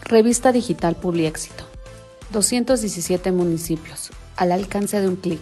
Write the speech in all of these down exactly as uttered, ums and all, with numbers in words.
Revista digital Publiéxito. doscientos diecisiete municipios, al alcance de un clic.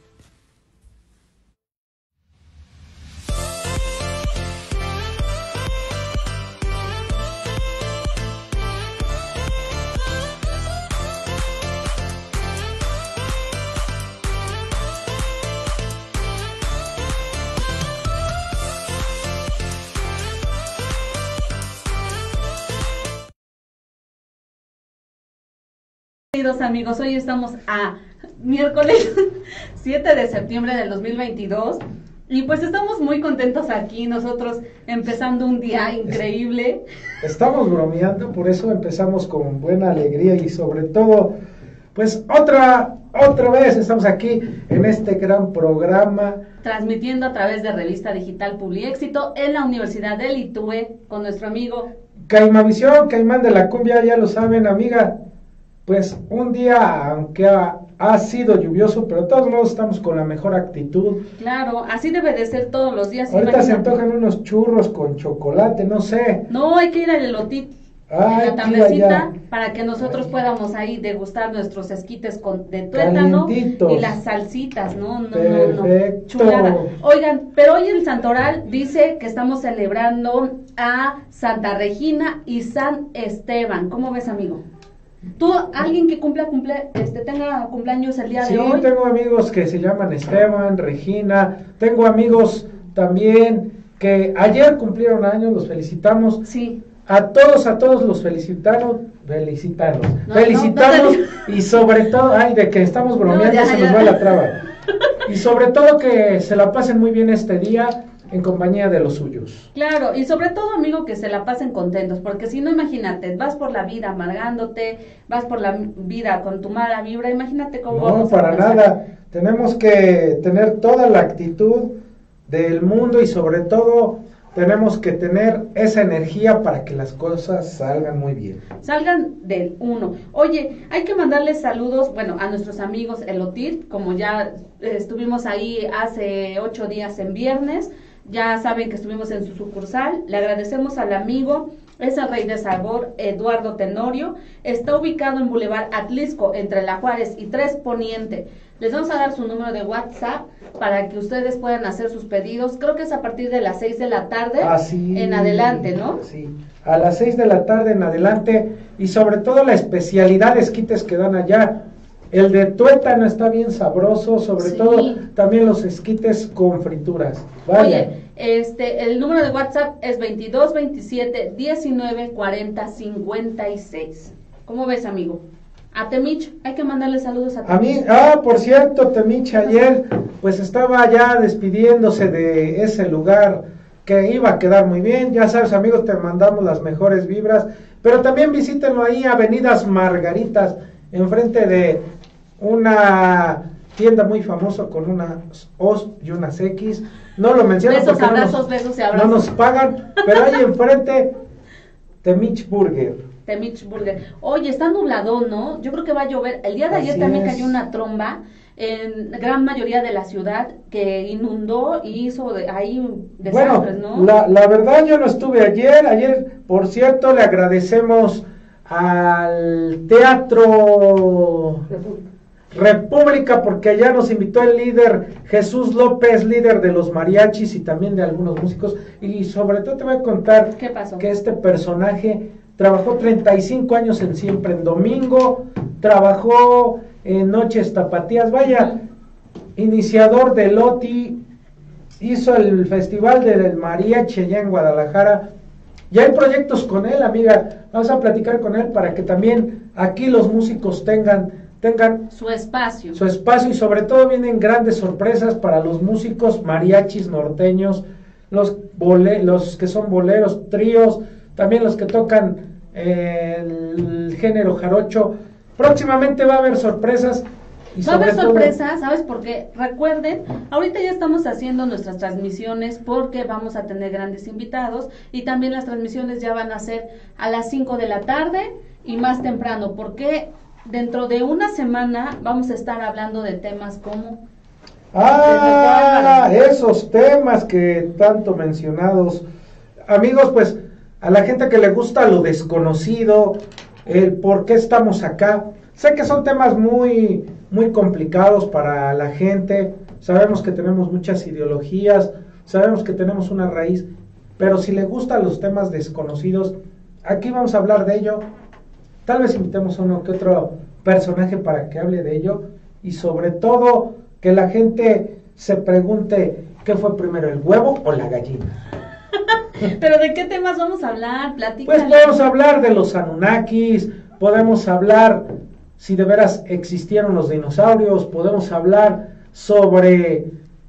Queridos amigos, hoy estamos a miércoles siete de septiembre del dos mil veintidós y pues estamos muy contentos aquí nosotros empezando un día increíble. Estamos bromeando, por eso empezamos con buena alegría y sobre todo, pues otra, otra vez estamos aquí en este gran programa. Transmitiendo a través de Revista Digital Publiéxito en la Universidad del Itúe con nuestro amigo Caimavisión, Caimán de la Cumbia, ya lo saben, amiga. Pues un día, aunque ha, ha sido lluvioso, pero de todos modos estamos con la mejor actitud. Claro, así debe de ser todos los días. Ahorita imagínate. se antojan unos churros con chocolate, no sé. No, hay que ir al elotit Ay, en la tardecita allá. para que nosotros Ay. podamos ahí degustar nuestros esquites con, de tuétano Calientitos. y las salsitas, ¿no? No, Perfecto. no, no. Chulada. Oigan, pero hoy el Santoral dice que estamos celebrando a Santa Regina y San Esteban. ¿Cómo ves, amigo? ¿Tú, alguien que cumpla, cumple, este, tenga cumpleaños el día Sí, de hoy? tengo amigos que se llaman Esteban, Regina, tengo amigos también que ayer cumplieron años, los felicitamos. Sí. A todos, a todos los felicitamos, felicitamos, No, felicitamos no, no, y sobre todo, ay, de que estamos bromeando, No, ya, se ya. nos va la traba. Y sobre todo que se la pasen muy bien este día en compañía de los suyos. Claro, y sobre todo, amigo, que se la pasen contentos, porque si no, imagínate, vas por la vida amargándote, vas por la vida con tu mala vibra, imagínate cómo No, vamos a para pasar. nada, tenemos que tener toda la actitud del mundo y sobre todo tenemos que tener esa energía para que las cosas salgan muy bien. Salgan del uno. Oye, hay que mandarles saludos, bueno, a nuestros amigos Elotit, como ya eh, estuvimos ahí hace ocho días en viernes, ya saben que estuvimos en su sucursal, le agradecemos al amigo, es el Rey de Sabor, Eduardo Tenorio, está ubicado en Boulevard Atlisco, entre La Juárez y tres Poniente. Les vamos a dar su número de WhatsApp para que ustedes puedan hacer sus pedidos, creo que es a partir de las seis de la tarde Así, en adelante, ¿no? Sí, a las seis de la tarde en adelante y sobre todo la especialidad de esquites que dan allá. El de tuétano está bien sabroso, sobre Sí. todo también los esquites con frituras. Vaya. Oye, este, el número de WhatsApp es veintidós veintisiete diecinueve cuarenta cincuenta y seis. ¿Cómo ves, amigo? A Temich, hay que mandarle saludos a Temich. A mí, ah, por cierto, Temich ayer pues estaba ya despidiéndose de ese lugar que iba a quedar muy bien. Ya sabes, amigos, te mandamos las mejores vibras, pero también visítenlo ahí, Avenidas Margaritas, enfrente de una tienda muy famosa con unas O's y unas X. No lo menciono Besos, porque abrazos, no nos, besos y abrazos. no nos pagan, pero ahí enfrente Temich Burger. Temich Burger. Oye, está nublado, ¿no? Yo creo que va a llover. El día de ayer Así también es. cayó una tromba en gran mayoría de la ciudad que inundó y hizo de, ahí desastres, Bueno, ¿no? la, la verdad yo no estuve ayer. Ayer, por cierto, le agradecemos al Teatro República porque allá nos invitó el líder Jesús López, líder de los mariachis y también de algunos músicos. Y sobre todo te voy a contar ¿Qué pasó? que este personaje trabajó treinta y cinco años en Siempre en Domingo, trabajó en Noches Tapatías, vaya, iniciador de Loti, hizo el Festival del Mariachi allá en Guadalajara. Ya hay proyectos con él, amiga, vamos a platicar con él para que también aquí los músicos tengan, tengan Su espacio. su espacio y sobre todo vienen grandes sorpresas para los músicos mariachis norteños, los, bole, los que son boleros, tríos, también los que tocan eh, el género jarocho. Próximamente va a haber sorpresas. Y Va a haber sobre todo- sorpresas, ¿sabes por qué? Recuerden, ahorita ya estamos haciendo nuestras transmisiones porque vamos a tener grandes invitados y también las transmisiones ya van a ser a las cinco de la tarde y más temprano, porque dentro de una semana vamos a estar hablando de temas como... Ah, esos temas que tanto mencionados. Amigos, pues a la gente que le gusta lo desconocido, el por qué estamos acá. Sé que son temas muy, muy complicados para la gente, sabemos que tenemos muchas ideologías, sabemos que tenemos una raíz, pero si le gustan los temas desconocidos, aquí vamos a hablar de ello. Tal vez invitemos a uno que otro personaje para que hable de ello, y sobre todo que la gente se pregunte qué fue primero, el huevo o la gallina. ¿Pero de qué temas vamos a hablar? Platícale. Pues podemos hablar de los Anunnakis, podemos hablar si de veras existieron los dinosaurios, podemos hablar sobre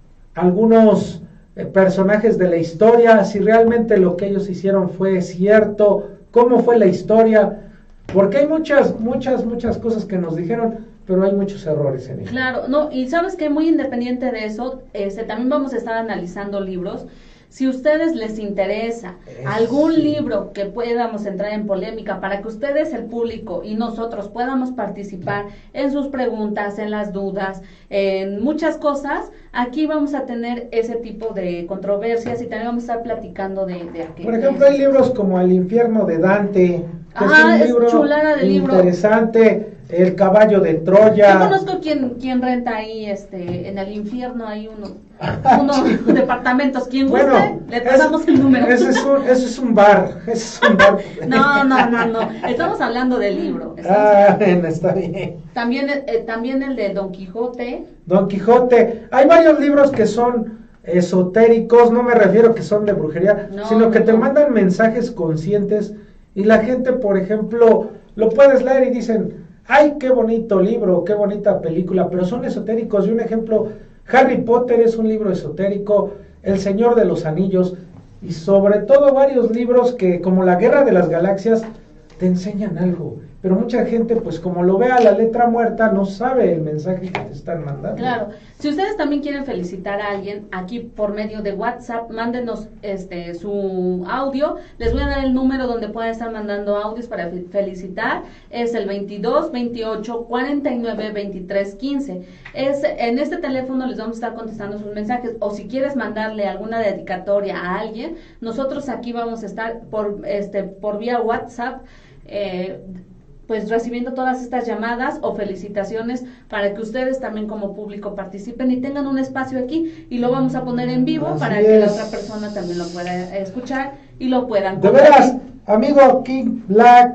algunos eh, personajes de la historia, si realmente lo que ellos hicieron fue cierto, cómo fue la historia, porque hay muchas, muchas, muchas cosas que nos dijeron, pero hay muchos errores en ello. Claro, no, y sabes que muy independiente de eso, este, también vamos a estar analizando libros. Si a ustedes les interesa Es, algún sí. libro que podamos entrar en polémica para que ustedes, el público y nosotros podamos participar en sus preguntas, en las dudas, en muchas cosas, aquí vamos a tener ese tipo de controversias y también vamos a estar platicando de, de aquello. Por ejemplo, hay libros como El infierno de Dante, que Ah, es es un libro chulada de libro. interesante, El caballo de Troya. Yo conozco quien, quien renta ahí, este, en el infierno hay uno, unos departamentos. Quien guste, Bueno, le pasamos el número. Ese es un, ese es un bar, ese es un bar. No, no, no, no. Estamos hablando del libro. Estamos Ah, bueno, está bien. También, eh, también el de Don Quijote. Don Quijote, hay varios libros que son esotéricos, no me refiero que son de brujería, No, sino que no, te no. mandan mensajes conscientes y la gente, por ejemplo, lo puedes leer y dicen, ay, qué bonito libro, qué bonita película, pero son esotéricos. Y un ejemplo, Harry Potter es un libro esotérico, El Señor de los Anillos, y sobre todo varios libros que, como La Guerra de las Galaxias, te enseñan algo, pero mucha gente, pues como lo ve a la letra muerta, no sabe el mensaje que te están mandando. Claro. Si ustedes también quieren felicitar a alguien, aquí por medio de WhatsApp, mándenos este su audio. Les voy a dar el número donde pueden estar mandando audios para fe- felicitar. Es el veintidós, veintiocho, cuarenta y nueve, veintitrés, quince. Es, en este teléfono les vamos a estar contestando sus mensajes. O si quieres mandarle alguna dedicatoria a alguien, nosotros aquí vamos a estar por, este, por vía WhatsApp, eh, pues recibiendo todas estas llamadas o felicitaciones para que ustedes también como público participen y tengan un espacio aquí, y lo vamos a poner en vivo Así para que la es. otra persona también lo pueda escuchar y lo puedan De compartir. veras, amigo King Black,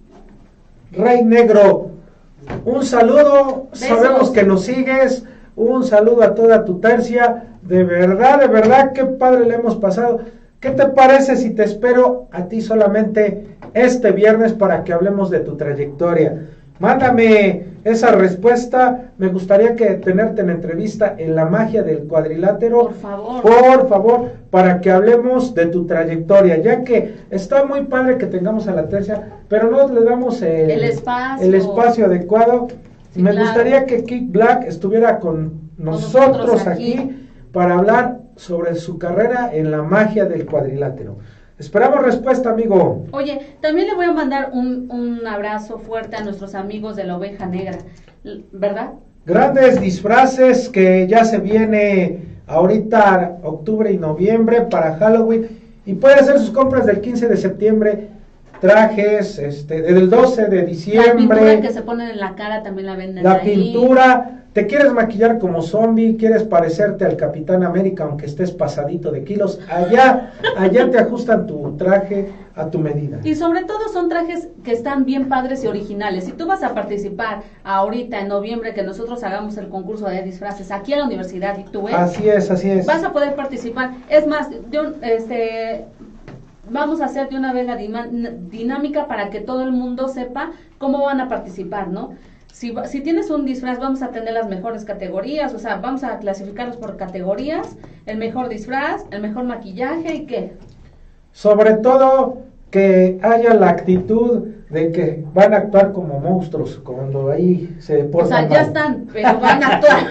Rey Negro, un saludo, Besos. sabemos que nos sigues, un saludo a toda tu tercia, de verdad, de verdad, qué padre le hemos pasado. ¿Qué te parece si te espero a ti solamente este viernes para que hablemos de tu trayectoria? Mándame esa respuesta, me gustaría que tenerte en entrevista en La Magia del Cuadrilátero. Por favor. Por favor, para que hablemos de tu trayectoria, ya que está muy padre que tengamos a la tercia, pero no le damos el, El espacio. el espacio adecuado. Sí, me claro. gustaría que Kick Black estuviera con nosotros, nosotros aquí. aquí. para hablar sobre su carrera en La Magia del Cuadrilátero. Esperamos respuesta, amigo. Oye, también le voy a mandar un, un abrazo fuerte a nuestros amigos de la Oveja Negra, L- ¿verdad? Grandes disfraces que ya se viene ahorita octubre y noviembre para Halloween, y puede hacer sus compras del quince de septiembre, trajes, este, del doce de La diciembre, pintura que se ponen en la cara también la venden la ahí. pintura. ¿Te quieres maquillar como zombie? ¿Quieres parecerte al Capitán América aunque estés pasadito de kilos? Allá, allá te ajustan tu traje a tu medida. Y sobre todo son trajes que están bien padres y originales. Si tú vas a participar ahorita en noviembre que nosotros hagamos el concurso de disfraces aquí en la universidad y tú ves, Así es, así es. vas a poder participar. Es más, de un- este, vamos a hacer de una vez la dima- dinámica para que todo el mundo sepa cómo van a participar, ¿no? Si, va- si tienes un disfraz, vamos a tener las mejores categorías, o sea, vamos a clasificarlos por categorías, el mejor disfraz, el mejor maquillaje y qué. Sobre todo que haya la actitud de que van a actuar como monstruos cuando ahí se O portan sea, ya mal. están, pero van a actuar.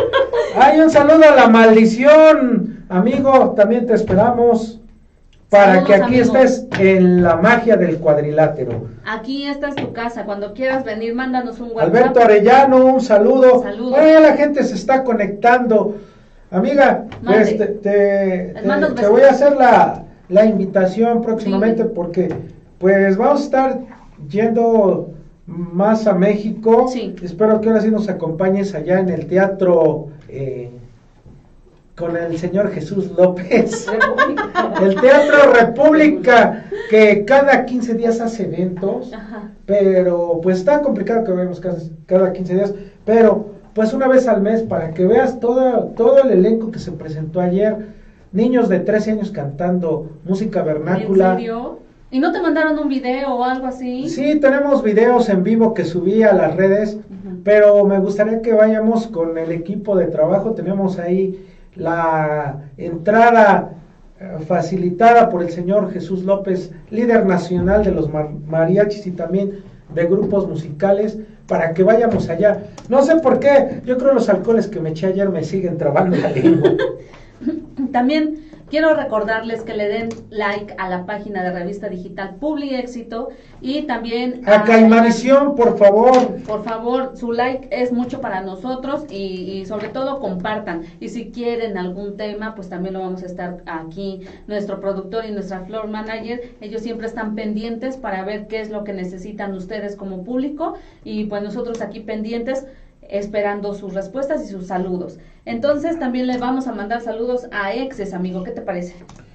Hay un saludo a la maldición, amigo, también te esperamos para Saludos, que aquí amigo. estés en La Magia del Cuadrilátero. Aquí esta es tu casa, cuando quieras venir, mándanos un WhatsApp. Alberto Arellano, un saludo. Saludos. Bueno, ya la gente se está conectando. Amiga, Mande. pues, te, te- Les te- mando te besos. voy a hacer la, la invitación próximamente Sí. porque pues vamos a estar yendo más a México, sí. Espero que ahora sí nos acompañes allá en el teatro eh, con el señor Jesús López. El Teatro República, que cada quince días hace eventos. Ajá. Pero pues está complicado que veamos cada, cada quince días, pero pues una vez al mes para que veas todo, todo el elenco que se presentó ayer, niños de trece años cantando música vernácula. ¿En serio? ¿Y no te mandaron un video o algo así? Sí, tenemos videos en vivo que subí a las redes, uh-huh. Pero me gustaría que vayamos con el equipo de trabajo. Tenemos ahí la entrada eh, facilitada por el señor Jesús López, líder nacional de los mar mariachis y también de grupos musicales, para que vayamos allá. No sé por qué, yo creo los alcoholes que me eché ayer me siguen trabando la lengua. También quiero recordarles que le den like a la página de Revista Digital Publi Éxito y también a, a Caimavisión, por favor. Por favor, su like es mucho para nosotros y, y sobre todo compartan. Y si quieren algún tema, pues también lo vamos a estar aquí. Nuestro productor y nuestra floor manager, ellos siempre están pendientes para ver qué es lo que necesitan ustedes como público y pues nosotros aquí pendientes esperando sus respuestas y sus saludos. Entonces también les vamos a mandar saludos a Exes, amigo, ¿qué te parece?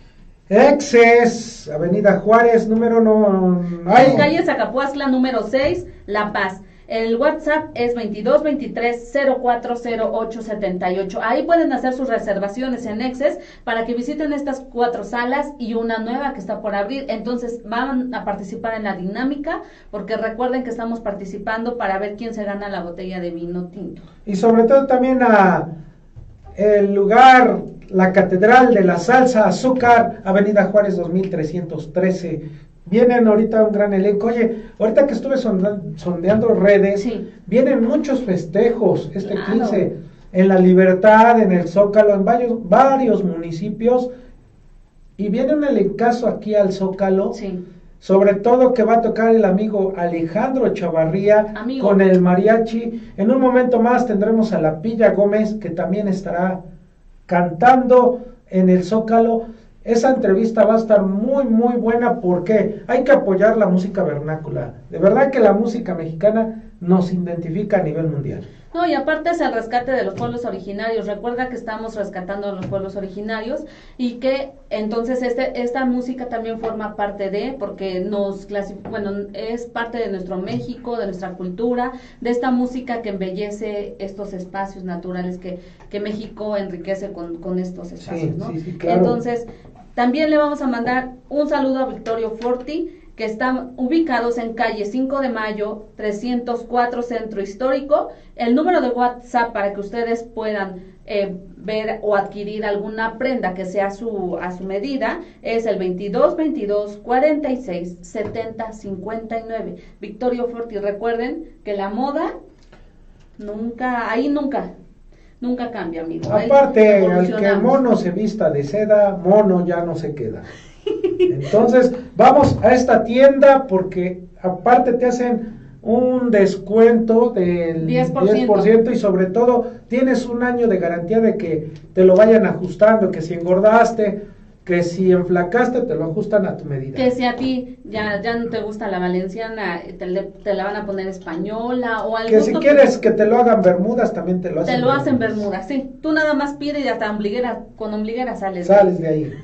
Exes, Avenida Juárez, número no... Ay. Calle Zacapuazla, número seis, La Paz. El WhatsApp es veintidós veintitrés cero cuatro cero ocho setenta y ocho. Ahí pueden hacer sus reservaciones en Exes para que visiten estas cuatro salas y una nueva que está por abrir. Entonces van a participar en la dinámica porque recuerden que estamos participando para ver quién se gana la botella de vino tinto. Y sobre todo también a el lugar, la Catedral de la Salsa Azúcar, Avenida Juárez dos mil trescientos trece. Vienen ahorita un gran elenco. Oye, ahorita que estuve sondeando redes, sí. Vienen muchos festejos este claro. quince en La Libertad, en el Zócalo, en varios, varios municipios. Y viene un elencazo aquí al Zócalo. Sí. Sobre todo que va a tocar el amigo Alejandro Chavarría amigo. Con el mariachi. En un momento más tendremos a La Pilla Gómez, que también estará cantando en el Zócalo. Esa entrevista va a estar muy muy buena porque hay que apoyar la música vernácula. De verdad que la música mexicana nos identifica a nivel mundial. No, y aparte es el rescate de los pueblos originarios. Recuerda que estamos rescatando a los pueblos originarios y que entonces este esta música también forma parte de, porque nos clasifica, bueno, es parte de nuestro México, de nuestra cultura, de esta música que embellece estos espacios naturales que, que México enriquece con, con estos espacios, sí, ¿no? Sí, sí, claro. Entonces, también le vamos a mandar un saludo a Victorio Forti, que están ubicados en calle cinco de mayo, trescientos cuatro Centro Histórico. El número de WhatsApp para que ustedes puedan eh, ver o adquirir alguna prenda que sea su, a su medida es el veintidós veintidós cuarenta y seis setenta cincuenta y nueve. Victorio Forti, recuerden que la moda nunca, ahí nunca, nunca cambia, amigo. Aparte, al que mono se vista de seda, mono ya no se queda. Entonces, vamos a esta tienda porque aparte te hacen un descuento del diez por ciento. diez por ciento y sobre todo tienes un año de garantía de que te lo vayan ajustando, que si engordaste, que si enflacaste te lo ajustan a tu medida. Que si a ti ya, ya no te gusta la valenciana, te, le, te la van a poner española o algo. Que si quieres que... que te lo hagan bermudas, también te lo hacen. Te lo hacen bermudas, sí. Tú nada más pide y hasta ombliguera, con ombliguera sales. Sales de ahí.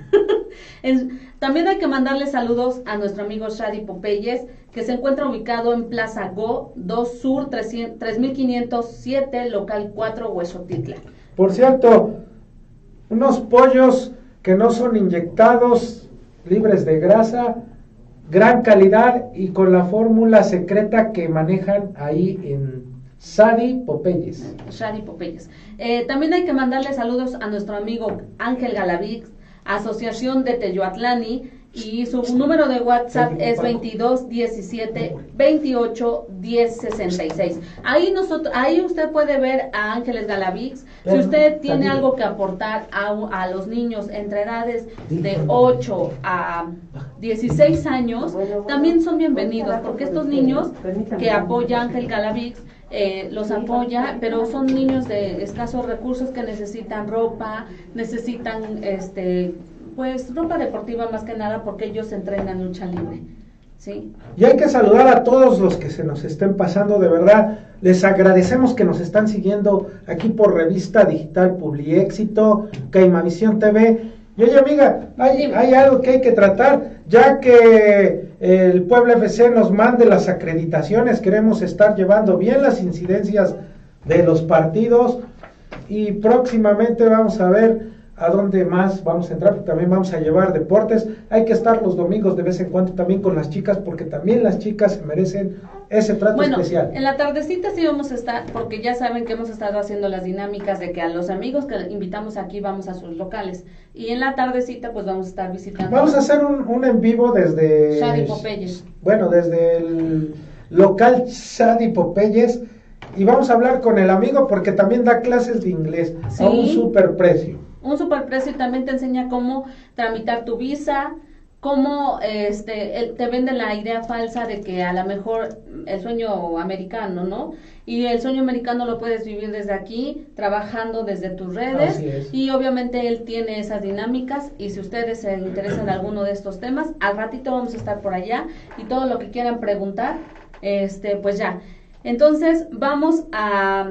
en, también hay que mandarle saludos a nuestro amigo Shadi Popeyes, que se encuentra ubicado en Plaza Go, dos Sur, tres mil quinientos siete, local cuatro, Huexotitla. Por cierto, unos pollos que no son inyectados, libres de grasa, gran calidad y con la fórmula secreta que manejan ahí en Shadi Popeyes. Shadi Popeyes. Eh, también hay que mandarle saludos a nuestro amigo Ángel Galavix, Asociación de Teyoatlani, y su número de WhatsApp es veintidós diecisiete veintiocho diez sesenta y seis. Ahí nosotros, ahí usted puede ver a Ángeles Galavix. Si usted tiene algo que aportar a, a los niños entre edades de ocho a dieciséis años, también son bienvenidos, porque estos niños que apoya Ángel Galavix Eh, los apoya, pero son niños de escasos recursos que necesitan ropa, necesitan este pues ropa deportiva más que nada porque ellos entrenan lucha libre. Sí. Y hay que saludar a todos los que se nos estén pasando, de verdad, les agradecemos que nos están siguiendo aquí por Revista Digital Publiéxito, Caimavisión T V. Y oye amiga, hay, hay algo que hay que tratar, ya que el Puebla F C nos mande las acreditaciones, queremos estar llevando bien las incidencias de los partidos y próximamente vamos a ver a dónde más vamos a entrar, porque también vamos a llevar deportes. Hay que estar los domingos de vez en cuando también con las chicas, porque también las chicas se merecen ese trato bueno, especial. En la tardecita sí vamos a estar, porque ya saben que hemos estado haciendo las dinámicas de que a los amigos que invitamos aquí vamos a sus locales, y en la tardecita pues vamos a estar visitando. Vamos a hacer un, un en vivo desde Shady Popeyes. Bueno, desde el local Shady Popeyes, y vamos a hablar con el amigo porque también da clases de inglés, sí, a un super precio. Un superprecio, y también te enseña cómo tramitar tu visa, cómo este él te vende la idea falsa de que a lo mejor el sueño americano, ¿no? Y el sueño americano lo puedes vivir desde aquí, trabajando desde tus redes, y obviamente él tiene esas dinámicas, y si ustedes se interesan en alguno de estos temas, al ratito vamos a estar por allá, y todo lo que quieran preguntar, este pues ya. Entonces vamos a...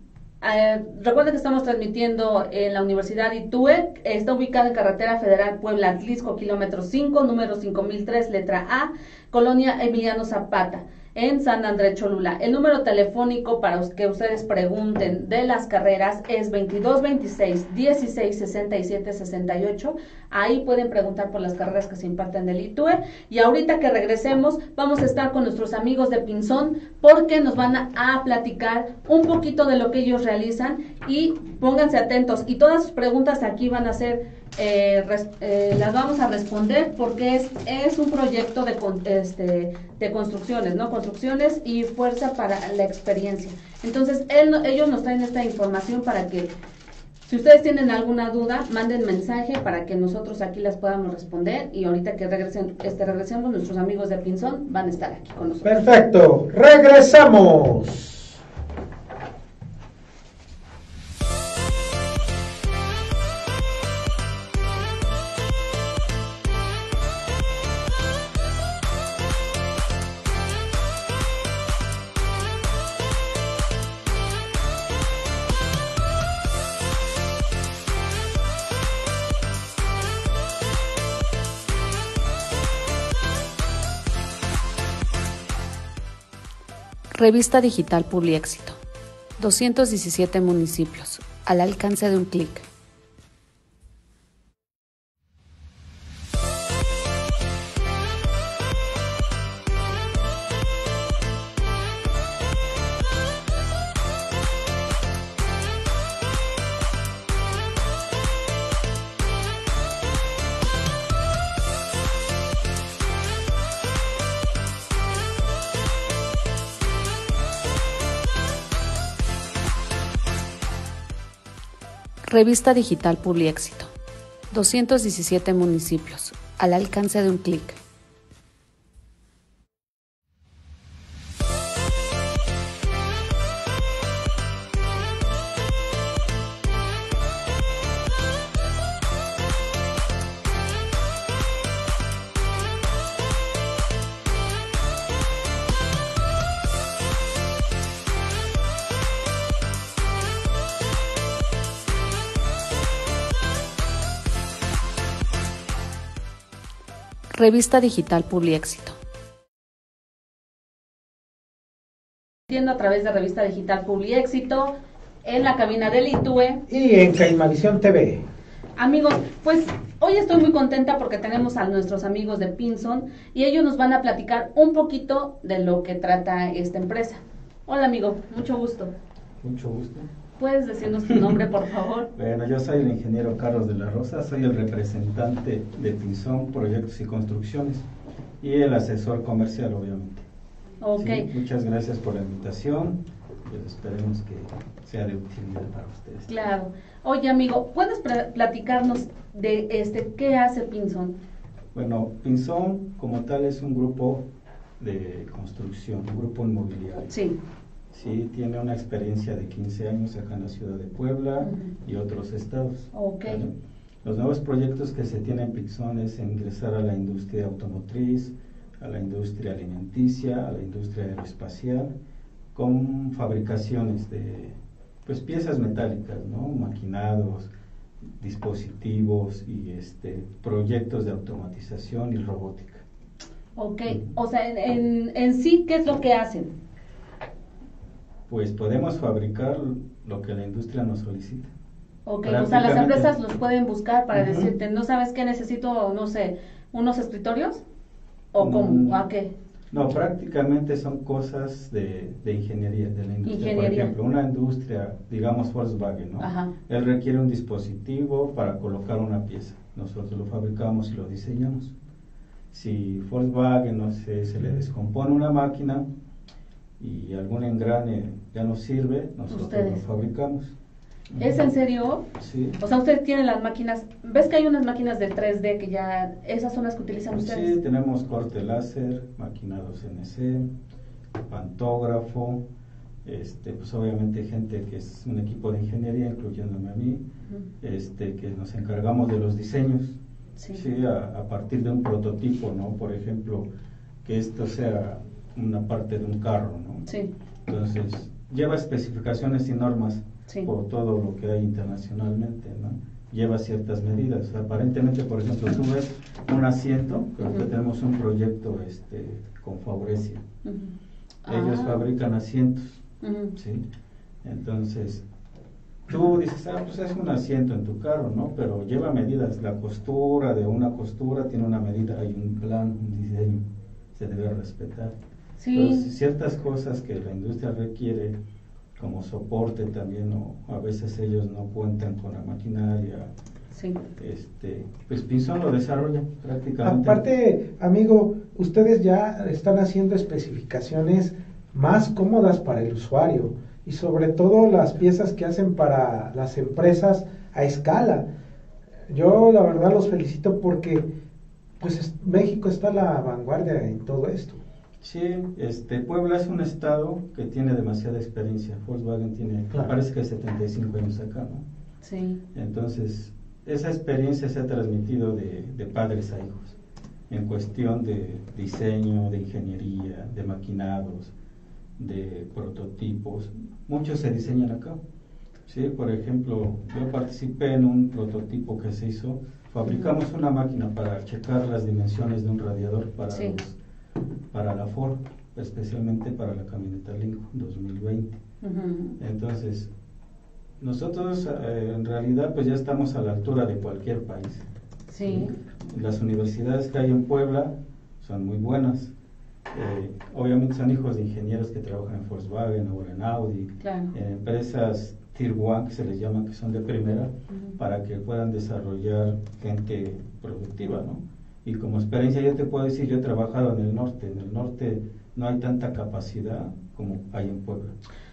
Uh, recuerden que estamos transmitiendo en la Universidad I T U E, está ubicada en Carretera Federal Puebla-Atlisco, kilómetro cinco, número cinco mil tres, letra A, Colonia Emiliano Zapata, en San Andrés Cholula. El número telefónico para que ustedes pregunten de las carreras es veintidós veintiséis dieciséis sesenta y siete sesenta y ocho. Ahí pueden preguntar por las carreras que se imparten del I T U E. Y ahorita que regresemos vamos a estar con nuestros amigos de Pinzón, porque nos van a, a platicar un poquito de lo que ellos realizan, y pónganse atentos, y todas sus preguntas aquí van a ser Eh, res, eh, las vamos a responder, porque es, es un proyecto de, este, de construcciones, ¿no? Construcciones y fuerza para la experiencia. Entonces, él, ellos nos traen esta información para que, si ustedes tienen alguna duda, manden mensaje para que nosotros aquí las podamos responder, y ahorita que regresen, este, regresemos, nuestros amigos de Pinzón van a estar aquí con nosotros. Perfecto, regresamos. Revista Digital Publiéxito. doscientos diecisiete municipios, al alcance de un clic. Revista Digital Publiéxito. doscientos diecisiete municipios, al alcance de un clic. Revista Digital Publiéxito. A través de Revista Digital Publiéxito, en la cabina del I T U E y en Caimavisión T V. Amigos, pues hoy estoy muy contenta porque tenemos a nuestros amigos de Pinzón, y ellos nos van a platicar un poquito de lo que trata esta empresa. Hola amigo, mucho gusto. Mucho gusto. ¿Puedes decirnos tu nombre, por favor? Bueno, yo soy el ingeniero Carlos de la Rosa, soy el representante de Pinzón Proyectos y Construcciones y el asesor comercial, obviamente. Ok. Sí, muchas gracias por la invitación, pues esperemos que sea de utilidad para ustedes. Claro. Oye, amigo, ¿puedes platicarnos de este qué hace Pinzón? Bueno, Pinzón como tal es un grupo de construcción, un grupo inmobiliario. Sí. Sí, tiene una experiencia de quince años acá en la ciudad de Puebla uh-huh. y otros estados. Okay. ¿Vale? Los nuevos proyectos que se tienen en Pinzón es ingresar a la industria automotriz, a la industria alimenticia, a la industria aeroespacial, con fabricaciones de pues piezas metálicas, ¿no? Maquinados, dispositivos y este proyectos de automatización y robótica. Ok, o sea, en, en, en sí, ¿qué es lo que hacen? Pues podemos fabricar lo que la industria nos solicita. Ok, o sea, las empresas los pueden buscar para uh-huh. decirte, ¿no sabes qué necesito, no sé, unos escritorios? ¿O cómo? Mm, ¿A qué? No, prácticamente son cosas de, de ingeniería, de la industria. Ingeniería. Por ejemplo, una industria, digamos Volkswagen, ¿no? Ajá. Él requiere un dispositivo para colocar una pieza. Nosotros lo fabricamos y lo diseñamos. Si Volkswagen, no sé, se le descompone una máquina y algún engrane ya no sirve, nosotros ¿Ustedes? lo fabricamos. ¿Es en serio? Sí. O sea, ustedes tienen las máquinas, ¿ves que hay unas máquinas de tres D que ya, esas son las que utilizan ustedes? Sí, tenemos corte láser, maquinado C N C, pantógrafo, este, pues obviamente gente que es un equipo de ingeniería, incluyéndome a mí, uh-huh. este, que nos encargamos de los diseños, sí, sí a, a partir de un prototipo, ¿no? Por ejemplo, que esto sea una parte de un carro, ¿no? Sí. Entonces, lleva especificaciones y normas. Sí. Por todo lo que hay internacionalmente, ¿no? Lleva ciertas medidas. Aparentemente, por ejemplo, tú ves un asiento, creo uh-huh. que tenemos un proyecto este, con Faurecia. Uh-huh. Ellos ah. fabrican asientos, uh-huh. ¿sí? Entonces, tú dices, ah, pues es un asiento en tu carro, ¿no? Pero lleva medidas. La costura de una costura tiene una medida, hay un plan, un diseño, se debe respetar. Sí. Entonces, ciertas cosas que la industria requiere como soporte también, o a veces ellos no cuentan con la maquinaria. Sí. Este, pues Pinzón lo desarrolla prácticamente. Aparte, amigo, ustedes ya están haciendo especificaciones más cómodas para el usuario y sobre todo las piezas que hacen para las empresas a escala. Yo la verdad los felicito porque pues es, México está a la vanguardia en todo esto. Sí, este, Puebla es un estado que tiene demasiada experiencia. Volkswagen tiene, claro. parece que setenta y cinco años acá, ¿no? Sí. Entonces, esa experiencia se ha transmitido de, de padres a hijos, en cuestión de diseño, de ingeniería, de maquinados, de prototipos. Muchos se diseñan acá. Sí, por ejemplo, yo participé en un prototipo que se hizo. Fabricamos una máquina para checar las dimensiones de un radiador para sí. los para la Ford, especialmente para la camioneta Lincoln dos mil veinte. Uh-huh. Entonces, nosotros eh, en realidad pues ya estamos a la altura de cualquier país. Sí. Las universidades que hay en Puebla son muy buenas. Eh, obviamente son hijos de ingenieros que trabajan en Volkswagen o en Audi, claro. en empresas Tier One que se les llama, que son de primera, uh-huh. para que puedan desarrollar gente productiva, ¿no? Y como experiencia yo te puedo decir, yo he trabajado en el norte, en el norte no hay tanta capacidad como hay en Puebla.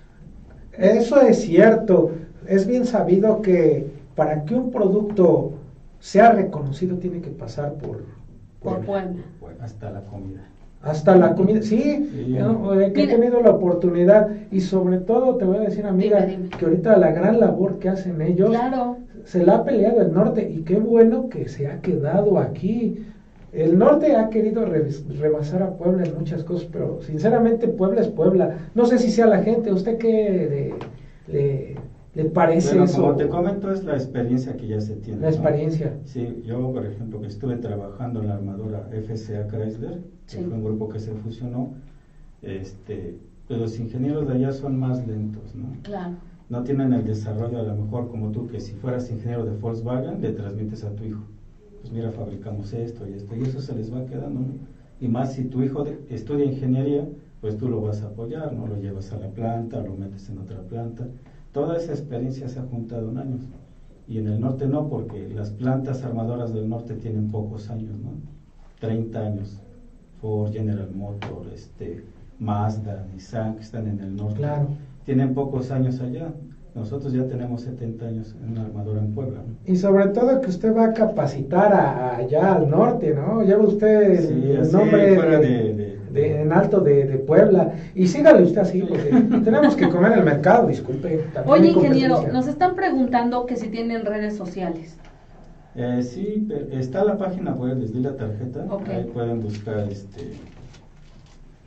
Eso es cierto, es bien sabido que para que un producto sea reconocido tiene que pasar por Puebla. Por Puebla. Hasta la comida. Hasta la comida, sí, sí. ¿no? que he tenido la oportunidad y sobre todo te voy a decir, amiga, dime, dime. que ahorita la gran labor que hacen ellos, claro. se la ha peleado el norte y qué bueno que se ha quedado aquí. El norte ha querido rebasar a Puebla en muchas cosas, pero sinceramente Puebla es Puebla. No sé si sea la gente, ¿usted qué le, le, le parece bueno, eso? Como te comento, es la experiencia que ya se tiene. La experiencia. ¿No? Sí, yo por ejemplo que estuve trabajando en la armadora F C A Chrysler, que sí. fue un grupo que se fusionó, este, pues los ingenieros de allá son más lentos, ¿no? Claro. No tienen el desarrollo a lo mejor como tú, que si fueras ingeniero de Volkswagen, le transmites a tu hijo. Pues mira, fabricamos esto y esto, y eso se les va quedando, ¿no? Y más si tu hijo de, estudia ingeniería, pues tú lo vas a apoyar, ¿no? Lo llevas a la planta, lo metes en otra planta. Toda esa experiencia se ha juntado en años. Y en el norte no, porque las plantas armadoras del norte tienen pocos años, ¿no? treinta años. Ford, General Motors, este, Mazda, Nissan, que están en el norte. Claro. Tienen pocos años allá. Nosotros ya tenemos setenta años en una armadora en Puebla, ¿no? Y sobre todo que usted va a capacitar a, allá al norte, ¿no? Lleva usted el, sí, el nombre de, de, de, de, de, en alto de, de Puebla. Y sígale usted así, porque tenemos que comer el mercado, disculpe. Oye, ingeniero, nos están preguntando que si tienen redes sociales. Eh, sí, está la página web, les di la tarjeta, okay. Ahí pueden buscar este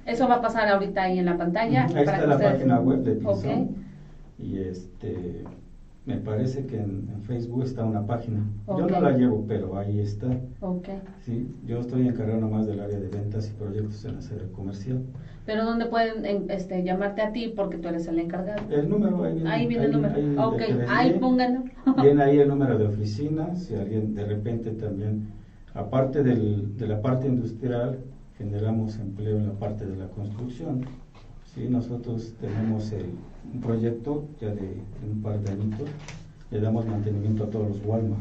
Eso va a pasar ahorita ahí en la pantalla. Ahí está la ustedes... página web de Pinzón. Okay. Y este, me parece que en, en Facebook está una página. Okay. Yo no la llevo, pero ahí está. Okay. Sí, yo estoy encargado nomás del área de ventas y proyectos en la sede comercial. Pero ¿dónde pueden este, llamarte a ti? Porque tú eres el encargado. El número, ahí viene. Ahí viene ahí, el número. Ahí, ok, ahí pónganlo. Viene ahí el número de oficina, si alguien de repente también, aparte del, de la parte industrial, generamos empleo en la parte de la construcción. Sí, nosotros tenemos el, un proyecto ya de, de un par de añitos, le damos mantenimiento a todos los Walmart.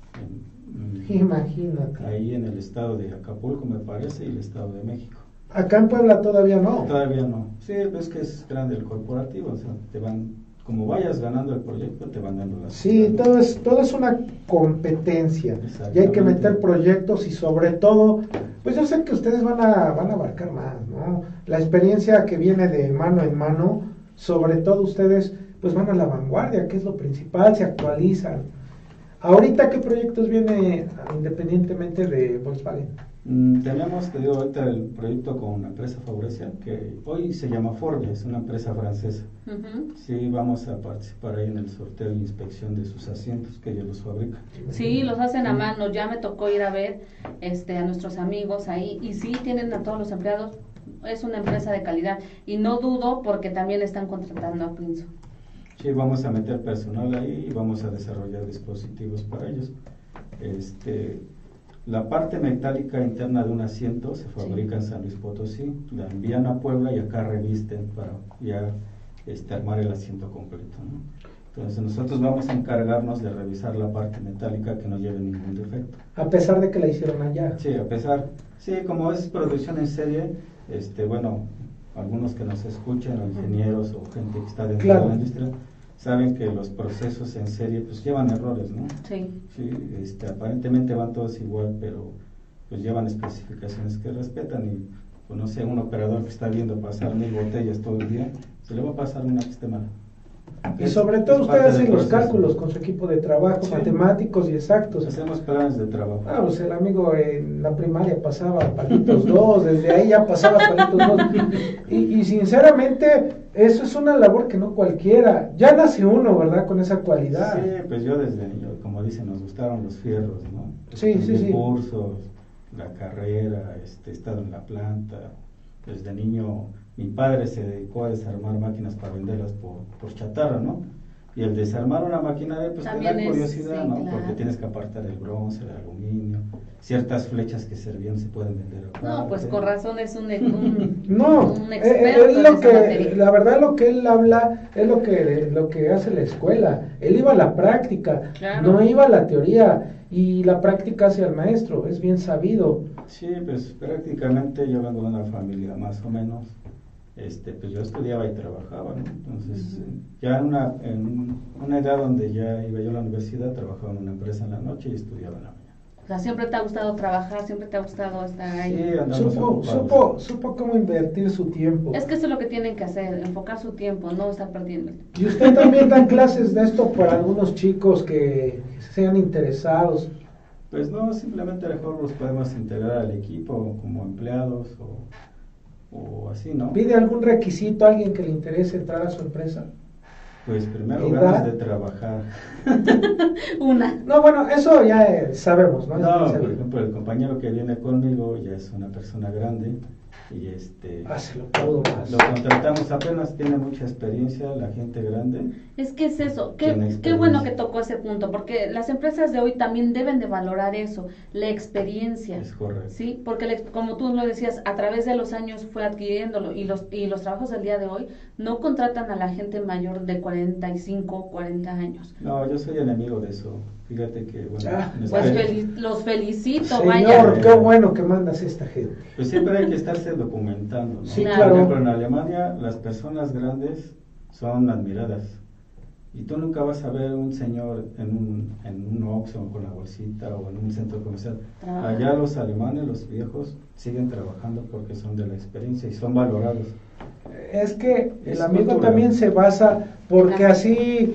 En, en, Imagínate. Ahí en el estado de Acapulco, me parece, y el estado de México. Acá en Puebla todavía no. Todavía no. Sí, ves que es grande el corporativo, o sea, te van, como vayas ganando el proyecto, te van dando las... Sí, todo es, todo es una competencia. Y hay que meter proyectos y sobre todo, pues yo sé que ustedes van a, van a abarcar más, ¿no? La experiencia que viene de mano en mano, sobre todo ustedes, pues van a la vanguardia, que es lo principal, se actualizan. Ahorita, ¿qué proyectos viene independientemente de Volkswagen? Mm, tenemos, te digo, ahorita el proyecto con la empresa Faurecia, que hoy se llama Ford, es una empresa francesa. Uh-huh. Sí, vamos a participar ahí en el sorteo e inspección de sus asientos, que ellos los fabrican. Sí, los hacen a mano, ya me tocó ir a ver este, a nuestros amigos ahí, y sí, tienen a todos los empleados, es una empresa de calidad, y no dudo porque también están contratando a Pinzón. Sí, vamos a meter personal ahí y vamos a desarrollar dispositivos para ellos. Este, la parte metálica interna de un asiento se fabrica sí. en San Luis Potosí, la envían a Puebla y acá revisten para ya este, armar el asiento completo, ¿no? Entonces nosotros vamos a encargarnos de revisar la parte metálica que no lleve ningún defecto. A pesar de que la hicieron allá. Sí, a pesar, sí, como es producción en serie, este, bueno, algunos que nos escuchen, o ingenieros o gente que está dentro claro. de la industria, saben que los procesos en serie pues llevan errores, ¿no? Sí. Sí, este, aparentemente van todos igual, pero pues llevan especificaciones que respetan y, pues no sé, un operador que está viendo pasar mil botellas todo el día, se le va a pasar una que esté mala. Y sobre es, todo es ustedes hacen los cálculos con su equipo de trabajo, sí. matemáticos y exactos. Hacemos planes de trabajo. Ah, pues el amigo en la primaria pasaba palitos dos, desde ahí ya pasaba palitos dos. Y, y sinceramente, eso es una labor que no cualquiera. Ya nace uno, ¿verdad? Con esa cualidad. Sí, pues yo desde niño, como dicen, nos gustaron los fierros, ¿no? Sí, sí, sí. Cursos, la carrera, este, he estado en la planta. Desde niño, mi padre se dedicó a desarmar máquinas para venderlas por, por chatarra, ¿no? Y el desarmar una maquinaria, pues te da curiosidad, sí, ¿no? Claro. Porque tienes que apartar el bronce, el aluminio, ciertas flechas que servían se pueden vender aparte. No, pues con razón es un, un, no, un experto es lo en esa que, materia. La verdad lo que él habla es lo que, lo que hace la escuela. Él iba a la práctica, claro. no iba a la teoría. Y la práctica hace al maestro, es bien sabido. Sí, pues prácticamente yo vengo de una familia más o menos, este, pues yo estudiaba y trabajaba, ¿no? Entonces, uh-huh. ya en una, en una edad donde ya iba yo a la universidad, trabajaba en una empresa en la noche y estudiaba en la mañana. O sea, siempre te ha gustado trabajar, siempre te ha gustado estar ahí. Sí, supo, supo, supo cómo invertir su tiempo. Es que eso es lo que tienen que hacer, enfocar su tiempo, no estar perdiendo. Y usted también da clases de esto para algunos chicos que sean interesados. Pues no, simplemente mejor los podemos integrar al equipo como empleados o, o así, ¿no? ¿Pide algún requisito a alguien que le interese entrar a su empresa? Pues primero ganas de trabajar. Una. No, bueno, eso ya eh, sabemos, ¿no? No, por ejemplo, el compañero que viene conmigo ya es una persona grande y este ah, se lo puedo más. Lo contratamos apenas, tiene mucha experiencia, la gente grande. Es que es eso, qué, qué bueno que tocó ese punto, porque las empresas de hoy también deben de valorar eso, la experiencia. Es correcto. Sí, porque la, como tú lo decías, a través de los años fue adquiriéndolo y los y los trabajos del día de hoy no contratan a la gente mayor de cuarenta y cinco, cuarenta años. No, yo soy enemigo de eso. Fíjate que, bueno, ah, pues feliz, los felicito, Señor, vaya. qué bueno que mandas esta gente. Pues siempre hay que estarse documentando, ¿no? Sí, claro. claro. Por ejemplo, en Alemania las personas grandes son admiradas. Y tú nunca vas a ver un señor en un, en un Oxxo con la bolsita o en un centro comercial. Ah. Allá los alemanes, los viejos, siguen trabajando porque son de la experiencia y son valorados. Es que el es amigo cultura. También se basa porque así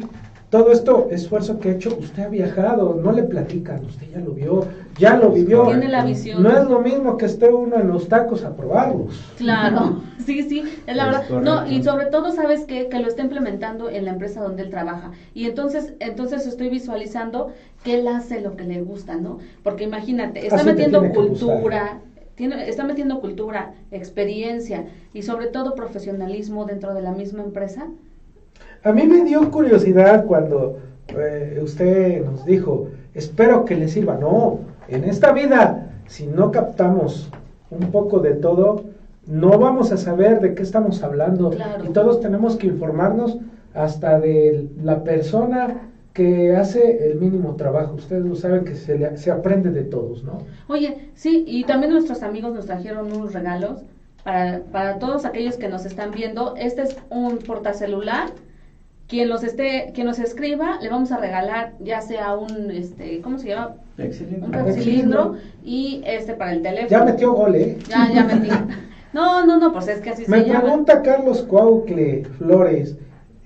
todo esto esfuerzo que ha hecho, usted ha viajado, no le platican, usted ya lo vio, ya lo vivió. Tiene la visión. No es lo mismo que esté uno en los tacos a probarlos. Claro, sí, sí, es la Es verdad. correcto. No, y sobre todo, ¿sabes qué? Que lo está implementando en la empresa donde él trabaja. Y entonces, entonces estoy visualizando que él hace lo que le gusta, ¿no? Porque imagínate, está Así te metiendo tiene que cultura, tiene, está metiendo cultura, experiencia y sobre todo profesionalismo dentro de la misma empresa. A mí me dio curiosidad cuando eh, usted nos dijo, espero que le sirva. No, en esta vida, si no captamos un poco de todo, no vamos a saber de qué estamos hablando. Claro. Y todos tenemos que informarnos hasta de la persona que hace el mínimo trabajo. Ustedes lo saben que se, le, se aprende de todos, ¿no? Oye, sí, y también nuestros amigos nos trajeron unos regalos para, para todos aquellos que nos están viendo. Este es un portacelular. Quien los esté, quien nos escriba, le vamos a regalar ya sea un, este, ¿cómo se llama? Excilindro. Un pepsilindro y este para el teléfono. Ya metió gol, ¿eh? Ya, ya metí. No, no, no, pues es que así Me se llama. pregunta Carlos Cuaucle Flores,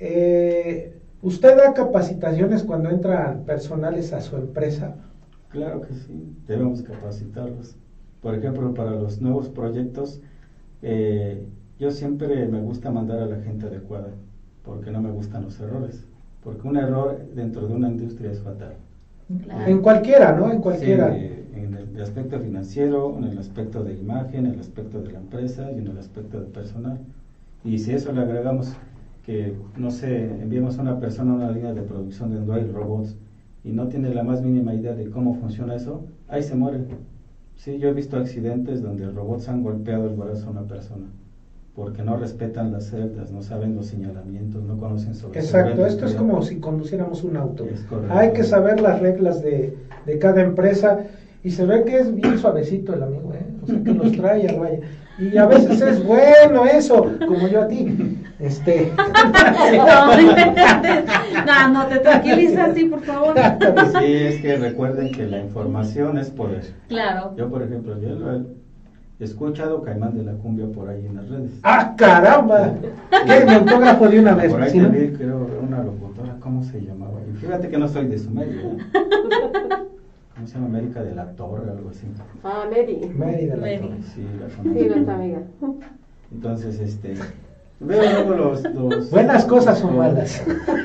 eh, ¿usted da capacitaciones cuando entran personales a su empresa? Claro que sí, debemos capacitarlos. Por ejemplo, para los nuevos proyectos, eh, yo siempre me gusta mandar a la gente adecuada, porque no me gustan los errores, porque un error dentro de una industria es fatal. Claro. En cualquiera, ¿no? En cualquiera. Sí, en el aspecto financiero, en el aspecto de imagen, en el aspecto de la empresa y en el aspecto de personal. Y si eso le agregamos que, no sé, enviamos a una persona a una línea de producción donde hay robots y no tiene la más mínima idea de cómo funciona eso, ahí se muere. Sí, yo he visto accidentes donde robots han golpeado el brazo a una persona porque no respetan las celdas, no saben los señalamientos, no conocen sobre Exacto, sobre esto es como si conduciéramos un auto. Es correcto. Hay que saber las reglas de, de cada empresa y se ve que es bien suavecito el amigo, ¿eh? O sea, que los trae a raya. Y a veces es bueno eso, como yo a ti. Este. No, no, te tranquilizas, sí, por favor. Sí, es que recuerden que la información es poder. Claro. Yo, por ejemplo, yo lo- he escuchado Caimán de la Cumbia por ahí en las redes. ¡Ah, caramba! ¿Qué? Mi autógrafo de una vez. Por ahí ¿sí, no? te vi, creo, una locutora, ¿cómo se llamaba? Y fíjate que no soy de su medio, ¿eh? ¿Cómo se llama? América de la Torre, algo así. Ah, Mary. Mary de la Mary. Torre. Sí, la Sí, conozco. nuestra amiga. Entonces, este... Veo luego los... los Buenas cosas o los- malas.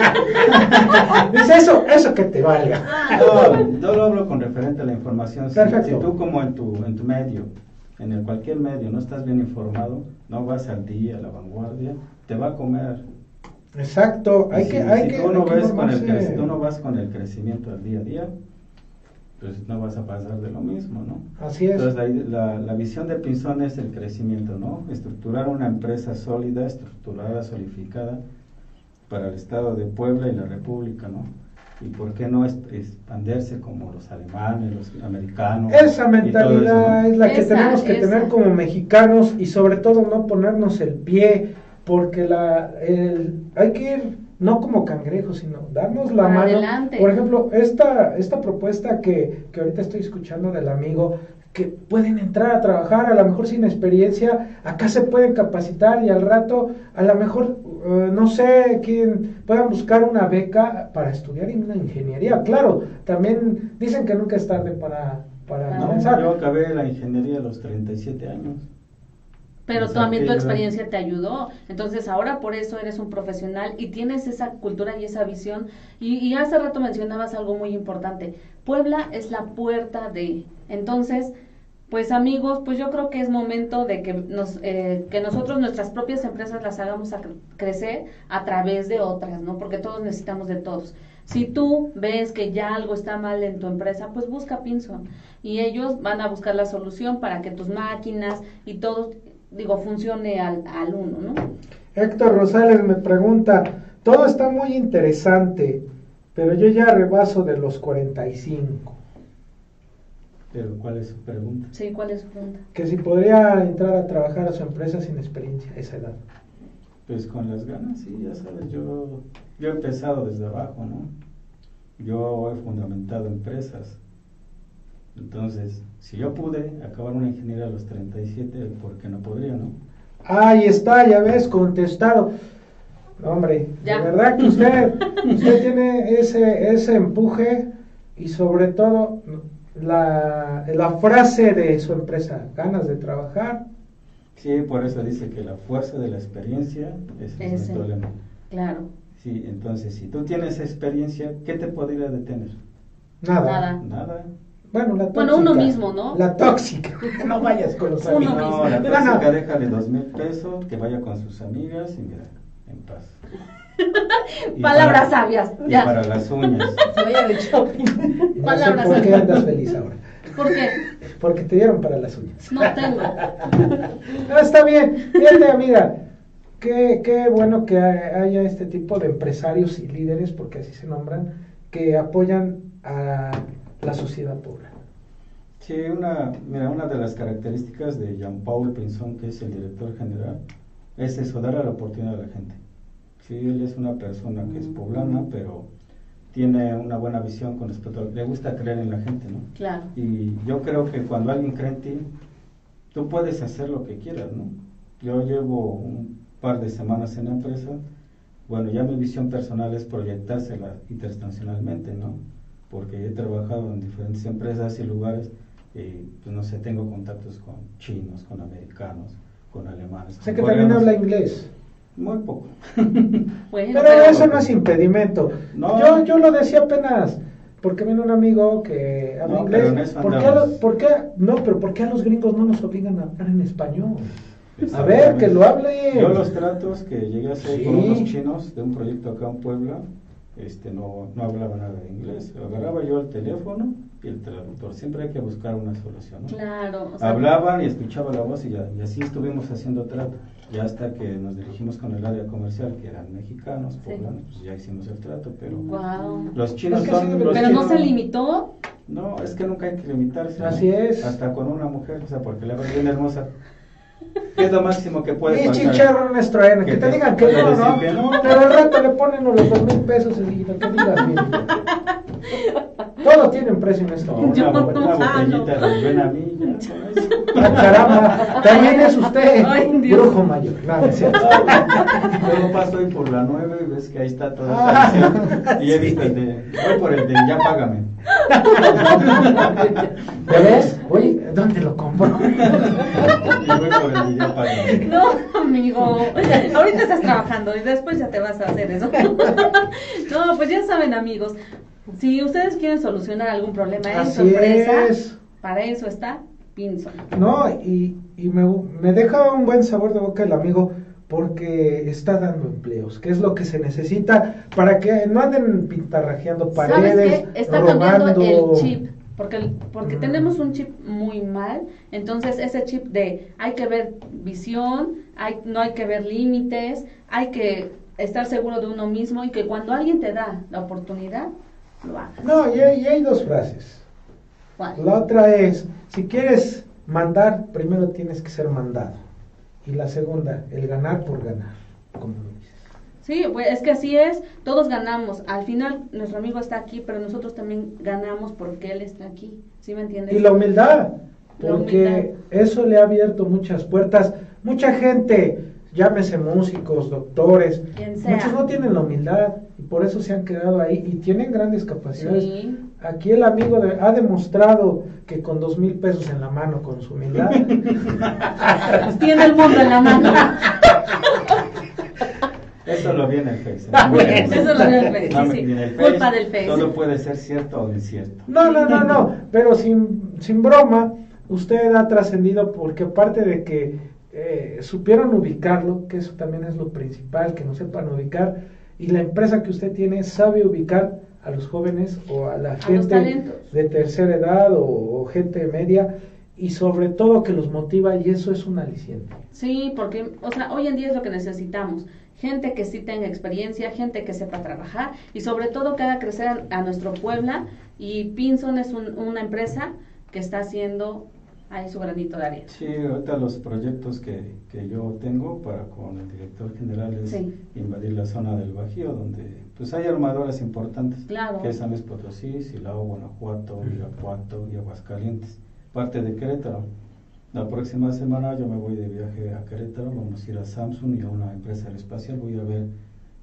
Dice eso, eso que te valga. No, yo lo hablo con referente a la información. Si, Perfecto. si tú como en tu, en tu medio, en el cualquier medio, no estás bien informado, no vas al día, a la vanguardia, te va a comer. Exacto, hay Y que, si, hay si que, tú, no hay que ves con el informarse. cre- tú no vas con el crecimiento al día a día, pues no vas a pasar de lo mismo, ¿no? Así es. Entonces la, la, la visión de Pinzón es el crecimiento, ¿no? Estructurar una empresa sólida, estructurada, solidificada para el Estado de Puebla y la República, ¿no? Y por qué no es- expandirse como los alemanes, los americanos. Esa y todo mentalidad eso, ¿no? es la que Esa, tenemos que esa. tener como mexicanos y sobre todo no ponernos el pie, porque la, el, hay que ir no como cangrejos, sino darnos la Para mano. adelante. Por ejemplo, esta, esta propuesta que, que ahorita estoy escuchando del amigo, que pueden entrar a trabajar, a lo mejor sin experiencia, acá se pueden capacitar y al rato, a lo mejor, eh, no sé, quién puedan buscar una beca para estudiar en una ingeniería. Claro, también dicen que nunca es tarde para, para Claro. No, comenzar. yo acabé la ingeniería a los treinta y siete años. Pero O sea, también tu que- experiencia te ayudó. Entonces ahora por eso eres un profesional y tienes esa cultura y esa visión. Y, y hace rato mencionabas algo muy importante. Puebla es la puerta de... Entonces, pues amigos, pues yo creo que es momento de que, nos, eh, que nosotros nuestras propias empresas las hagamos a cre- crecer a través de otras, ¿no? Porque todos necesitamos de todos. Si tú ves que ya algo está mal en tu empresa, pues busca Pinzón. Y ellos van a buscar la solución para que tus máquinas y todo, digo, funcione al, al uno, ¿no? Héctor Rosales me pregunta, todo está muy interesante, pero yo ya rebaso de los cuarenta y cinco. Pero ¿cuál es su pregunta? Sí, ¿cuál es su pregunta? Que si podría entrar a trabajar a su empresa sin experiencia a esa edad. Pues con las ganas, sí, ya sabes, yo, yo he empezado desde abajo, ¿no? Yo he fundamentado empresas. Entonces, si yo pude acabar una ingeniería a los treinta y siete, ¿por qué no podría, no? Ahí está, ya ves, contestado. Hombre, Ya. de verdad que usted, usted tiene ese, ese empuje y sobre todo la, la frase de su empresa, ganas de trabajar. Sí, por eso dice que la fuerza de la experiencia es, es Ese. nuestro lema. Claro. Sí, entonces, si tú tienes experiencia, ¿qué te podría detener? Nada. Nada. Nada. Bueno, la tóxica. Bueno, uno mismo, ¿no? La tóxica. No vayas con los Uno amigos. mismo. No, la No, tóxica, no. déjale dos mil pesos, que vaya con sus amigas y mira, en paz. Y Palabras para- sabias. Y Ya. para las uñas. Vaya de shopping. No sé Palabras por qué sabias. andas feliz ahora. ¿Por qué? Porque te dieron para las uñas. No tengo. Ah, está bien. Fíjate, amiga. Qué, qué bueno que haya este tipo de empresarios y líderes, porque así se nombran, que apoyan a la sociedad pobre. Sí, una, mira, una de las características de Jean-Paul Pinzón, que es el director general, es eso, darle la oportunidad a la gente. Sí, él es una persona que es poblana, pero tiene una buena visión con respecto a, le gusta creer en la gente, ¿no? Claro. Y yo creo que cuando alguien cree en ti, tú puedes hacer lo que quieras, ¿no? Yo llevo un par de semanas en la empresa, bueno, ya mi visión personal es proyectársela internacionalmente, ¿no? Porque he trabajado en diferentes empresas y lugares, y pues no sé, tengo contactos con chinos, con americanos, con alemanes. O sea con que también coreanos. habla inglés. Muy poco. Bueno, Pero eso no es impedimento. No. Yo, yo lo decía apenas, porque vino un amigo que habla No, pero en inglés. eso ¿Por qué, a andamos. los- por qué- no, pero ¿por qué a los gringos no nos obligan a hablar en español? A Exactamente. ver, que lo hable. Yo los tratos que llegué a hacer con Sí. unos chinos de un proyecto acá en Puebla, este, no, no hablaba nada de inglés. Agarraba yo el teléfono y el traductor. Siempre hay que buscar una solución, ¿no? Claro. O sea, Hablaban y escuchaba la voz y, ya, y así estuvimos haciendo trato. Ya hasta que nos dirigimos con el área comercial, que eran mexicanos, Sí. poblanos, pues ya hicimos el trato. Pero Wow. los chinos Es que sí son... debe- los Pero no chinos- se limitó. No, es que nunca hay que limitarse. ¿no? Así es. Hasta con una mujer, o sea, porque la ves bien hermosa. Es lo máximo que puede Y pasar. chicharro nuestro N, que, Que te te digan que puede no, decir ¿no? que no. Pero al rato le ponen los dos mil pesos y que digas bien. Todo tiene un precio en esto. No, una, Yo bo- no una jalo. botellita de buena villa. con eso. Ah, caramba, también es usted Ay, Dios. brujo mayor. No, no es cierto. Luego paso hoy por la nueve y ves que ahí está toda Ah, esa acción. Y he visto el de, voy por el de ya págame. ¿Ya ves? Oye, ¿dónde lo compro? Y voy por el de ya págame. No, amigo. Ahorita estás trabajando y después ya te vas a hacer eso. No, pues ya saben, amigos. Si ustedes quieren solucionar algún problema en su Así empresa, es. para eso está Pinzón. No, y, y me, me deja un buen sabor de boca el amigo porque está dando empleos, que es lo que se necesita para que no anden pintarrajeando paredes, ¿Sabes qué? Está robando. cambiando el chip. Porque, el- porque Mm. tenemos un chip muy mal, entonces ese chip de hay que ver visión, hay, no hay que ver límites, hay que estar seguro de uno mismo y que cuando alguien te da la oportunidad, lo hagas. No, y hay, y hay dos frases. ¿Cuál? La otra es, si quieres mandar, primero tienes que ser mandado. Y la segunda, el ganar por ganar, como lo dices. Sí, pues es que así es, todos ganamos. Al final nuestro amigo está aquí, pero nosotros también ganamos porque él está aquí. ¿Sí me entiendes? Y la humildad, La porque humildad. eso le ha abierto muchas puertas. Mucha gente, llámese músicos, doctores, Quien sea. muchos no tienen la humildad y por eso se han quedado ahí y tienen grandes capacidades. Sí. Aquí el amigo de- ha demostrado que con dos mil pesos en la mano, con su humildad, Pues tiene el mundo en la mano. Eso lo vi en el Face. Ah, ¿no? bueno. Eso lo vi en el Face, No, sí, en sí. el Culpa del Face. Todo puede ser cierto o incierto. no, no, no, no, pero sin, sin broma, usted ha trascendido porque aparte de que eh, supieron ubicarlo, que eso también es lo principal, que nos sepan ubicar, y la empresa que usted tiene sabe ubicar a los jóvenes o a la los gente talentos. de tercera edad o, o gente media, y sobre todo que los motiva, y eso es un aliciente. Sí, porque, o sea, hoy en día es lo que necesitamos. Gente que sí tenga experiencia, gente que sepa trabajar y sobre todo que haga crecer a, a nuestro Puebla. Y Pinzón es un- una empresa que está haciendo ahí su granito de arena. Sí, ahorita los proyectos que, que yo tengo para con el director general es Sí. invadir la zona del Bajío, donde pues hay armadoras importantes, Claro. que es San Luis Potosí, Silao, Guanajuato, Irapuato y Aguascalientes, parte de Querétaro. La próxima semana yo me voy de viaje a Querétaro, vamos a ir a Samsung y a una empresa aeroespacial, voy a ver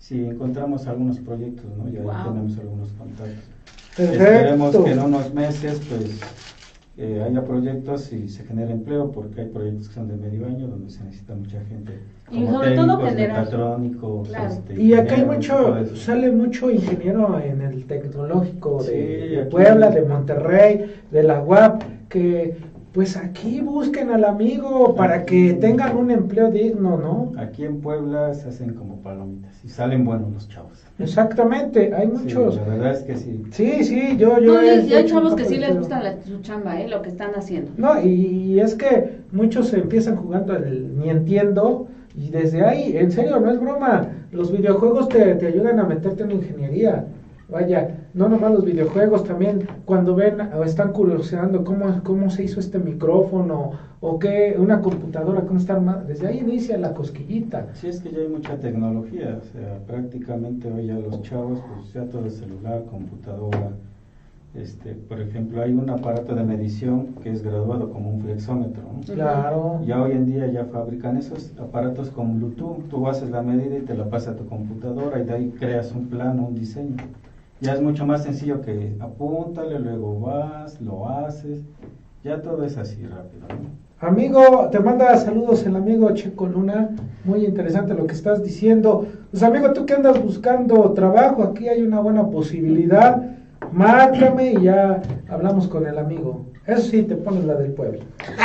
si encontramos algunos proyectos, ¿no? Ya Wow. tenemos algunos contactos. Perfecto. Esperemos que en unos meses, pues, eh, haya proyectos y se genere empleo, porque hay proyectos que son de medio año donde se necesita mucha gente, Y como sobre todo técnicos, generar- mecatrónicos, Claro. este, Y acá hay ingenieros, mucho, todo eso. sale mucho ingeniero en el tecnológico de, Sí, de aquí- Puebla, de Monterrey, de la U A P, que pues aquí busquen al amigo para que tengan un empleo digno, ¿no? Aquí en Puebla se hacen como palomitas y salen buenos los chavos. Exactamente, hay muchos. Sí, la verdad es que sí. Sí, sí, yo, yo No, he y hay hecho chavos un que poco sí de les todo. gusta la, su chamba, ¿eh? Lo que están haciendo. No, y, y es que muchos se empiezan jugando el ni entiendo y desde ahí, en serio, no es broma, los videojuegos te, te ayudan a meterte en ingeniería. Vaya, no nomás los videojuegos, también cuando ven o están curioseando cómo, cómo se hizo este micrófono o qué, una computadora, cómo está armada, desde ahí inicia la cosquillita. Sí, es que ya hay mucha tecnología, o sea, prácticamente hoy ya los chavos, pues ya todo es celular, computadora. Este, por ejemplo, hay un aparato de medición que es graduado como un flexómetro, ¿no? Claro. Ya hoy en día ya fabrican esos aparatos con Bluetooth, tú haces la medida y te la pasa a tu computadora y de ahí creas un plano, un diseño. Ya es mucho más sencillo que apúntale, luego vas, lo haces, ya todo es así rápido, ¿no? Amigo, te manda saludos el amigo Checo Luna, muy interesante lo que estás diciendo. Pues amigo, tú que andas buscando trabajo, aquí hay una buena posibilidad, márcame y ya hablamos con el amigo. Eso sí, te pones la del pueblo.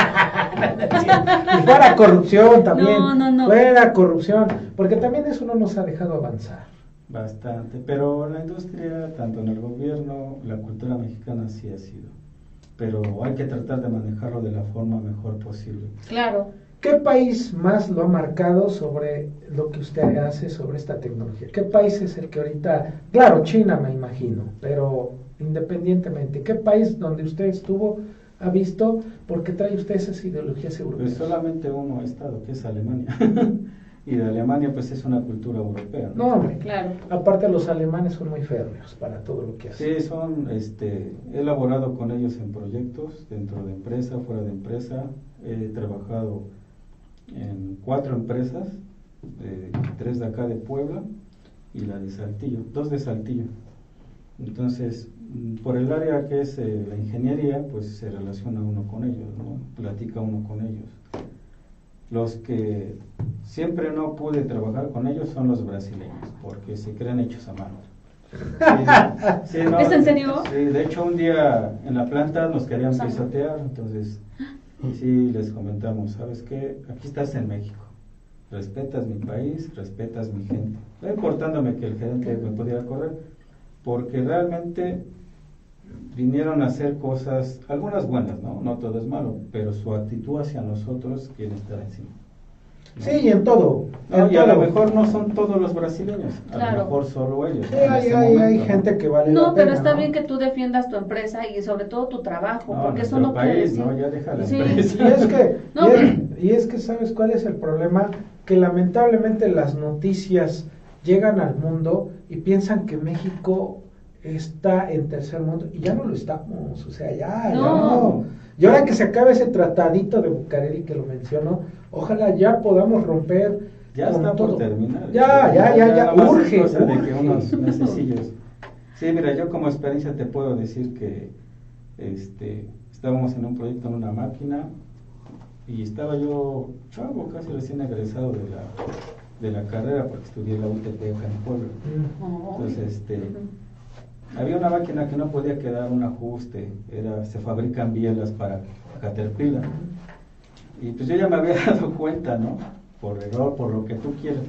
Y fuera corrupción también, No, no, no. fuera corrupción, porque también eso no nos ha dejado avanzar. Bastante, pero la industria, tanto en el gobierno, la cultura mexicana sí ha sido, pero hay que tratar de manejarlo de la forma mejor posible. Claro. ¿Qué país más lo ha marcado sobre lo que usted hace sobre esta tecnología? ¿Qué país es el que ahorita, claro, China me imagino, pero independientemente, ¿qué país donde usted estuvo ha visto porque trae usted esas ideologías europeas? Pues solamente uno ha estado, que es Alemania. Y de Alemania pues es una cultura europea, No, hombre, Claro. aparte los alemanes son muy férreos para todo lo que hacen. Sí, son, este, he elaborado con ellos en proyectos, dentro de empresa, fuera de empresa. He trabajado en cuatro empresas, eh, tres de acá de Puebla y la de Saltillo, dos de Saltillo. Entonces, mm, por el área que es eh, la ingeniería, pues se relaciona uno con ellos, ¿no? Platica uno con ellos. Los que siempre no pude trabajar con ellos son los brasileños, porque se creen hechos a mano. Sí, sí, no, ¿Es en serio? Sí, de hecho un día en la planta nos querían O sea, pisotear, entonces sí les comentamos, ¿sabes qué? Aquí estás en México, respetas mi país, respetas mi gente, no importándome que el gerente me pudiera correr, porque realmente vinieron a hacer cosas, algunas buenas, ¿no? No todo es malo, pero su actitud hacia nosotros quiere estar encima, ¿no? Sí, y en todo. No, en y a lo todo. mejor no son todos los brasileños, a Claro. lo mejor solo ellos. Sí, ¿no? En hay, ese hay, hay momento, ¿no? gente que vale la No, pero pena, está ¿no? bien que tú defiendas tu empresa y sobre todo tu trabajo, No, porque eso nuestro no quiere país, decir... ¿no? Ya deja la Sí. empresa. Y es que, No, y, es, y es que ¿sabes cuál es el problema? Que lamentablemente las noticias llegan al mundo y piensan que México está en tercer mundo y ya no lo estamos, o sea, ya, ya No. no. Y ahora que se acabe ese tratadito de Bucareli que lo menciono, ojalá ya podamos romper Ya con está por todo. terminar. Ya, ya, ya, ya, nomás es urge, cosa de que urge. unos mesecillos. Sí, mira, yo como experiencia te puedo decir que este, estábamos en un proyecto en una máquina y estaba yo chavo, casi recién egresado de la, de la carrera porque estudié la U T P acá en Puebla. Mm. Oh. Entonces, este, Ujú. había una máquina que no podía quedar un ajuste, era, se fabrican bielas para Caterpillar. Y pues yo ya me había dado cuenta, ¿no? Por error, por lo que tú quieras.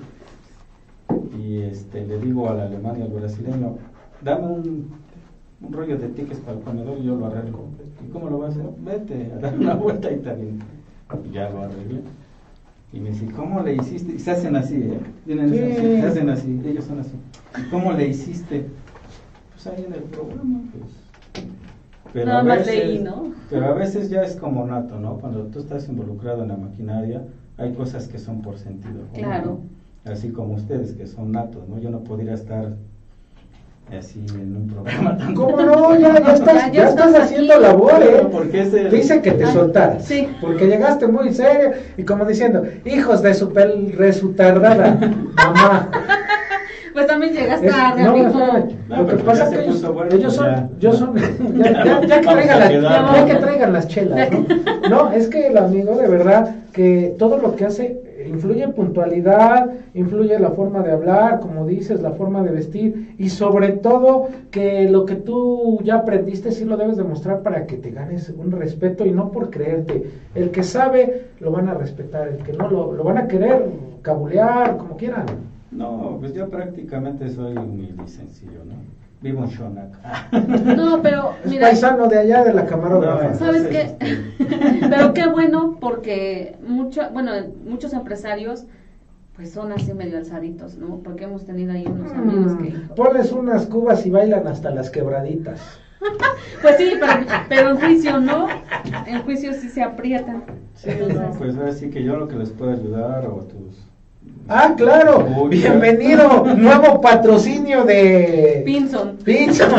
Y este, le digo al alemán y al brasileño, dame un, un rollo de tickets para el comedor y yo lo arreglo. ¿Y cómo lo vas a hacer? Vete a dar una vuelta y está bien. Y ya lo arreglé. Y me dice, ¿cómo le hiciste? Y se hacen así, ¿eh? Tienen Sí. así, se hacen así, ellos son así. ¿Y cómo le hiciste? Pues ahí en el programa, pues. Pero Nada a más veces, leí, ¿no? Pero a veces ya es como nato, ¿no? Cuando tú estás involucrado en la maquinaria, hay cosas que son por sentido común, Claro. ¿no? Así como ustedes, que son natos, ¿no? Yo no podría estar así en un programa tan... ¿Cómo no? Ya, ya estás, Ya, ya ya estás estás haciendo aquí. labor, ¿eh? Porque es el- Dice que te Ah, soltaras. sí. Porque llegaste muy serio y como diciendo, hijos de su pel resutardada mamá. Pues también llegas Es- tarde, no, amigo. espérame, No, lo que pero pasa ya es que se ellos, puso bueno, ellos pues son, ya. yo son, ya, ya, ya que Vamos traigan a las, quedar, ya ¿no? que traigan las chelas, ¿no? No, es que el amigo de verdad que todo lo que hace eh, influye en puntualidad, influye en la forma de hablar, como dices, la forma de vestir y sobre todo que lo que tú ya aprendiste sí lo debes demostrar para que te ganes un respeto y no por creerte. El que sabe lo van a respetar, el que no lo, lo van a querer cabulear, como quieran. No, pues yo prácticamente soy humilde y sencillo, ¿no? Vivo en Shonak. No, pero Es mira, paisano de allá de la camarógrafa. No, ¿sabes entonces, qué? este, Pero qué bueno, porque mucho, bueno, muchos empresarios pues son así medio alzaditos, ¿no? Porque hemos tenido ahí unos amigos que... Mm, ponles unas cubas y bailan hasta las quebraditas. Pues sí, pero, pero en juicio no, en juicio sí se aprietan. Sí, no, pues ahora sí que yo lo que les puedo ayudar o tus... Ah, claro. Uy, Bienvenido. Nuevo patrocinio de Pinson. Pinson.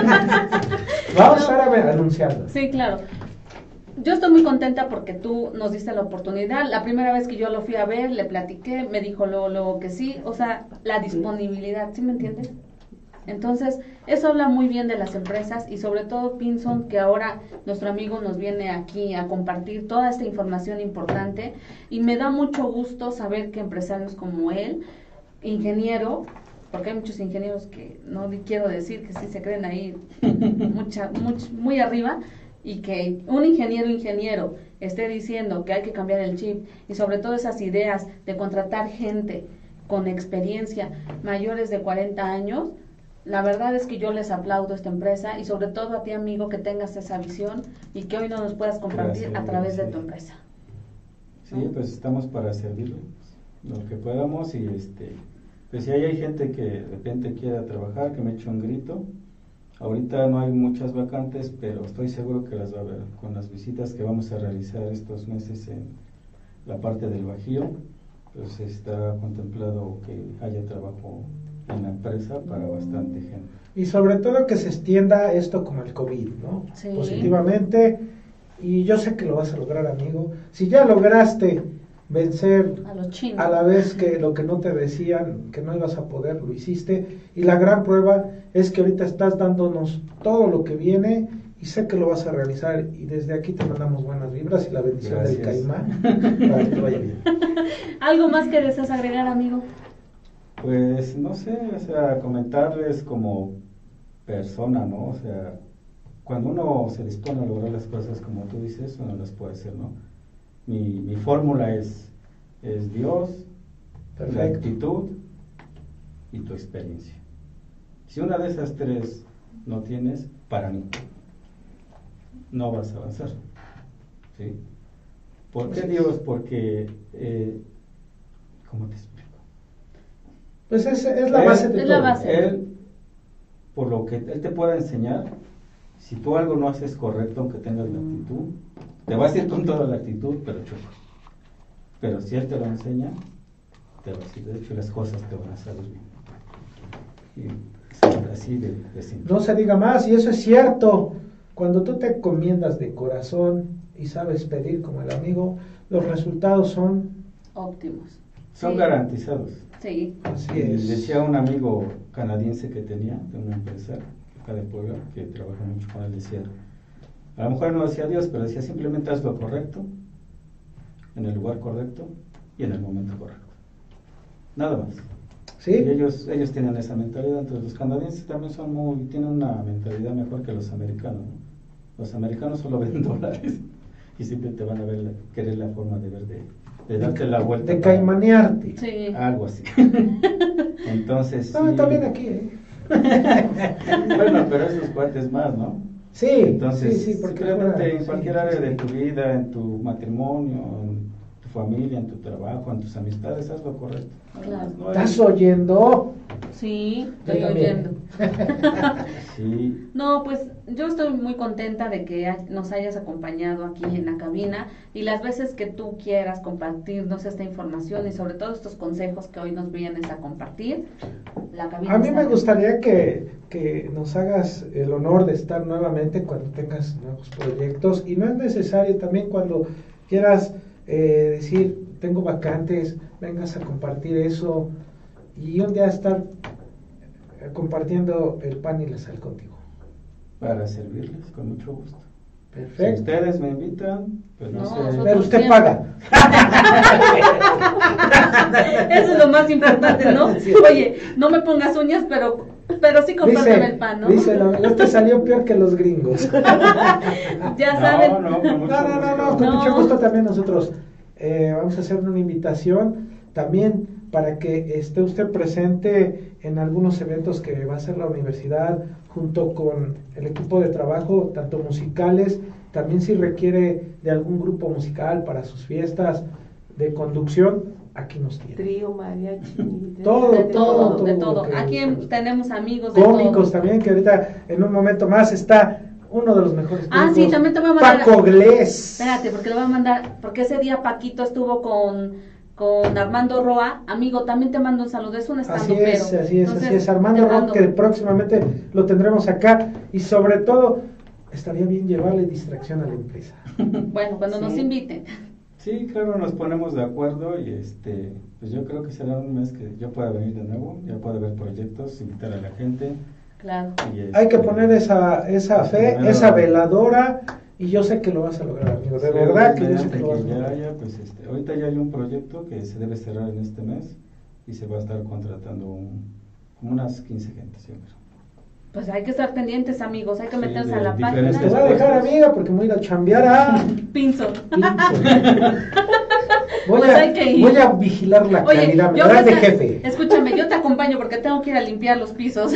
Vamos ahora a ver, anunciarlo. Sí, claro. Yo estoy muy contenta porque tú nos diste la oportunidad. La primera vez que yo lo fui a ver, le platiqué, me dijo luego, luego que sí. O sea, la disponibilidad, ¿sí me entiendes? Entonces, eso habla muy bien de las empresas y sobre todo Pinson, que ahora nuestro amigo nos viene aquí a compartir toda esta información importante y me da mucho gusto saber que empresarios como él, ingeniero, porque hay muchos ingenieros que no di- quiero decir que sí se creen ahí mucha, much- muy arriba, y que un ingeniero ingeniero esté diciendo que hay que cambiar el chip y sobre todo esas ideas de contratar gente con experiencia mayores de cuarenta años, la verdad es que yo les aplaudo a esta empresa y sobre todo a ti, amigo, que tengas esa visión y que hoy no nos puedas compartir Gracias, a través de gracias. tu empresa. Sí, pues estamos para servirle lo que podamos y este, pues si ahí hay gente que de repente quiera trabajar, que me eche un grito. Ahorita no hay muchas vacantes, pero estoy seguro que las va a haber con las visitas que vamos a realizar estos meses en la parte del Bajío. Pues está contemplado que haya trabajo en la empresa para bastante gente. Y sobre todo que se extienda esto como el COVID, ¿no? Sí. Positivamente. Y yo sé que lo vas a lograr, amigo. Si ya lograste vencer A los chinos. a la vez que lo que no te decían que no ibas a poder, lo hiciste. Y la gran prueba es que ahorita estás dándonos todo lo que viene y sé que lo vas a realizar. Y desde aquí te mandamos buenas vibras y la bendición del Gracias. Caimán para que te vaya bien. ¿Algo más que deseas agregar, amigo? Pues no sé, o sea, comentarles como persona, ¿no? O sea, cuando uno se dispone a lograr las cosas como tú dices, uno las puede hacer, ¿no? Mi, mi fórmula es, es Dios, la Perfecto. actitud y tu experiencia. Si una de esas tres no tienes, para mí, no vas a avanzar. ¿Sí? ¿Por qué Así es. Dios? Porque, eh, ¿cómo te explico? Pues es, es la Él- base de Es la todo. base. Él, por lo que Él te pueda enseñar, si tú algo no haces correcto, aunque tengas la actitud, te vas a ir con toda la actitud, pero chupa. Pero si Él te lo enseña, te vas a ir. De hecho, las cosas te van a salir bien. Y es así de, de simple. No se diga más, y eso es cierto. Cuando tú te encomiendas de corazón y sabes pedir como el amigo, los resultados son Óptimos. Son Sí. garantizados. Sí. así Y es. decía un amigo canadiense que tenía, de una empresa acá de Puebla, que trabaja mucho con él, decía, a lo mejor no decía Dios, pero decía simplemente haz lo correcto, en el lugar correcto y en el momento correcto. Nada más. ¿Sí? Y ellos, ellos tienen esa mentalidad. Entonces los canadienses también son muy, tienen una mentalidad mejor que los americanos, ¿no? Los americanos solo ven dólares y siempre te van a ver la, querer la forma de ver de, de darte la vuelta. De para- caimanearte. Sí. algo así. Entonces, No, sí. también aquí, ¿eh? Bueno, pero esos cuates más, ¿no? Sí, Entonces, sí, sí, porque simplemente fuera- en sí, cualquier sí, área sí. de tu vida, en tu matrimonio, en tu familia, en tu trabajo, en tus amistades, haz lo correcto. Claro. No hay- ¿Estás oyendo? Sí, Yo estoy también. oyendo. Sí, No, pues yo estoy muy contenta de que ha- nos hayas acompañado aquí en la cabina y las veces que tú quieras compartirnos esta información y sobre todo estos consejos que hoy nos vienes a compartir, la cabina A mí está me gustaría que, que nos hagas el honor de estar nuevamente cuando tengas nuevos proyectos y no es necesario también cuando quieras eh, decir tengo vacantes, vengas a compartir eso y un día estar eh, compartiendo el pan y la sal contigo. Para servirles, con mucho gusto. Perfecto. Si ustedes me invitan, pues no, No, sé. nosotros- Pero usted siempre. paga. Eso es lo más importante, ¿no? Sí. Oye, no me pongas uñas, pero, pero sí compárteme el pan, ¿no? dice, lo, lo te salió peor que los gringos. Ya No, saben. no, con mucho No, no, no, no, gusto. con No. mucho gusto también nosotros eh, vamos a hacer una invitación también para que esté usted presente en algunos eventos que va a hacer la universidad junto con el equipo de trabajo, tanto musicales, también si requiere de algún grupo musical para sus fiestas de conducción, aquí nos tiene. Trío, mariachi. Todo, De todo, todo de lo todo. que Aquí guste. tenemos amigos de Cómicos todo. también, que ahorita en un momento más está uno de los mejores Ah, cómicos, sí, también te voy a mandar- Paco Glés. Espérate, porque le voy a mandar, porque ese día Paquito estuvo con, con Armando Roa, amigo, también te mando un saludo, es un Así estandopero. es, así es, Entonces, así es. Armando te Rock, mando- que próximamente lo tendremos acá y sobre todo estaría bien llevarle distracción a la empresa. Bueno, cuando Sí. nos inviten. Sí, claro, nos ponemos de acuerdo y este, pues yo creo que será un mes que yo pueda venir de nuevo, ya pueda ver proyectos, invitar a la gente. Claro. y, este, Hay que poner esa, esa fe, primero- esa veladora y yo sé que lo vas a lograr, amigo. De Sí, verdad que yo sé mediante que lo vas a que ya lograr. haya, pues este, ahorita ya hay un proyecto que se debe cerrar en este mes y se va a estar contratando un, como unas quince gentes, yo creo. Pues hay que estar pendientes, amigos, hay que Sí, meterse de a la diferentes Te página. voy a dejar, amiga, porque me voy a ir a chambear a Pinzo. Pinzo. Voy, Pues a, hay que ir. voy a vigilar la Oye, calidad, me yo das de voy a- jefe. Escúchame, yo te acompaño porque tengo que ir a limpiar los pisos.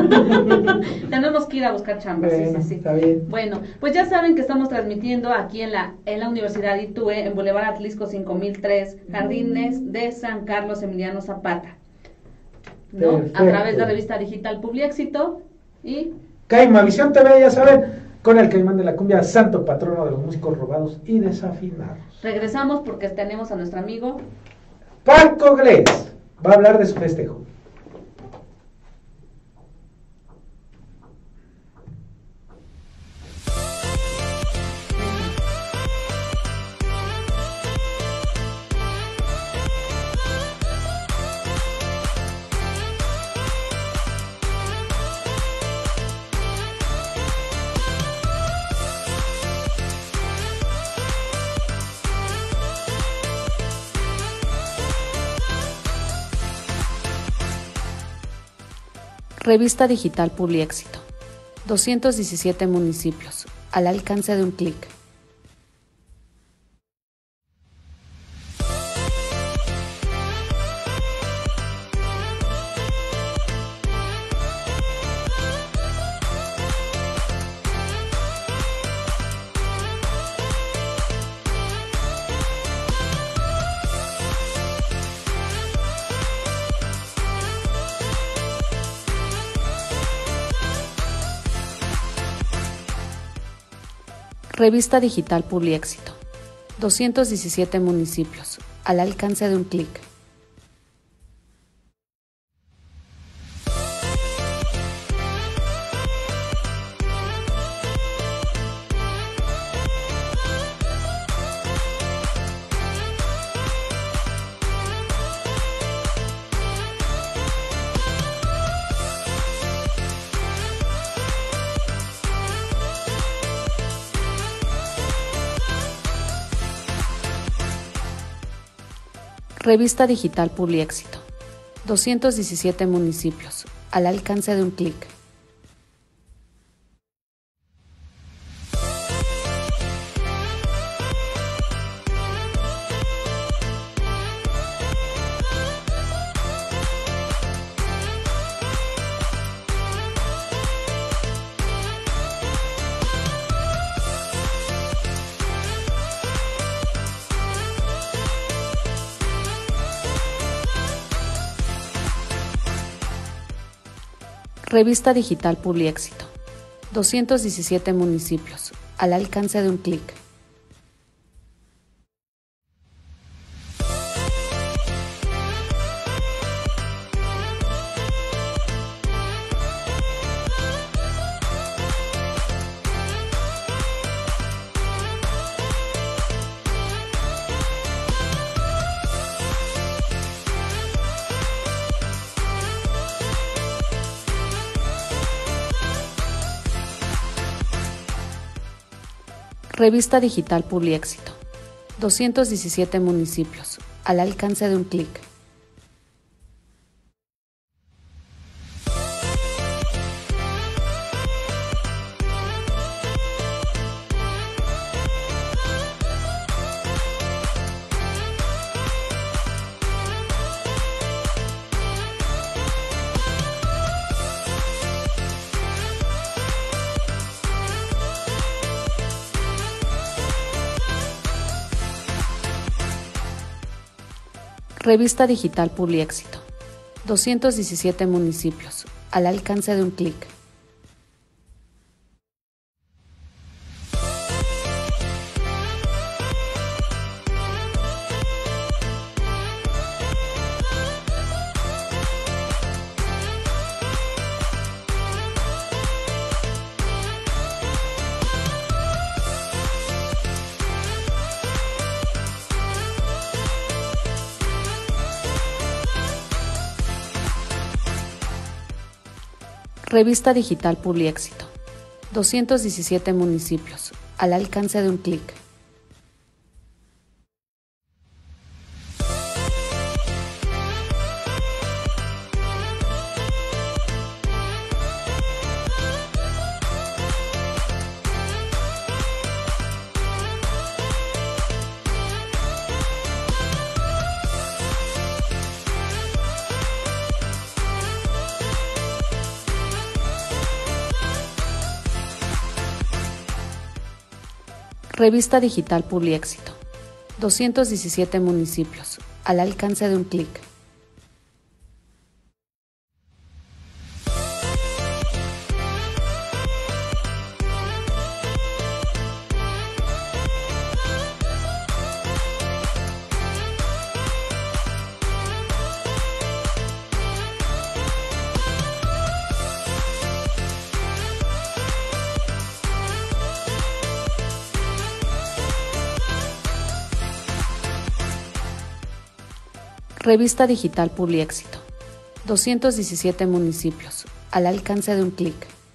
Tenemos que ir a buscar chamba, sí, Bueno, sí, sí. está bien. Bueno, pues ya saben que estamos transmitiendo aquí en la en la Universidad I T U E, en Boulevard Atlisco cinco mil tres, Jardines de San Carlos Emiliano Zapata. ¿No? Perfecto. A través de revista digital Publiéxito y Caima Visión T V, ya saben, con el Caimán de la Cumbia, santo patrono de los músicos robados y desafinados. regresamos porque tenemos a nuestro amigo. Paco Glés va a hablar de su festejo. Revista digital Publiéxito. doscientos diecisiete municipios, al alcance de un clic. Revista digital Publiéxito. doscientos diecisiete municipios, al alcance de un clic. Revista digital Publiéxito. doscientos diecisiete municipios, al alcance de un clic. Revista digital Publiéxito. doscientos diecisiete municipios, al alcance de un clic. Revista digital Publiéxito. doscientos diecisiete municipios, al alcance de un clic. Revista digital Publiéxito. doscientos diecisiete municipios, al alcance de un clic. Revista digital Publiéxito. doscientos diecisiete municipios, al alcance de un clic. Revista digital Publiéxito. doscientos diecisiete municipios, al alcance de un clic. Revista digital Publiéxito. doscientos diecisiete municipios, al alcance de un clic.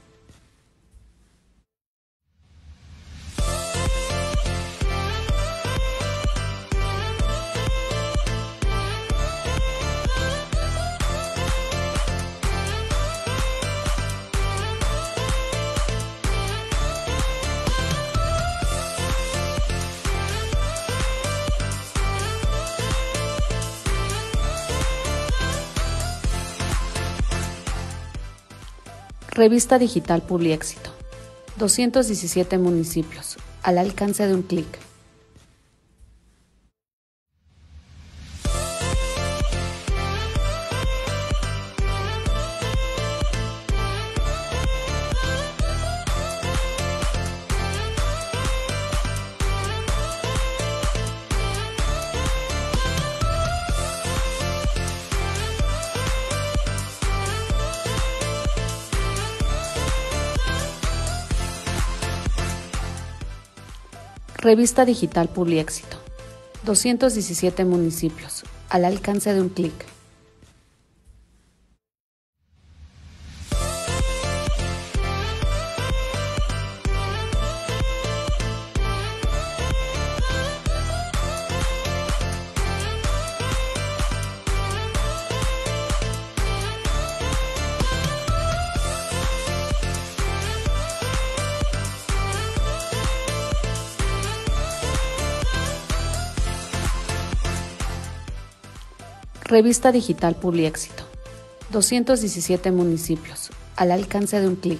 Revista digital Publiéxito. doscientos diecisiete municipios, al alcance de un clic. Revista digital Publiéxito. doscientos diecisiete municipios, al alcance de un clic. Revista digital Publiéxito. doscientos diecisiete municipios, al alcance de un clic.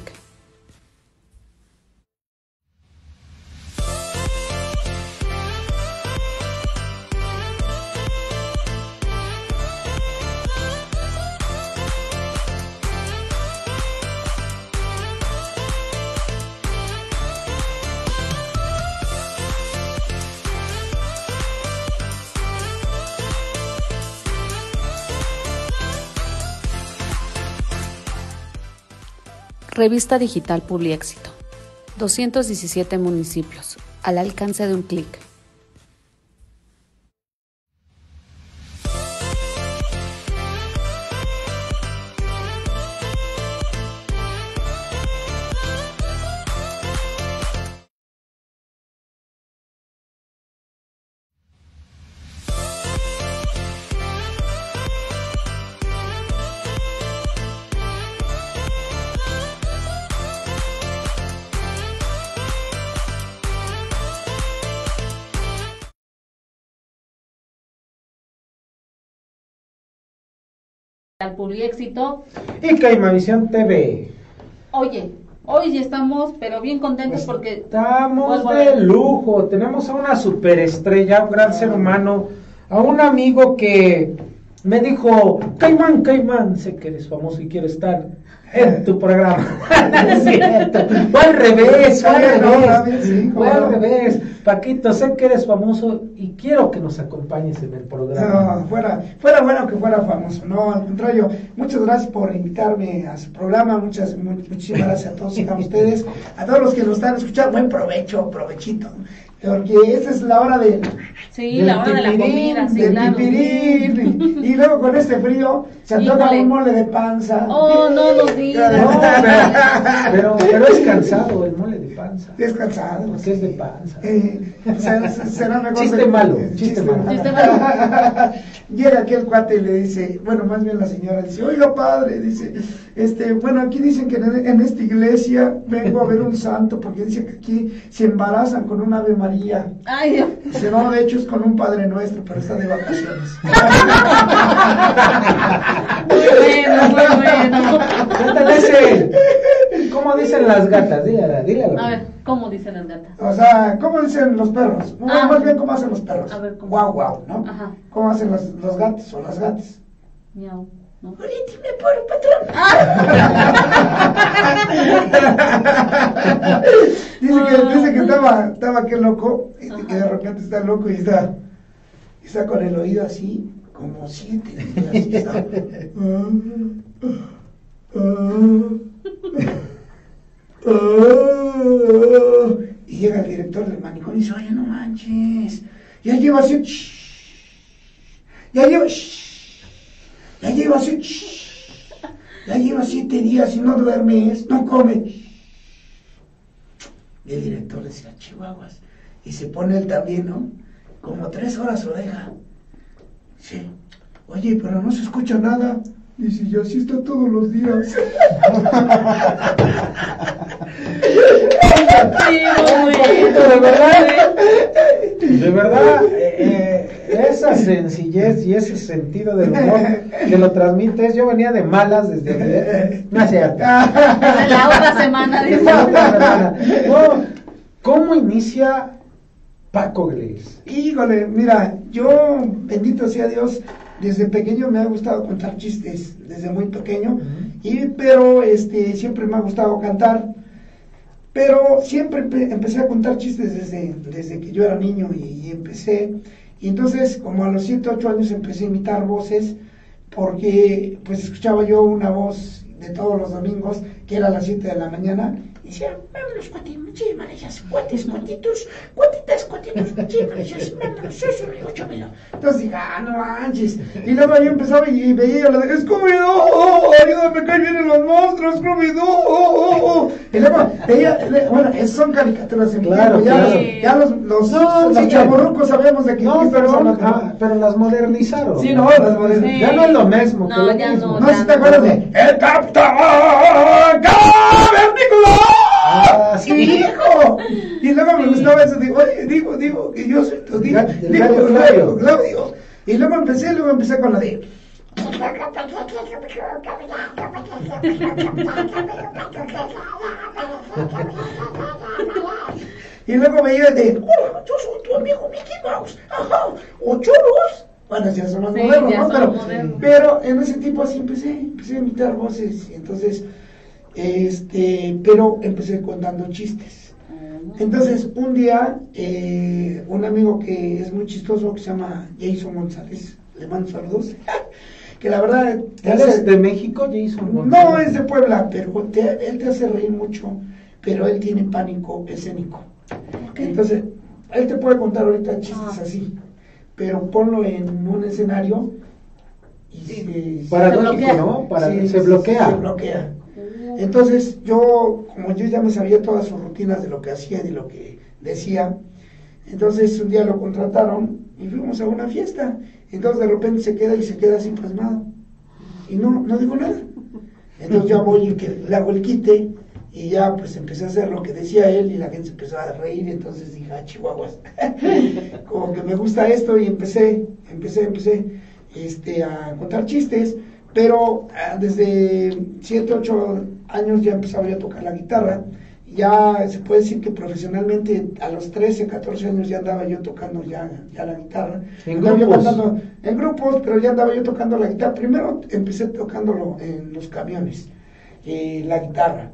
Revista digital Publiéxito. doscientos diecisiete municipios, al alcance de un clic. Al Publiéxito. Y Caimavisión T V. Oye, hoy ya estamos, pero bien contentos Pues porque... estamos vuelvo a de ver. lujo. Tenemos a una superestrella, un gran ser humano, a un amigo que me dijo, Caimán, Caimán, sé que eres famoso y quiero estar en tu programa. No es cierto. Fue al revés, fue al revés. Sí, Fue al claro. revés. Paquito, sé que eres famoso y quiero que nos acompañes en el programa. No, fuera, fuera bueno que fuera famoso, no, al contrario, muchas gracias por invitarme a su programa, muchas, mu- muchísimas gracias a todos a ustedes, a todos los que nos están escuchando, buen provecho, provechito, porque esta es la hora de... Sí, del la hora de la pipirín, comida, sí, del claro. pipirín, y, y luego con este frío se antoja Híjole. un mole de panza. Oh, no lo digas. No, pero, pero, pero es cansado el mole de panza. Es cansado. Porque es de panza. Eh, será, será mejor Chiste ser- malo, eh, chiste malo. Chiste malo. Llega aquel cuate y le dice, bueno, más bien la señora dice, oiga padre, dice, este, bueno, aquí dicen que en, en esta iglesia vengo a ver un santo, porque dice que aquí se embarazan con un Ave María. Ay, Dios. Dice, no, de hecho es con un Padre Nuestro, pero está de vacaciones. Muy bueno, muy bueno. Cuéntale ese. ¿Cómo dicen las gatas? Dígala, dígala. A ver, ¿cómo dicen las gatas? O sea, ¿cómo dicen los perros? Bueno, Ah. más bien, ¿cómo hacen los perros? A ver, ¿cómo? Guau, guau, ¿no? Ajá. ¿Cómo hacen los, los gatos o las gatas? Miau, ¿no? Ahorita me paro, patrón. dice que, dice que estaba, estaba aquel loco, y que de repente está loco y está, y está con el oído así, como siete días, y está, ah, ah, ah, y llega el director del manicomio y dice, oye, no manches, ya lleva así, ya lleva, ya lleva así, ya lleva siete días y no duermes, no come. Y el director decía, chihuahuas, y se pone él también, ¿no? Como tres horas lo deja. Dice, oye, pero no se escucha nada. Dice, y así está todos los días. Sí, muy De bueno. verdad, de verdad, eh, eh, esa sencillez y ese sentido del humor que lo transmites, yo venía de malas desde ayer, no es cierto. Desde la otra semana, dice. Esa otra semana. No, ¿cómo inicia Paco Gles? Híjole, mira, yo, bendito sea Dios, desde pequeño me ha gustado contar chistes, desde muy pequeño, y, pero este, siempre me ha gustado cantar, pero siempre empe- empecé a contar chistes desde, desde que yo era niño y, y empecé, y entonces como a los siete, ocho años empecé a imitar voces, porque pues escuchaba yo una voz de todos los domingos, que era a las siete de la mañana, y decía, vámonos cuates, muchísimas gracias, cuates, cuatitos, cuatitas, cuatitos, muchísimas gracias, vámonos, eso le digo, chámelo. Entonces dije, ah, no manches, y luego yo empezaba y veía la de, Scooby-Doo, ayúdame que ahí vienen los monstruos, Scooby-Doo, y luego veía, le- bueno, es- son caricaturas en mi Claro, tiempo, ya, claro. los, ya los, los, No, los sí, chavorrucos sabemos de qué No, qué estamos pero, hablando, ah, ¿no? pero las modernizaron. Sí, no, las modernizaron. Sí. Ya no es lo mismo que No, lo ya mismo. no. No sé si te acuerdas de El Capitán Cavernícola. Ah, sí. ¡Hijo! Y luego me gustaba eso, digo, oye, digo, digo, que yo soy tu digo, El gallo digo, Claudio. Claudio, Claudio. Y luego empecé, luego empecé con la de y luego veía de, hola, yo soy tu amigo Mickey Mouse, ajá, o choros. Bueno, ya son más Sí, modernos, ya ¿no? son Pero, modernos. pero en ese tiempo así empecé, empecé a imitar voces, y entonces, este, pero empecé contando chistes. Entonces, un día, eh, un amigo que es muy chistoso, que se llama Jason González, le mando saludos, que la verdad... te ¿Él hace- es de México, Jason? no, es de Puebla, pero te- él te hace reír mucho, pero él tiene pánico escénico. Entonces, él te puede contar ahorita chistes Ah. así, pero ponlo en un escenario y Sí. se... Paradójico, bloquea. ¿no? Para, sí, se bloquea. Se bloquea. Entonces, yo, como yo ya me sabía todas sus rutinas de lo que hacía y de lo que decía, entonces un día lo contrataron y fuimos a una fiesta. Entonces de repente se queda y se queda así pasmado. Y no, no digo nada. Entonces ya voy y que le hago el quite y ya pues empecé a hacer lo que decía él y la gente se empezó a reír. Y entonces dije, ah, chihuahuas, como que me gusta esto y empecé, empecé, empecé este, a contar chistes. pero ah, desde siete, ocho años ya empezaba yo a tocar la guitarra. Ya se puede decir que profesionalmente a los trece, catorce años ya andaba yo tocando ya, ya la guitarra. ¿En Andaba yo grupos? cantando en grupos, pero ya andaba yo tocando la guitarra. Primero empecé tocándolo en los camiones, eh, la guitarra.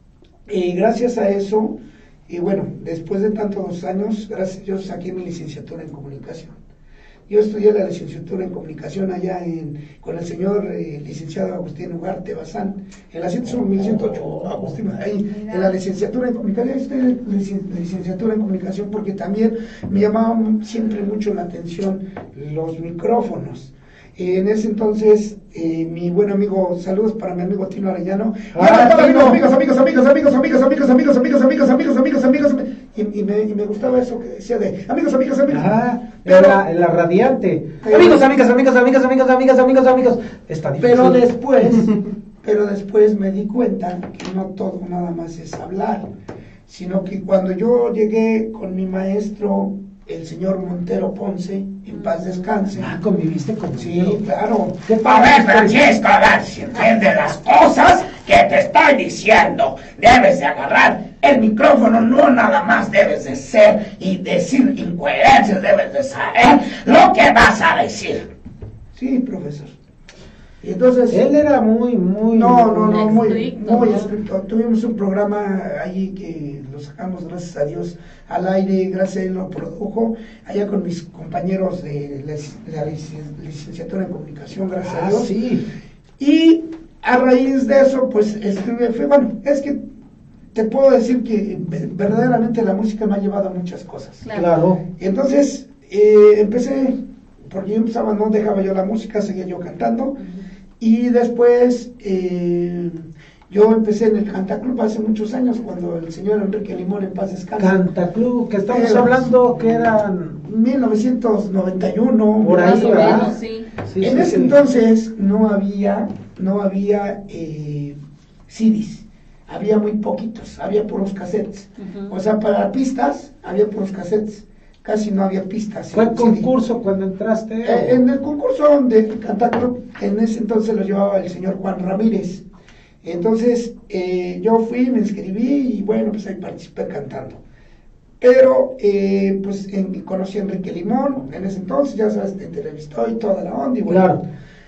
Y gracias a eso, y bueno, después de tantos años, gracias a Dios saqué mi licenciatura en comunicación. Yo estudié la licenciatura en comunicación allá en, con el señor eh, licenciado Agustín Ugarte Bazán, en la ciento ocho, Agustín, ahí, en la licenciatura en comunicación. Yo estudié licen, licenciatura en comunicación porque también me llamaban siempre mucho la atención los micrófonos. Eh, en ese entonces, eh, mi buen amigo, saludos para mi amigo Tino Arellano. Ah, Hola, Tino. amigos, amigos, amigos, amigos, amigos, amigos, amigos, amigos, amigos, amigos, amigos, amigos, y, y, me, y me gustaba eso que decía de amigos, amigos, amigos. Ajá, Pero- en la, en la radiante. Pero- amigos, amigos, amigos, amigos, amigos, amigos, amigos, amigos. Está difícil. Pero después, pero después me di cuenta que no todo nada más es hablar, sino que cuando yo llegué con mi maestro, el señor Montero Ponce, en paz descanse. Ah, conviviste con Sí, claro. ¿Qué A tal? ver, Francisco, a ver si entiendes las cosas que te estoy diciendo. Debes de agarrar el micrófono, no nada más debes de ser y decir incoherencias, debes de saber lo que vas a decir. Sí, profesor. Y entonces... Él era muy, muy... No, no, no, muy Estricto, muy ¿no? estricto. Tuvimos un programa allí que lo sacamos, gracias a Dios, al aire, gracias a él lo produjo, allá con mis compañeros de la, la licen- licenciatura en comunicación, gracias a Ah, Dios. sí. Y a raíz de eso, pues, estuve, fue, bueno, es que te puedo decir que ve- verdaderamente la música me ha llevado a muchas cosas. Claro. Claro. Entonces, eh, empecé, porque yo empezaba, no dejaba yo la música, seguía yo cantando. Y después eh, yo empecé en el Cantaclub hace muchos años, cuando el señor Enrique Limón, en paz descanse. Cantaclub, que estamos Pero- hablando que eran... mil novecientos noventa y uno. Por ahí, Más o ¿verdad? menos, sí. Sí, en sí, ese sí. entonces no había, no había eh, C Ds, había muy poquitos, había puros cassettes. Ujú. O sea, para pistas había puros cassettes, casi no había pistas. ¿Fue en el C D. concurso cuando entraste? Eh, en el concurso de Cantaclub, en ese entonces lo llevaba el señor Juan Ramírez. Entonces, eh, yo fui, me inscribí y bueno, pues ahí participé cantando. Pero, eh, pues en- conocí a Enrique Limón en ese entonces, ya sabes, te entrevistó y toda la onda y bueno. Claro.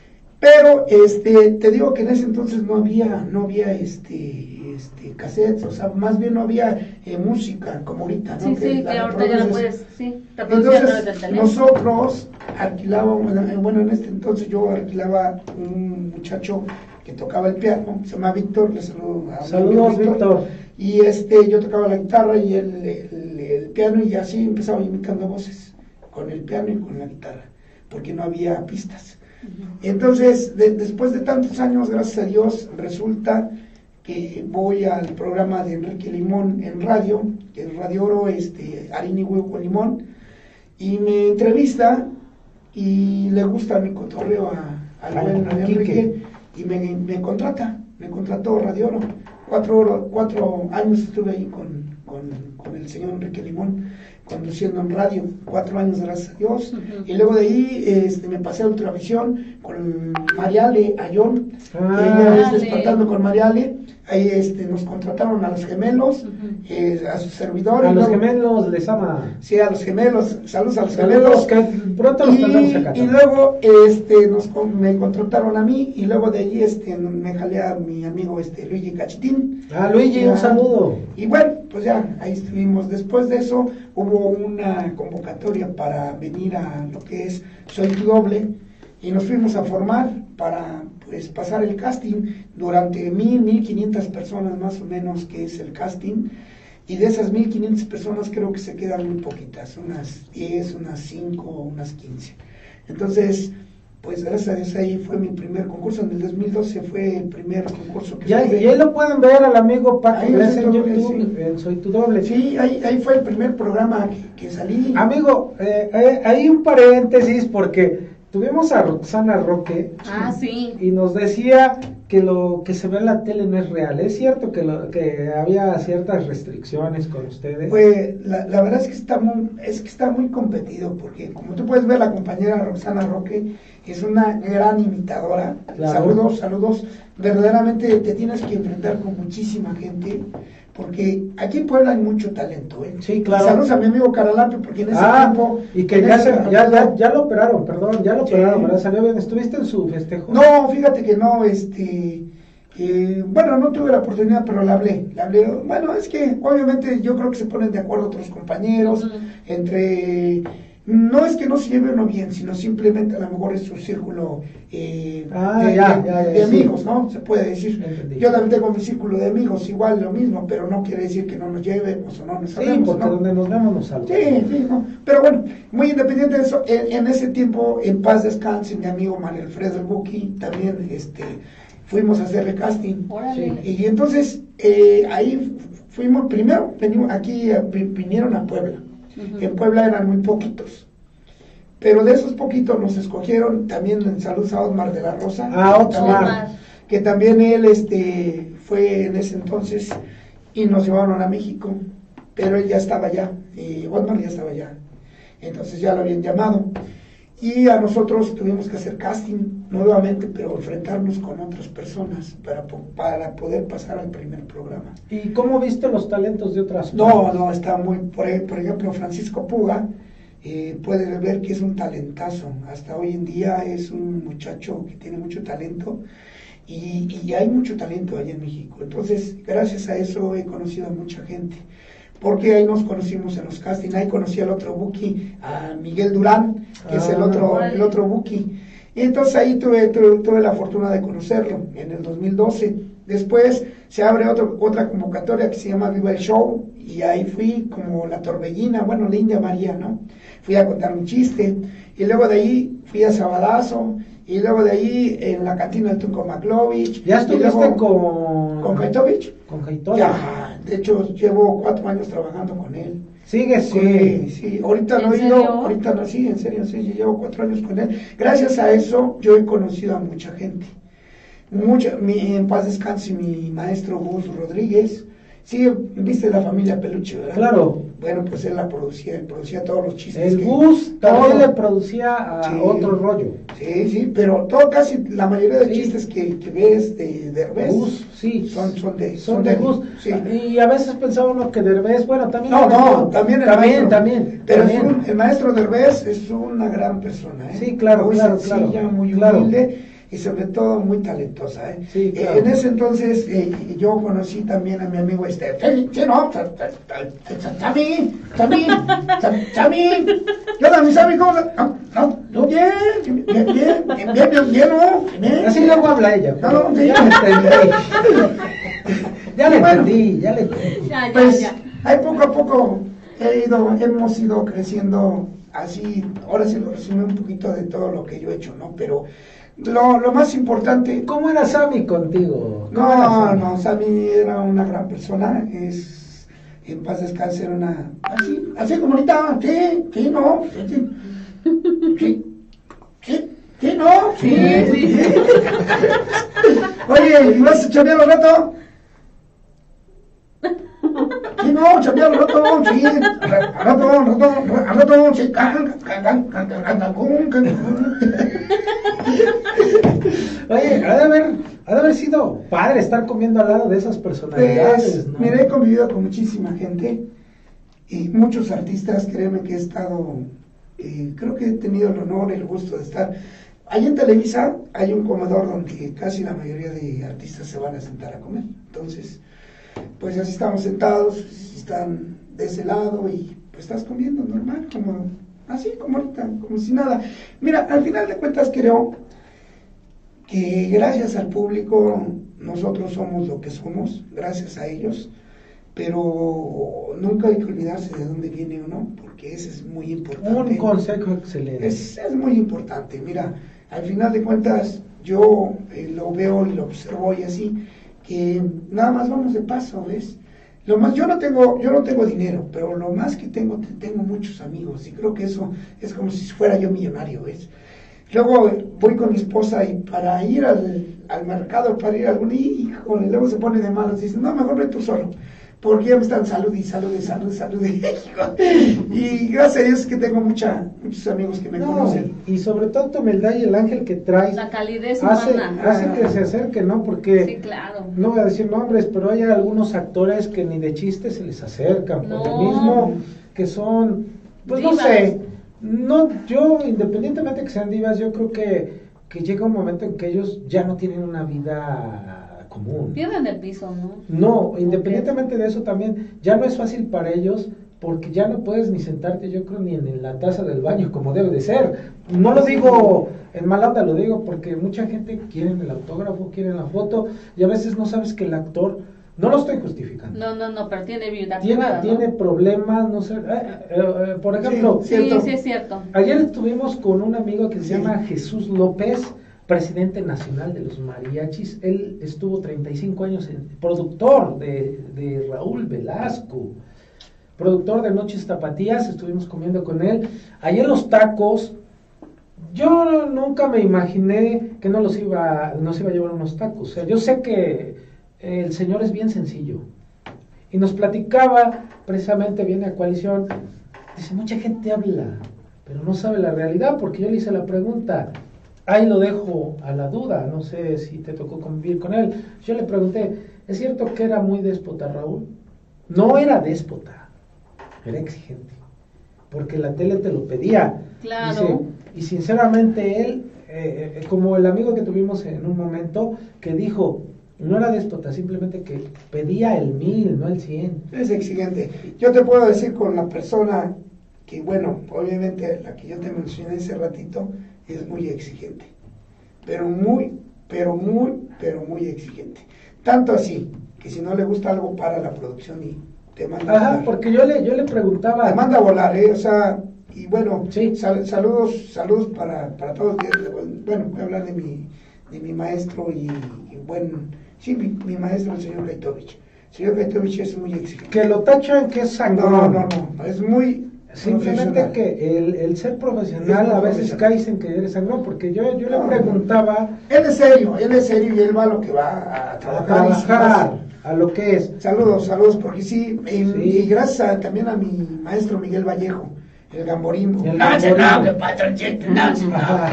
Pero, este, te digo que en ese entonces no había, no había, este, este, cassettes, o sea, más bien no había eh, música como ahorita, ¿no? Sí, sí, la que ahorita ya la reproduces. puedes, sí, te produce a través del Entonces, teléfono. nosotros alquilábamos, bueno, en este entonces yo alquilaba un muchacho que tocaba el piano, se llama Víctor, le saludo a mi Saludos, amigo Víctor. Y este, yo tocaba la guitarra y él el, el piano, y así empezaba imitando voces, con el piano y con la guitarra, porque no había pistas. Entonces, de- después de tantos años, gracias a Dios, resulta que voy al programa de Enrique Limón en radio, que es Radio Oro, este, Harina y Huevo con Limón, y me entrevista y le gusta mi cotorreo a, al Ay, buen Quique. Enrique y me, me contrata, me contrató Radio Oro. Cuatro, oro- cuatro años estuve ahí con, con, con el señor Enrique Limón, conduciendo en radio, cuatro años, gracias a Dios. Ujú. Y luego de ahí este, me pasé a Ultravisión con Mariale Ayón, Ah, ella es Dale. Despertando con Mariale. Ahí este, nos contrataron a los gemelos, Ujú. eh, a su servidor. A y los luego- gemelos les ama. Sí, a los gemelos, saludos a los Saludos, gemelos. que pronto los tendremos Y, acá. y luego este, nos, con- me contrataron a mí y luego de allí este, me jalé a mi amigo este, Luigi Cachitín. Ah, Luigi, un Ya. saludo. Y bueno, pues ya, ahí estuvimos. Después de eso hubo una convocatoria para venir a lo que es Soy Tu Doble y nos fuimos a formar para pues pasar el casting durante mil, mil quinientas personas más o menos, que es el casting. Y de esas mil quinientas personas creo que se quedan muy poquitas, unas diez, unas cinco, unas quince. Entonces, pues gracias a Dios ahí fue mi primer concurso. En el dos mil doce fue el primer concurso que Ya, tuve. y ahí lo pueden ver al amigo Paco Ahí Iglesias en Soy Tu Doble, YouTube, sí. en Soy Tu Doble. Sí, ahí, ahí fue el primer programa que, que salí. Amigo, eh, eh, hay un paréntesis porque tuvimos a Roxana Roque. Ah, sí. Y nos decía que lo que se ve en la tele no es real. ¿Es cierto que, lo, que había ciertas restricciones con ustedes? Pues la, la verdad es que está muy, es que está muy competido, porque como tú puedes ver, la compañera Roxana Roque es una gran imitadora. Claro. Saludos, saludos. Verdaderamente te tienes que enfrentar con muchísima gente, porque aquí en Puebla hay mucho talento, ¿eh? Sí, claro. Saludos a mi amigo Caralampio, porque en ese ah, tiempo... y que ya, se, ya, ya, ya lo operaron, perdón, ya lo Sí. operaron, ¿verdad? Salió bien. ¿Estuviste en su festejo? No, fíjate que no, este... Eh, bueno, no tuve la oportunidad, pero le hablé, le hablé. Bueno, es que obviamente yo creo que se ponen de acuerdo otros compañeros, Uh-huh. entre... No es que no se lleve uno bien, sino simplemente a lo mejor es su círculo eh, Ah, de, ya, de- ya, ya, de sí. amigos, ¿no? Se puede decir. Entendí. Yo también tengo mi círculo de amigos, igual lo mismo, pero no quiere decir que no nos llevemos o no nos Sí, hablemos, porque ¿no? donde nos vemos nos saludamos. Sí, sí, no. Pero bueno, muy independiente de eso, en, en ese tiempo, en paz descanse, mi amigo Manuel Alfredo el Buki, también este, fuimos a hacerle casting. Órale. Y entonces, eh, ahí fuimos, primero, venimos, aquí eh, vi- vinieron a Puebla. Ujú. En Puebla eran muy poquitos. Pero de esos poquitos nos escogieron también en saludos a Osmar de la Rosa. Ah, que también- Osmar. Que también él este, fue en ese entonces y nos llevaron a México. Pero él ya estaba allá, eh, Osmar ya estaba allá. Entonces ya lo habían llamado. Y a nosotros tuvimos que hacer casting nuevamente, pero enfrentarnos con otras personas para, po- para poder pasar al primer programa. ¿Y cómo viste los talentos de otras No, no, está muy, por, e- por ejemplo, Francisco Puga, eh, puedes ver que es un talentazo. Hasta hoy en día es un muchacho que tiene mucho talento y, y hay mucho talento allá en México. Entonces, gracias a eso he conocido a mucha gente. Porque ahí nos conocimos en los castings, ahí conocí al otro Buki, a Miguel Durán, que es el Ah, otro, órale. el otro Buki. Y entonces ahí tuve, tuve, tuve la fortuna de conocerlo en el dos mil doce. Después se abre otro, otra convocatoria que se llama Viva el Show, y ahí fui como la Torbellina, bueno, la India María, ¿no? Fui a contar un chiste, y luego de ahí fui a Sabadazo, y luego de ahí en la cantina del Tunco Maklovich. ¿Ya y estuviste luego con... con Kaitovich? Con Kaitovich? Ya, de hecho llevo cuatro años trabajando con él. ¿Sigues con Sí, él? sí, ahorita ¿En no he ido, serio? ahorita no, sí, en serio, sí, yo llevo cuatro años con él. Gracias a eso yo he conocido a mucha gente. Mucha, mi, en paz descanse mi maestro Gus Rodríguez. Sí, viste la familia Peluche, ¿verdad? Claro. Bueno, pues él la producía, él producía todos los chistes. El que- Gus también todo. le producía a Sí. otro rollo. Sí, sí, pero todo, casi la mayoría de Sí. chistes que, que ves de Derbez Gus, sí. son, son de, Son de Gus. Sí. Y a veces pensaba uno que Derbez, bueno, también... No, no, también el También, maestro. también. Pero también. Es un- el maestro Derbez es una gran persona, ¿eh? Sí, claro, muy claro, sencilla, claro, muy claro. humilde y sobre todo muy talentosa, ¿eh? Sí, Eh, claro. En ese entonces eh, yo conocí también a mi amigo este, sí, sí, no, Sammy, Sammy, Sammy, yo a mi Sammy, ¿cómo? No, no, no, bien, bien, bien, bien, bien, bien, bien, ¿no? Bien. Así luego habla ella. No, no, sí. Ya le entendí. Ya le Bueno. entendí, ya le entendí. Ya, ya, Pues ya. ahí poco a poco he ido, hemos ido creciendo así, ahora sí lo resumí un poquito de todo lo que yo he hecho, ¿no? Pero lo, lo más importante, ¿Cómo era Sammy contigo? ¿Cómo era no, Sammy? no, Sammy era una gran persona, es, en paz descanse, era una, así, así como ahorita, sí, sí, no, sí, sí, sí, sí, sí, no, sí, Sí, sí. Oye, ¿y vas a chambear al rato? Sí, no, chambear al rato, sí, al rato, al rato, al rato, sí, can, can, can, can, can, Cancún, Cancún. Oye, ha de haber, ha de haber sido padre estar comiendo al lado de esas personalidades, Pues, ¿no? mira, he convivido con muchísima gente y muchos artistas, créeme que he estado, eh, creo que he tenido el honor y el gusto de estar. Allí en Televisa hay un comedor donde casi la mayoría de artistas se van a sentar a comer. Entonces, pues así estamos sentados, están de ese lado y pues estás comiendo normal, como así, como ahorita, como si nada. Mira, al final de cuentas creo que gracias al público nosotros somos lo que somos, gracias a ellos, pero nunca hay que olvidarse de dónde viene uno, porque eso es muy importante. Un consejo excelente. Es, es muy importante. Mira, al final de cuentas yo eh, lo veo y lo observo y así, que nada más vamos de paso, ¿ves? Lo más, yo no tengo, yo no tengo dinero, pero lo más que tengo, te- tengo muchos amigos y creo que eso es como si fuera yo millonario, ¿ves? luego voy con mi esposa y para ir al, al mercado, para ir a algún hijo, y luego se pone de malos, dice, no, mejor ve tú solo, porque ya me están salud y salud y salud y salud, y gracias a Dios que tengo mucha, muchos amigos que me No, conocen. y sobre todo tu humildad y el ángel que traes La calidez hace, humana. hace que se acerquen, ¿no? Porque Sí, claro. no voy a decir nombres, pero hay algunos actores que ni de chiste se les acercan, por lo No. mismo que son, pues no Divas. sé, no, yo independientemente que sean divas, yo creo que, que llega un momento en que ellos ya no tienen una vida común. Pierden el piso, ¿no? No, independientemente de eso también, ya no es fácil para ellos porque ya no puedes ni sentarte, yo creo, ni en la taza del baño como debe de ser. No lo digo en mala onda, lo digo porque mucha gente quiere el autógrafo, quiere la foto y a veces no sabes que el actor, no lo estoy justificando, No, no, no, pero tiene vida tiene, privada, ¿no? tiene problemas, no sé, eh, eh, eh, por ejemplo, Sí, Sí, cierto. sí, es cierto. ayer estuvimos con un amigo que se Sí. llama Jesús López, presidente nacional de los mariachis. Él estuvo treinta y cinco años en, productor de, de Raúl Velasco, productor de Noches Tapatías. Estuvimos comiendo con él. Ayer los tacos, yo nunca me imaginé que no los iba, nos iba a llevar unos tacos. O sea, yo sé que el señor es bien sencillo. Y nos platicaba, precisamente viene a Coalición, dice, mucha gente habla, pero no sabe la realidad, porque yo le hice la pregunta, ahí lo dejo a la duda, no sé si te tocó convivir con él. Yo le pregunté, ¿es cierto que era muy déspota Raúl? No era déspota, era exigente, porque la tele te lo pedía. Claro. Dice, y sinceramente él, eh, eh, como el amigo que tuvimos en un momento, que dijo, no era déspota, simplemente que pedía el mil, no el cien. Es exigente. Yo te puedo decir con la persona que, bueno, obviamente la que yo te mencioné hace ratito, es muy exigente. Pero muy, pero muy, pero muy exigente. Tanto así, que si no le gusta algo para la producción y te manda a Ajá, volar. porque yo le, yo le preguntaba. Te manda a volar, ¿eh? O sea, y bueno, Sí. sal- saludos, saludos para, para todos. Bueno, voy a hablar de mi, de mi maestro y, y buen, sí, mi, mi maestro, el señor Gaitovich. El señor Gaitovich es muy exigente. Que lo tachan que es sangrón. No, no, no, es muy Simplemente profesional. que el, el ser profesional Es a muy veces profesional. caes en que eres sangrón, porque yo, yo le No. preguntaba Él es serio, él es serio y él va a lo que va a a trabajar. y sí lo trabajar hace. a lo que es. Saludos, saludos, porque sí, y, Sí. y gracias a- también a mi maestro Miguel Vallejo, el gamborimbo. El No se gamborimbo. enoje, patroncito, no se enoje. Ajá.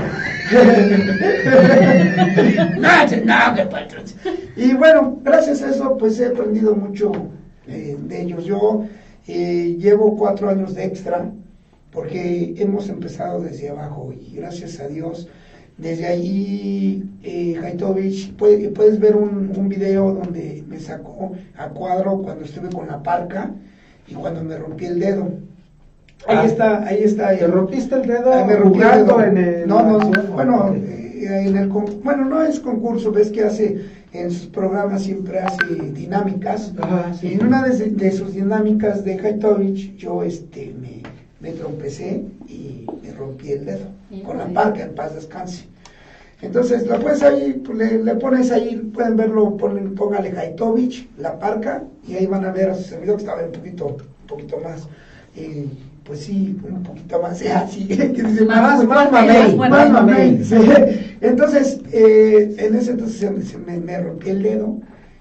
No se enoje, patroncito. Y bueno, gracias a eso, pues he aprendido mucho eh, de ellos. Yo eh, llevo cuatro años de extra, porque hemos empezado desde abajo y gracias a Dios, desde ahí, eh, Gaitovich, puede- puedes ver un, un video donde me sacó a cuadro cuando estuve con la parca y cuando me rompí el dedo. Ahí Ah. está, ahí está. ¿Te el- rompiste el dedo Ah, me rompí el jugando dedo. en el... No, no, acción? bueno, Ok. eh, en el con- bueno, no es concurso, ves que hace en sus programas siempre hace dinámicas. Ajá, sí. Y en una de, de sus dinámicas de Gaitovich, yo este me, me trompecé y me rompí el dedo con la Híjole. parca, en paz descanse. Entonces, lo puedes ahí, pues, le, le pones ahí, pueden verlo, ponen, póngale Gaitovich, la parca, y ahí van a ver a su servidor que estaba un poquito, un poquito más, eh, pues sí, un poquito más, eh, así, que dice, Más- más fuerte, mamey, más más fuerte. mamey, sí. Entonces, eh, en ese entonces se me, se me- me rompí el dedo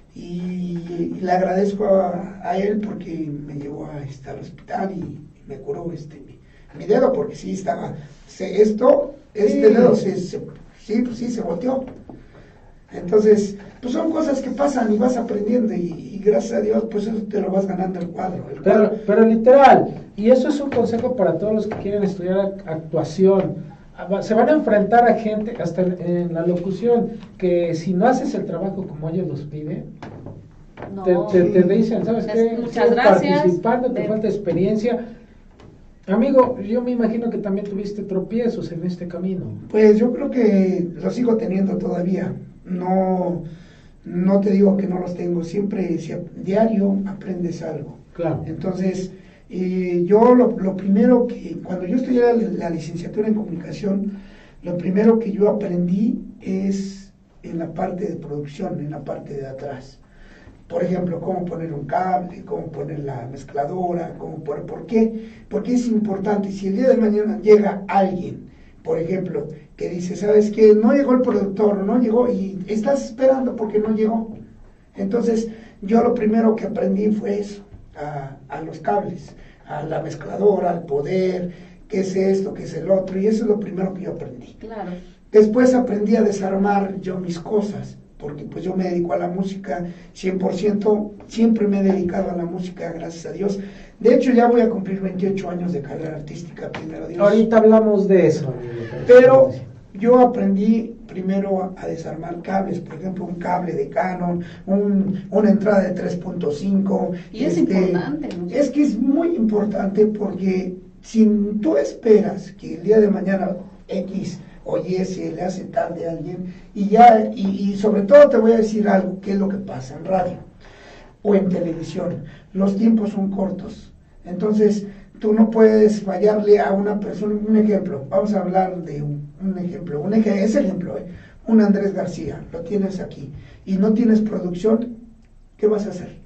y, y le agradezco a, a él porque me llevó a, este, al hospital y me curó este mi, mi dedo porque sí estaba, se, esto, este Sí. dedo se, se- sí, pues sí, se volteó. Entonces, pues son cosas que pasan y vas aprendiendo y, y gracias a Dios, pues eso te lo vas ganando el cuadro. El Pero, cuadro. pero literal, y eso es un consejo para todos los que quieren estudiar ac- actuación. Ah, se van a enfrentar a gente, hasta en, en la locución, que si no haces el trabajo como ellos los piden, No. te, te, te dicen, ¿sabes Es- qué? muchas Sigues gracias. participando, te De- falta experiencia. Amigo, yo me imagino que también tuviste tropiezos en este camino. Pues yo creo que los sigo teniendo todavía. No, no te digo que no los tengo. Siempre, si a- diario aprendes algo. Claro. Entonces, eh, yo lo, lo primero que, cuando yo estudié la, la licenciatura en comunicación, lo primero que yo aprendí es en la parte de producción, en la parte de atrás. Por ejemplo, cómo poner un cable, cómo poner la mezcladora, cómo poner, ¿por qué? Porque es importante. Si el día de mañana llega alguien por ejemplo, que dice, ¿sabes qué? No llegó el productor, no llegó, y estás esperando porque no llegó. Entonces, yo lo primero que aprendí fue eso, a, a los cables, a la mezcladora, al poder, qué es esto, qué es el otro, y eso es lo primero que yo aprendí. Claro. Después aprendí a desarmar yo mis cosas, porque pues yo me dedico a la música cien por ciento, siempre me he dedicado a la música, gracias a Dios. De hecho, ya voy a cumplir veintiocho años de carrera artística, primero Dios. Ahorita hablamos de eso. Pero yo aprendí primero a, a desarmar cables, por ejemplo, un cable de Canon, un, una entrada de tres punto cinco. Y es importante, ¿no? Es que es muy importante porque si tú esperas que el día de mañana X o Y se le hace tarde a alguien, y ya, y, y sobre todo te voy a decir algo, que es lo que pasa en radio o en televisión, los tiempos son cortos, entonces tú no puedes fallarle a una persona. Un ejemplo, vamos a hablar de un, un ejemplo, un ejemplo, ese ejemplo, ¿eh? Un Andrés García, lo tienes aquí, y no tienes producción, ¿qué vas a hacer?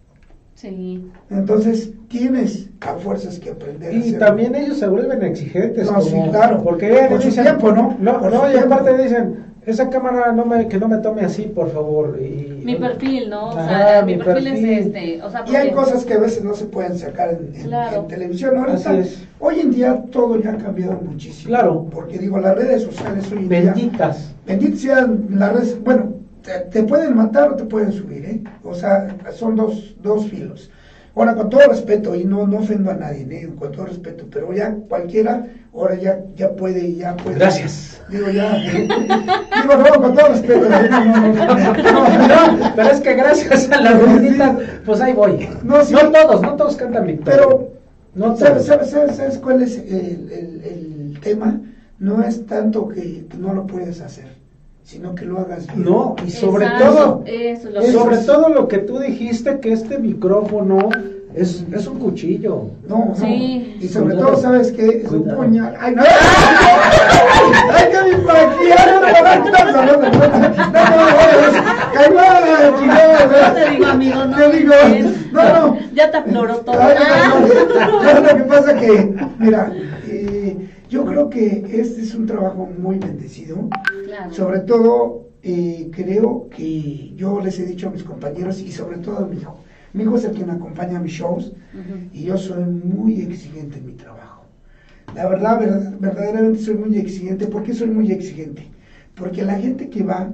Sí. Entonces tienes a fuerzas que aprender. Y a hacerlo. también ellos se vuelven exigentes. No, como, sí, claro. Porque Por su dicen, tiempo, ¿no? No, Por no su y tiempo. aparte dicen, esa cámara no me, que no me tome así, por favor. Y, Mi perfil, ¿no? O Ajá, sea, mi mi perfil, perfil. es este. O sea, Y hay porque- cosas que a veces no se pueden sacar en, en- Claro. en televisión. Ahorita, Así es. hoy en día todo ya ha cambiado muchísimo. Claro. Porque digo, las redes sociales hoy en día, benditas. benditas sean las redes, bueno, te, te pueden matar o te pueden subir, ¿eh? O sea, son dos, dos filos. Ahora, con todo respeto, y no, no ofendo a nadie, ¿eh? Con todo respeto, pero ya cualquiera, ahora ya, ya puede, ya puede. Gracias. Digo, ya. Digo, no, con todo respeto. No, no, no, no. No, pero es que gracias a las benditas, pues ahí voy. No, sí. No todos, no todos cantan victoria. Pero, no ¿sabes, todos. sabes, sabes, sabes cuál es el, el, el tema? No es tanto que, que no lo puedes hacer, sino que lo hagas bien. No, y sobre Exacto, todo, eso es lo eso que- sobre es- todo lo que tú dijiste, que este micrófono es, es un cuchillo. No, no. Sí. Y sobre Cuidado. todo, ¿sabes qué? Es un Cuidado. puñal. ¡Ay, no! ¡Ay, qué bien por aquí! ¡Ay, no, no, no, no, no, no, no, no, no, No te digo, amigo, no. Te digo, es- no, no. Ya te afloró todo. Ay, Ah. no, no, lo que pasa que, mira, eh, yo creo que este es un trabajo muy bendecido. Claro. Sobre todo, eh, creo que yo les he dicho a mis compañeros y sobre todo a mi hijo. Mi hijo es el quien acompaña a mis shows. Ujú. Y yo soy muy exigente en mi trabajo. La verdad, verdad, verdaderamente soy muy exigente. ¿Por qué soy muy exigente? Porque la gente que va,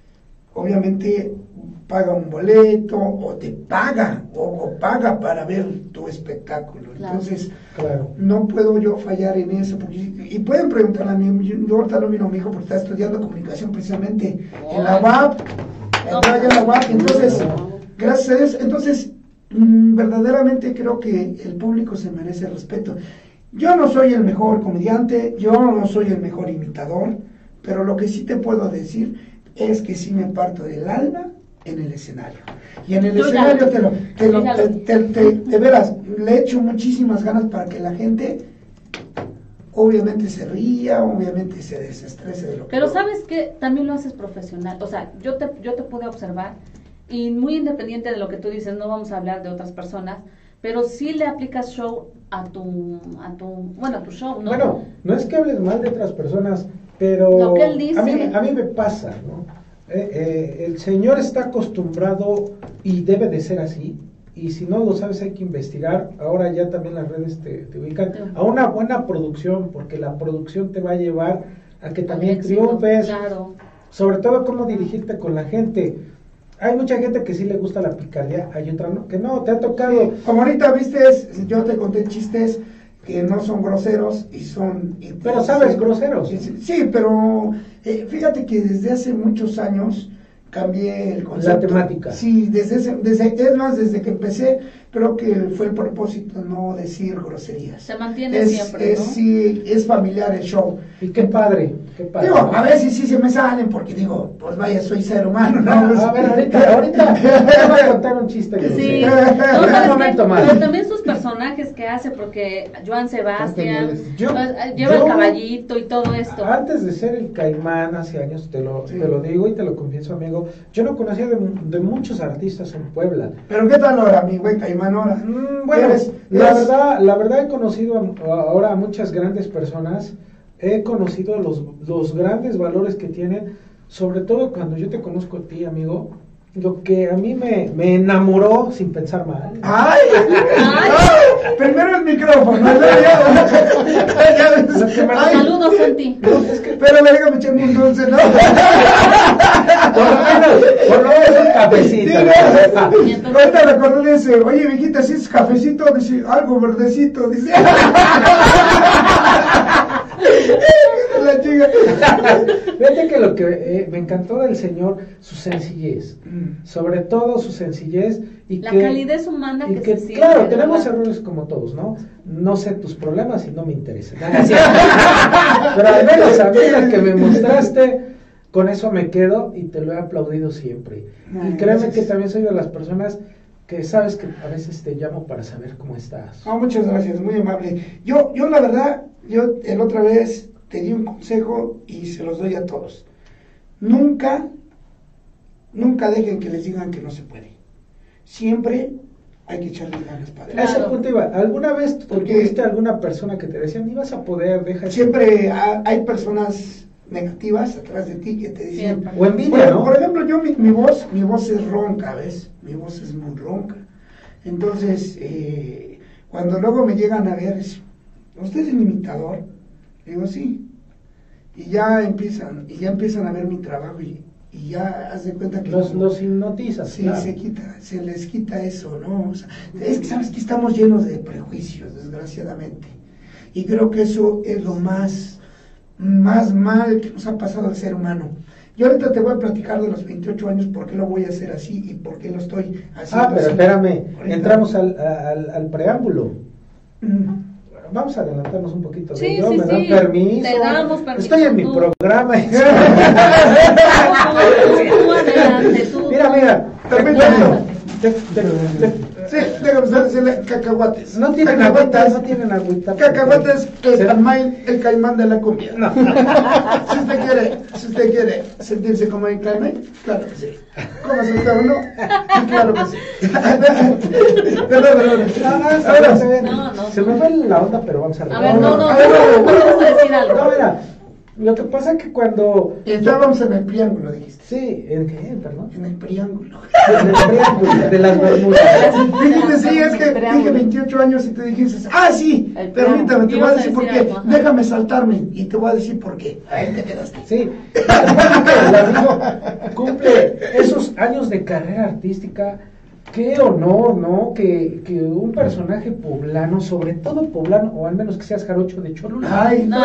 obviamente paga un boleto o te paga o, o paga para ver tu espectáculo. Claro. Entonces, Claro. no puedo yo fallar en eso. Porque, y pueden preguntarle a mí, yo, yo ahorita no vino mi hijo porque está estudiando comunicación precisamente en la U A P. Entró allá en la U A P, entonces... Gracias a Dios. Entonces, mmm, verdaderamente creo que el público se merece respeto. Yo no soy el mejor comediante, yo no soy el mejor imitador, pero lo que sí te puedo decir es que sí me parto del alma en el escenario. Y en el Yo ya escenario lo- te lo, te lo, yo ya te, lo- te, te- de veras, le echo muchísimas ganas para que la gente obviamente se ría, obviamente se desestrese de lo que... Pero sabes que también lo haces profesional. O sea, yo te, yo te pude observar y muy independiente de lo que tú dices, no vamos a hablar de otras personas, pero sí le aplicas show a tu, a tu, bueno, a tu show, ¿no? Bueno, no es que hables mal de otras personas, pero Lo que él dice. a mí, a mí me pasa, ¿no? Eh, eh, el señor está acostumbrado y debe de ser así, y si no lo sabes hay que investigar. Ahora ya también las redes te, te ubican a una buena producción, porque la producción te va a llevar a que también Éxito, triunfes, claro. sobre todo cómo dirigirte con la gente. Hay mucha gente que sí le gusta la picardía, hay otra no, que no, te ha tocado. Como ahorita viste, yo te conté chistes que no son groseros y son... y- Pero sabes, groseros. Sí, sí, pero eh, fíjate que desde hace muchos años cambié el concepto. La temática. Sí, desde, ese, desde es más, desde que empecé, creo que fue el propósito no decir groserías. Se mantiene es, siempre, es, ¿no? Sí, es familiar el show. Y qué padre, qué padre. Digo, a veces sí se me salen porque digo, pues vaya, soy ser humano, ¿no? Ah, a ver, ahorita, ahorita te voy a contar un chiste. que Sí, sé. no, En ¿sabes un qué? momento más. Pero también sus personajes que hace, porque Joan Sebastián Yo- eh, lleva yo- el caballito y todo esto. Antes de ser el Caimán hace años, te lo, Sí. te lo digo y te lo confieso, amigo, yo no conocía de, de muchos artistas en Puebla. Pero ¿qué tal ahora, mi güey Caimán, ahora? Mm, bueno, Eres- la eres- verdad, la verdad he conocido a- ahora a muchas grandes personas. he conocido los, los grandes valores que tienen, sobre todo cuando yo te conozco a ti, amigo. Lo que a mí me, me enamoró sin pensar mal. ¡Ay! ¡Ay! Primero el micrófono. ¿No? Ya, ya, ya, Ay, saludos, Santi. No, es que, pero le digo, me echan un dulce, ¿no? Por lo menos, por lo menos un cafecito. Sí, ¿no? Ahorita recordé, dice, oye, viejita, si es cafecito, dice, algo verdecito, dice. La chica. Fíjate que lo que eh, me encantó del Señor, su sencillez, mm. sobre todo su sencillez y la que, calidez humana y que, que se siente, claro, tenemos ¿verdad? errores como todos, ¿no? No sé tus problemas y no me interesa. Pero al menos a mí la que me mostraste, con eso me quedo y te lo he aplaudido siempre. Ay, y créeme gracias. que también soy de las personas que sabes que a veces te llamo para saber cómo estás. Oh, muchas gracias, muy amable. Yo, yo la verdad, yo el otra vez te di un consejo y se los doy a todos. Nunca, nunca dejen que les digan que no se puede. Siempre hay que echarle ganas para A ese Claro. punto iba. ¿Alguna vez Porque- tuviste alguna persona que te decía, ni vas a poder, deja de-"? Siempre ha- hay personas negativas atrás de ti que te dicen... Siempre. O envidia, Bueno, ¿no? por ejemplo, yo mi, mi voz, mi voz es ronca, ¿ves? Mi voz es muy ronca. Entonces, eh, cuando luego me llegan a ver, es, ¿usted es el imitador? Digo, sí. Y ya empiezan, y ya empiezan a ver mi trabajo y, y ya haz de cuenta que Los, como- los hipnotizas, sí, claro. se quita, se les quita eso, ¿no? O sea, es que sabes que estamos llenos de prejuicios, desgraciadamente. Y creo que eso es lo más, más mal que nos ha pasado al ser humano. Yo ahorita te voy a platicar de los veintiocho años, por qué lo voy a hacer así y por qué lo estoy haciendo Ah, pero así. espérame, Ahorita. entramos al, al, al preámbulo. Mm. Vamos a adelantarnos un poquito. Sí, de yo, sí, me dan sí. permiso. Te damos permiso, Estoy en mi tú. programa. Tú, tú adelante, tú. Mira, mira, te Permítame. cuento. Te- te- te- Sí, déjame usted decirle cacahuates. no tienen agüita, no tienen agüita. Cacahuates, el Se- caimán, el caimán de la cumbia. No. Si usted quiere, si usted quiere sentirse como el caimán, claro que sí. ¿Cómo se está uno? Sí, claro que sí. Perdón, perdón. No, no, está A ver, bien, está bien. No, no. Se me fue la onda, pero vamos a A ver, no, no, A ver, no, no, no, vas a decir algo. No, mira, lo que pasa es que cuando... Estábamos en el triángulo, dijiste. Sí, ¿en qué? Perdón. En el triángulo. En el triángulo de las Bermudas. Dijiste, sí, es que Triángulo. dije veintiocho años y te dijiste, ah, sí, El permítame, te voy a ibas a decir por decir qué. algo, ajá. Déjame saltarme y te voy a decir por qué. Ahí te quedaste. Sí, el amigo cumple esos años de carrera artística. Qué honor, ¿no? Que, que un personaje poblano, sobre todo poblano, o al menos que seas jarocho de Cholula. Ay, No.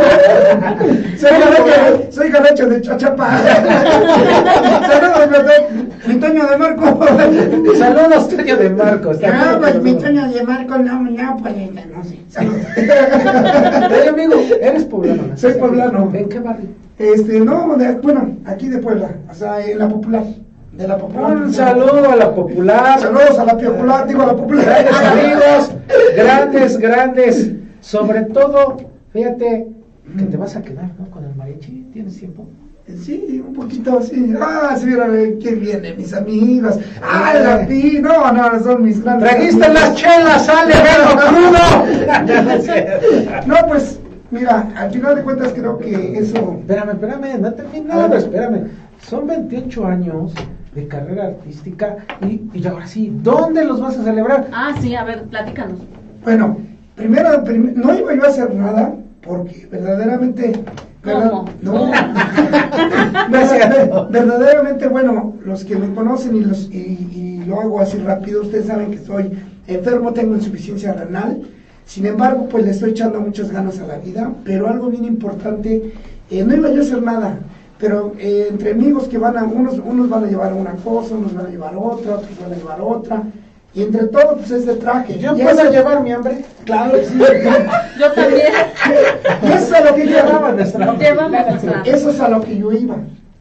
soy garacho, soy garacho de Chachapa. Saludos, perdón. Mi Toño de Marco. Saludos, Toño de Marcos. Ah, pues mi Toño de Marco, no, no, pues no sé. Saludos. Oye, amigo, eres poblano, ¿no? Soy poblano. ¿En qué barrio? Este, no, de- bueno, aquí de Puebla, o sea, en la popular. De la popular. Un saludo a la popular. Saludos a la popular, digo a la popular. Grandes amigos, grandes, grandes. Sobre todo, fíjate que te vas a quedar, ¿no? Con el mariachi. ¿Tienes tiempo? Sí, un poquito así. Ah, sí, mira, quién viene, mis amigos. Ah, la pi, no, no, son mis grandes. ¡Trajiste amigos. las chelas! ¡Sale, vengo crudo! No, pues, mira, al final de cuentas creo que eso. Espérame, espérame, no he terminado, espérame. Son veintiocho años de carrera artística y, y ahora sí, ¿dónde los vas a celebrar? Ah, sí, a ver, platícanos. Bueno, primero, prim- no iba yo a hacer nada porque verdaderamente. ¿Cómo? No, ¿Cómo? Verdad- verdaderamente, bueno, los que me conocen y, los, y, y lo hago así rápido, ustedes saben que soy enfermo, tengo insuficiencia renal, sin embargo, pues le estoy echando muchas ganas a la vida, pero algo bien importante, eh, no iba yo a hacer nada, pero eh, entre amigos que van a, unos, unos van a llevar una cosa, unos van a llevar otra, otros van a llevar otra, y entre todo, pues es de traje. ¿Yo Y puedo eso- llevar mi hambre? Claro que sí. Yo también. Y eso es a lo que yo Llevaba nuestra hambre. Llevamos nuestra. Eso es a lo que yo iba.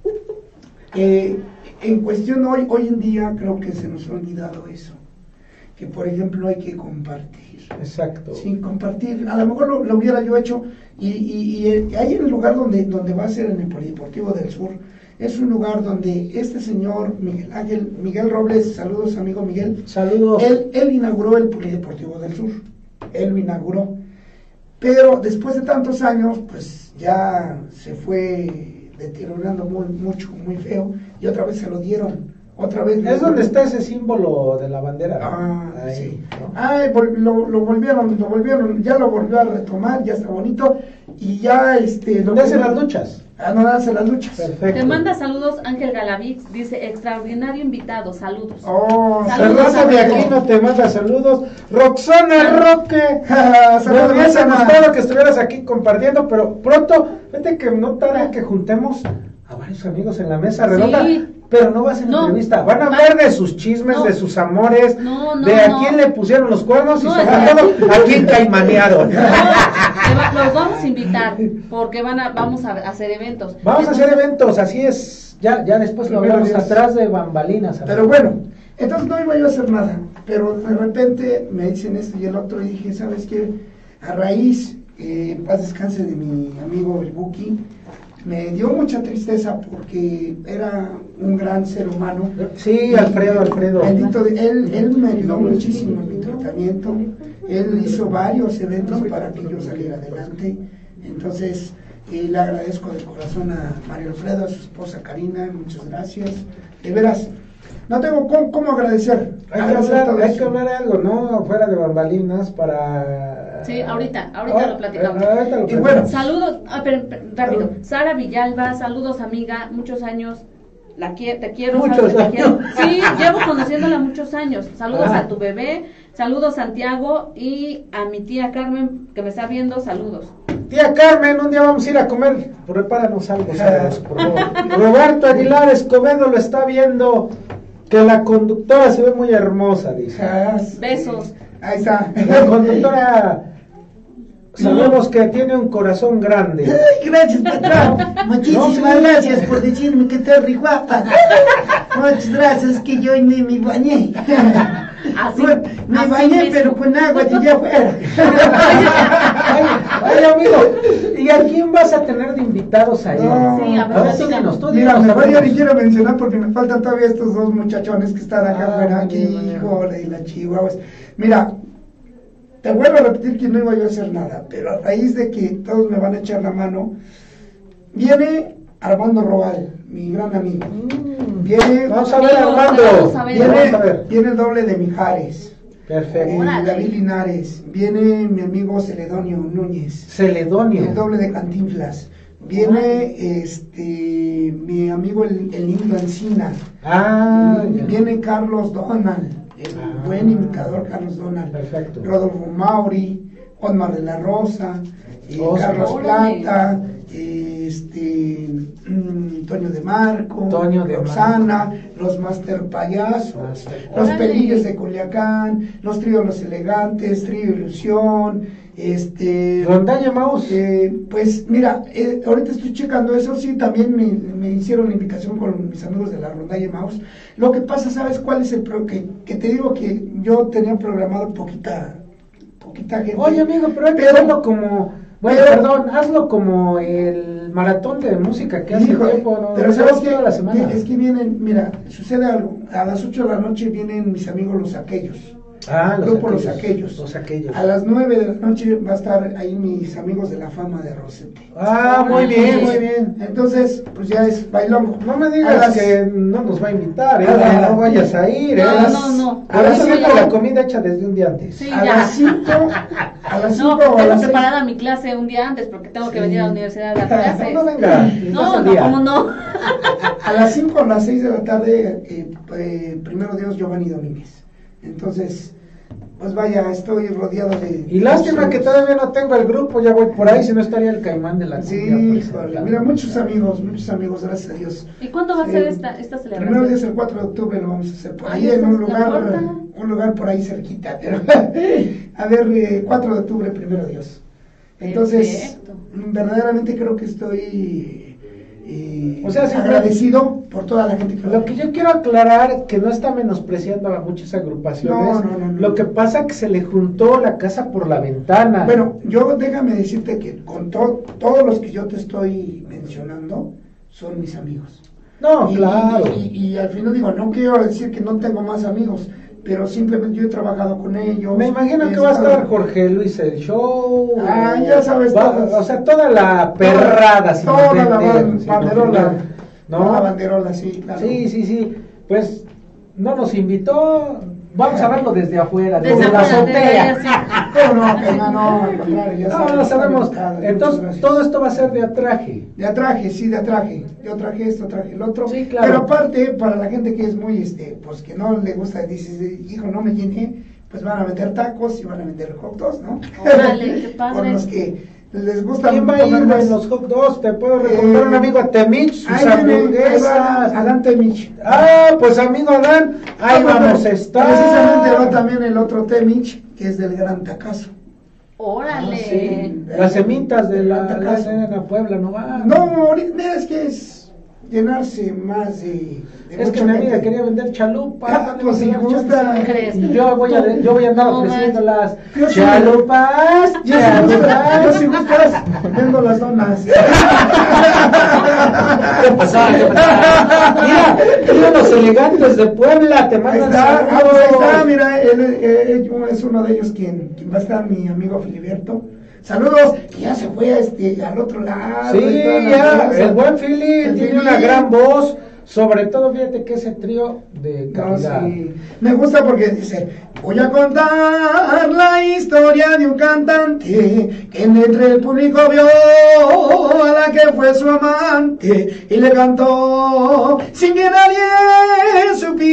Eh, en cuestión hoy, hoy en día creo que se nos ha olvidado eso. Que por ejemplo hay que compartir. Exacto. Sí, compartir. A lo mejor lo, lo hubiera yo hecho. Y, y, y ahí en el lugar donde, donde va a ser en el Polideportivo del Sur, es un lugar donde este señor Miguel Ángel, Miguel Robles, saludos amigo Miguel, Saludos. él, él inauguró el Polideportivo del Sur. Él lo inauguró. pero después de tantos años, pues ya se fue deteriorando muy, mucho, muy feo, y otra vez se lo dieron. Otra vez. Es donde está ese símbolo de la bandera. Ah, ahí, sí. ¿no? Ay, vol- lo, lo volvieron, lo volvieron, ya lo volvió a retomar, ya está bonito, y ya este. ¿Dónde hacen las luchas? Ah, no hacen las luchas. Perfecto. Te manda saludos Ángel Galavix, dice extraordinario invitado, saludos. Oh, Saludos, Fernando de amigo. Aquino te manda saludos. Roxana Roque. Saludos, Me hubiese Roxana. gustado que estuvieras aquí compartiendo, pero pronto, vete que no tarda que juntemos a varios amigos en la mesa redonda. Sí. Pero no va a ser No. entrevista, van a Va- hablar de sus chismes, No. de sus amores, No, no, de a no. quién le pusieron los cuernos No, y sobre es- todo a quién caimanearon. No, te va- los vamos a invitar porque van a, vamos a hacer eventos. Vamos a hacer Entonces, eventos, así es. Ya, ya después lo Primero hablamos Dios. atrás de bambalinas. Pero bueno, entonces no iba yo a hacer nada, pero de repente me dicen esto y el otro, y dije, ¿sabes qué? A raíz, eh, en paz descanse, de mi amigo el Buki, me dio mucha tristeza porque era un gran ser humano. Sí, Alfredo, Alfredo. Bendito de él, él me ayudó muchísimo en mi tratamiento. Él hizo varios eventos para que yo saliera adelante. Entonces, eh, le agradezco de corazón a Mario Alfredo, a su esposa Karina, muchas gracias. De veras, no tengo cómo, cómo agradecer. Hay que, agradecer hablar, todo hay eso. que hablar algo, ¿no? Fuera de bambalinas para... Sí, ahorita, ahorita lo platicamos. Ah, ahorita lo Y platicamos. bueno, Saludos, ah, pero, pero, rápido. Sara Villalba, saludos amiga, muchos años. La quie- te quiero, Muchos sabes que te años. quiero. Sí, llevo conociéndola muchos años. Saludos Ah. a tu bebé, saludos Santiago y a mi tía Carmen que me está viendo, saludos. Tía Carmen, un día vamos a ir a comer. Prepáranos algo, sabes, por favor. Roberto Aguilar Escobedo lo está viendo. Que la conductora se ve muy hermosa, dice. Jas, Besos. ahí está. La conductora sabemos que tiene un corazón grande. Ay, gracias, patrón. Muchísimas No, sí. gracias por decirme que estoy re guapa. Muchas gracias, que yo ni me bañé. Así, Bueno, me así bañé, mismo. pero con agua de allá afuera. Ay, ay, amigo, ¿y a quién vas a tener de invitados ahí? No. Sí, a ver, A ver, platícanos. díganos, tú Mira, díganos, mejor yo sabemos. ni quiero mencionar porque me faltan todavía estos dos muchachones que están acá Ah, afuera, muy aquí, bien, muy bien. híjole, y la chihuahuas. Mira, te vuelvo a repetir que no iba yo a hacer nada, pero a raíz de que todos me van a echar la mano, viene Armando Roal, mi gran amigo. Mm. Viene, Vamos a ver, Amigos, Armando. vamos a ver. viene, Vamos a ver. viene el doble de Mijares. Perfecto. eh, Órale. David Linares, viene mi amigo Celedonio Núñez, Celedonio. el doble de Cantinflas, viene este mi amigo el, el Indio Encina, Ah, ya. viene Carlos Donald, el Ah. buen imitador Carlos Donald, Perfecto. Rodolfo Mauri, Osmar de la Rosa, eh, Osmar. Carlos Órale. Plata, eh, este mm, Toño de Marco, Toño de Roxana, los Master Payasos, Master. los Órale. Pelillos de Culiacán, los Tríos Los Elegantes, Trío Ilusión, este... Rondaña Maus. Eh, pues mira, eh, ahorita estoy checando eso, sí, también me, me hicieron la invitación con mis amigos de la Rondalla Maus. Lo que pasa, ¿sabes cuál es el pro? Que, que te digo que yo tenía programado poquita, poquita gente. Oye, amigo, pero hay que Pero- hacerlo como. Bueno, pero- perdón, hazlo como el maratón de música que hace Híjole, tiempo, ¿no? pero Lo sabes hacemos que, toda la semana. es que vienen, mira, sucede algo, a las ocho de la noche vienen mis amigos los aquellos. Ah, los Grupo Los aquellos, Aquellos. Los aquellos. A las nueve de la noche va a estar ahí mis amigos de la fama de Rosete. Ah, muy bien, muy bien. Entonces, pues ya es bailongo. No me A digas las- que no nos va a invitar, ¿eh? Ah, No vayas a ir, ¿eh? No, no, no. A ver si No, tengo ya. la comida hecha desde un día antes. Sí, A ya. las cinco, a las No, cinco o a tengo las seis. preparada mi clase un día antes porque tengo que Sí. venir a la universidad a dar clases. No, no venga, estás No, al no, día. ¿cómo no? A las cinco o a las seis de la tarde, eh, eh, primero Dios, Giovanni Domínguez. Entonces, pues vaya, estoy rodeado de... Y lástima que todavía no tengo el grupo, ya voy por ahí, si no estaría el caimán de la Sí, cumbia híjole, presentando. mira, muchos amigos, muchos amigos, gracias a Dios. ¿Y cuándo va a Sí. ser esta, esta Primero celebración? Dios, el cuatro de octubre lo vamos a hacer por ahí, Ay, en un esta es la lugar, puerta. un lugar por ahí cerquita, pero a ver, eh, cuatro de octubre, primero Dios. Entonces, Perfecto. verdaderamente creo que estoy eh, O sea, si- agradecido por toda la gente que Lo que yo quiero aclarar, que no está menospreciando a muchas agrupaciones, No, no, no, no. lo que pasa que se le juntó la casa por la ventana. Bueno, yo déjame decirte que con to- todos los que yo te estoy mencionando son mis amigos. no, y, claro. y, y- y al final digo, no quiero decir que no tengo más amigos, pero simplemente yo he trabajado con ellos. Me imagino he que va a estado- estar Jorge Luis el show. Ah, ya sabes, Va- todas. o sea, toda la perrada, sin Toda la ofender, ban- sin banderola. ofender, ¿no? Toda la banderola, sí, claro. Sí, sí, sí. Pues no nos invitó. Vamos a verlo desde afuera, Desde desde la afuera, azotea. desde allá, Pero no, pues, no, no, al contrario, ya No, sabes, no están sabemos. invitados, muchas Entonces, gracias. todo esto va a ser de atraje. De atraje, sí, de atraje. Yo traje esto, traje el otro. Sí, claro. Pero aparte, para la gente que es muy, este, pues que no le gusta, dice, hijo, no me llené, pues van a vender tacos y van a vender hot dogs, ¿no? Órale, qué padre. Por los que les gusta ¿Quién va a ir comer más. en los hot dogs? Te puedo recomendar Eh, un amigo a Temich, sus Ahí viene, ahí va hamburguesas. Adán Temich. Ah, pues amigo Adán, ahí Ah, vamos pero a estar. Precisamente va también el otro Temich, que es del Gran Tacazo. Órale. Ah, sí. Las semitas de la, Gran la Tacazo. cena Puebla no van. No, ahorita, mira, es que es llenarse más de... de Es que mucha mi amiga gente. quería vender chalupas. Ah, pues si gusta. ¿Crees? Y yo voy a, yo voy a andar No, ofreciendo las Yo sí- chalupas. Yo si gustas, yo chalupas. si gustas, vendo las donas. ¿Qué pasó? ¿Qué pasó? Mira, mira los elegantes de Puebla, te Ahí mandan está, ah, pues ahí está, saludos. mira, él, él- él es uno de ellos quien, quien va a estar, mi amigo Filiberto. Saludos, que ya se fue este, al otro lado. Sí, y toda la ya, cosa. el buen Philly El tiene Philly. una gran voz. Sobre todo, fíjate que ese trío de No, calidad. sí. Me gusta porque dice, voy a contar la historia de un cantante que entre el público vio a la que fue su amante y le cantó sin que nadie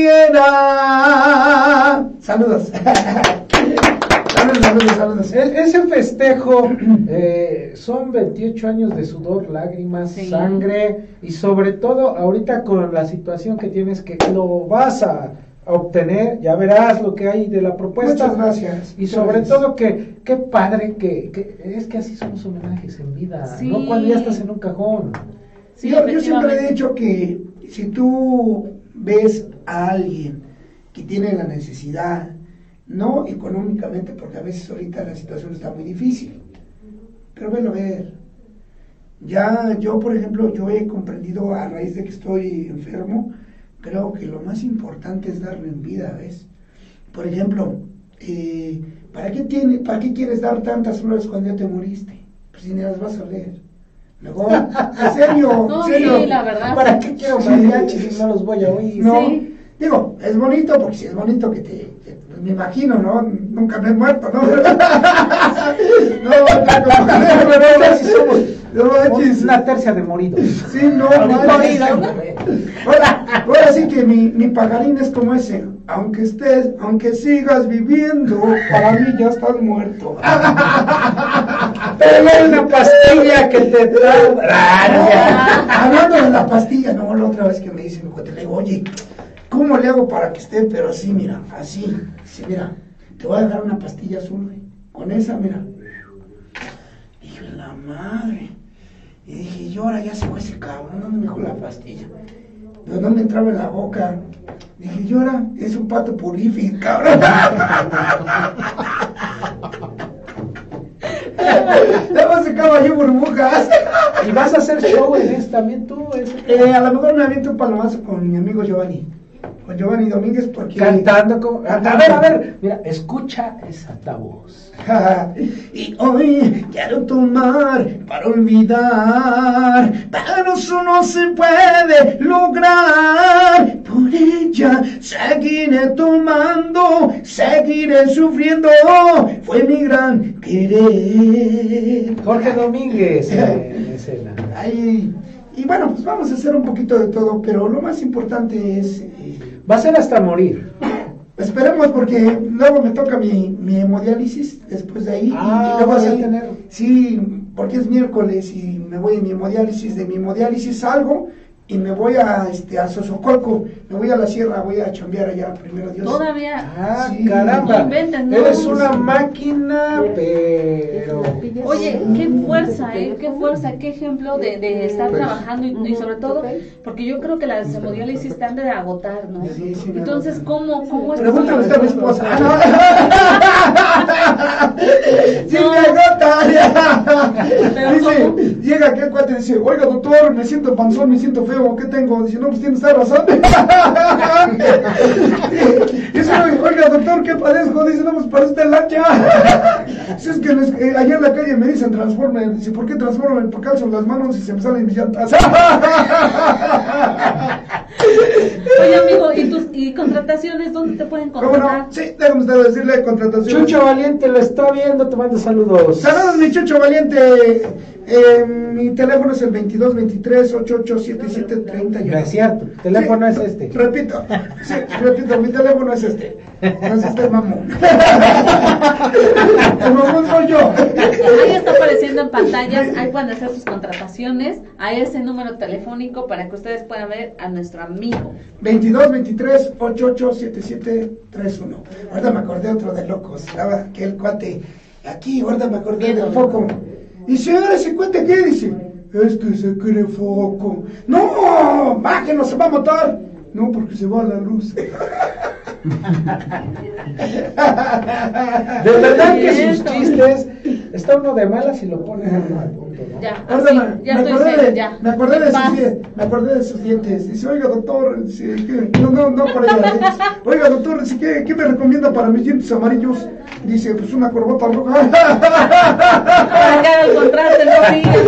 supiera. Saludos. Saludos, saludos, saludos. E- Ese festejo eh, son veintiocho años de sudor, lágrimas, Sí. sangre y sobre todo ahorita con la situación que tienes que lo vas a, a obtener, ya verás lo que hay de la propuesta. Muchas gracias. Y sobre todo que qué padre que, que es que así son los homenajes en vida, Sí. no cuando ya estás en un cajón. Sí, yo, yo siempre he efectivamente. dicho que si tú ves a alguien que tiene la necesidad, no económicamente, porque a veces ahorita la situación está muy difícil, pero velo a ver. Ya yo, por ejemplo, yo he comprendido a raíz de que estoy enfermo, creo que lo más importante es darlo en vida, ¿ves? Por ejemplo, eh, ¿para qué tiene, para qué quieres dar tantas flores cuando ya te moriste? Pues si ni las vas a ver. Mejor, en serio, No, en serio. sí, la verdad. ¿Para qué quiero Sí. mariachis si no los voy a oír? No, Sí. digo, es bonito porque si es bonito que te, te- pues, me imagino, ¿no? Nunca me he muerto, ¿no? no, acá como- Pero así somos no manches. una tercia de moridos. Sí, no, Ahorita manches. ahorita. Ahora, ahora sí que mi, mi pajarín es como ese. Aunque estés, aunque sigas viviendo, para mí ya estás muerto. Pero hay una pastilla que te trae. Hablando de la pastilla, no, la otra vez que me dice mi cuate, le digo, oye, ¿cómo le hago para que esté? Pero así, mira, así, así, mira, te voy a dejar una pastilla azul, güey. Con esa, mira. Dije, la madre. Y dije, y ahora ya se fue ese cabrón, ¿dónde me dejó la pastilla? ¿De dónde entraba en la boca? Dije, y ahora es un pato pulífico, cabrón. Luego se acaba yo burbujas. Y vas a hacer show en este también tú. ese- Eh, a lo mejor me aviento un palomazo con mi amigo Giovanni. Con Giovanni Domínguez porque... Cantando como... A ver, a ver, mira, escucha esa voz. Y hoy quiero tomar para olvidar, pero eso no se puede lograr. Por ella seguiré tomando, seguiré sufriendo. Fue mi gran querer. Jorge Domínguez en escena. Ay, y bueno, pues vamos a hacer un poquito de todo, pero lo más importante es... eh, Va a ser hasta morir. Esperemos porque luego me toca mi, mi hemodiálisis después de ahí. Ah, y luego vas de a ahí- tener- Sí, porque es miércoles y me voy a mi hemodiálisis. De mi hemodiálisis salgo y me voy a este a Sosocolco, me voy a la sierra, voy a chambear allá, primero Dios. Todavía. Ah, Sí. caramba. No inventes, no. Eres una máquina, pero... Oye, qué fuerza, ¿eh? Qué fuerza, qué ejemplo de, de estar trabajando y, y sobre todo, porque yo creo que las hemodiálisis están de agotar, ¿no? Sí, sí, me Entonces, agotan. ¿cómo, cómo es Pregúntale usted a mi esposa. Ah, no. Sí, No. me agota. Pero Dice, ¿cómo? llega aquel cuate y dice, oiga doctor, me siento panzón, me siento feo, ¿qué tengo? Dice, no, pues tienes razón. Dice, oiga doctor, ¿qué padezco? Dice, no, pues parece el hacha. Si es que les, eh, allá en la calle me dicen transforme, dice, ¿por qué transforme? Porque alzo las manos y se me salen mis llantas. Oye amigo, ¿y tus y contrataciones dónde te pueden ¿Cómo contratar? no? Sí, déjame usted decirle contrataciones. Chucho Valiente lo está viendo, te mando saludos. Saludos, mi Chucho Valiente. Eh, mi teléfono es el veintidós veintitrés ochenta y ocho setenta y siete treinta y uno. No es cierto, el teléfono Sí, es este. Repito, sí, repito, mi teléfono es este. No es este mamón. El mamón soy yo. Ahí está apareciendo en pantallas, ahí pueden hacer sus contrataciones a ese número telefónico para que ustedes puedan ver a nuestro amigo. veintidós veintitrés ochenta y ocho setenta y siete treinta y uno. Ahorita me acordé otro de locos. Estaba aquel cuate aquí, ahorita me acordé del foco. Dice, ahora ese cuate, ¿qué? Dice, es que se cree foco. No, bájenos, se va a matar. No, porque se va la luz. De verdad que sus chistes, está uno de malas y lo pone uno al punto, ¿no? Ya, Ahorita así, me, ya me estoy acordé serio, de, ya. me acordé de Paz. sus dientes, me acordé de sus dientes. Dice, oiga doctor, dice, ¿qué? No, no, no por ella. Dice, oiga doctor, dice, ¿qué, ¿qué me recomienda para mis dientes amarillos? Dice, pues una corbata roja. Para que haga el contraste, no sigue,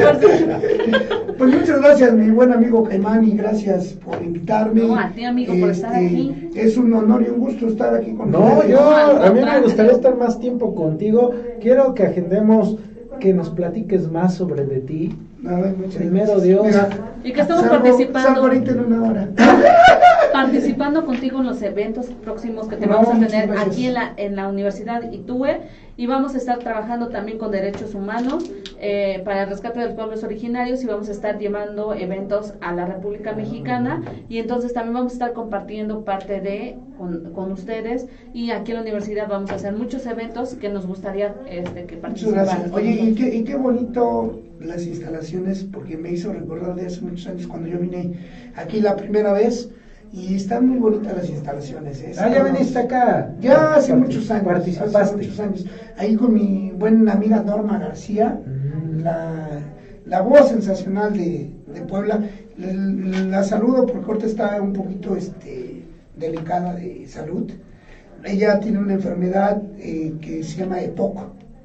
Pues muchas gracias, mi buen amigo Caimán, y gracias por invitarme. No, a ti, amigo, por estar aquí. Es un honor y un gusto estar aquí con No, ustedes. yo, al a mí me contrario. gustaría estar más tiempo contigo. Quiero que agendemos, que nos platiques más sobre de ti. Nada, muchas Primero gracias. Dios. Mira, Y que estamos salgo- participando. salgo ahorita en una hora. Participando contigo en los eventos próximos que te No, vamos a muchas tener gracias. aquí en la, en la Universidad Itúe, y vamos a estar trabajando también con derechos humanos eh, para el rescate de los pueblos originarios, y vamos a estar llevando eventos a la República Mexicana, y entonces también vamos a estar compartiendo parte de con, con ustedes, y aquí en la universidad vamos a hacer muchos eventos que nos gustaría este, que Muchas participaran. gracias. Oye, y qué, y qué bonito las instalaciones, porque me hizo recordar de hace muchos años cuando yo vine aquí la primera vez, y están muy bonitas las instalaciones. ¿eh? Ah, ya viniste acá. Ya hace Parti- muchos años. Participaste. Hace muchos años. Ahí con mi buena amiga Norma García, Mm. la, la voz sensacional de, de Puebla. La, la saludo porque ahorita está un poquito este, delicada de salud. Ella tiene una enfermedad eh, que se llama EPOC.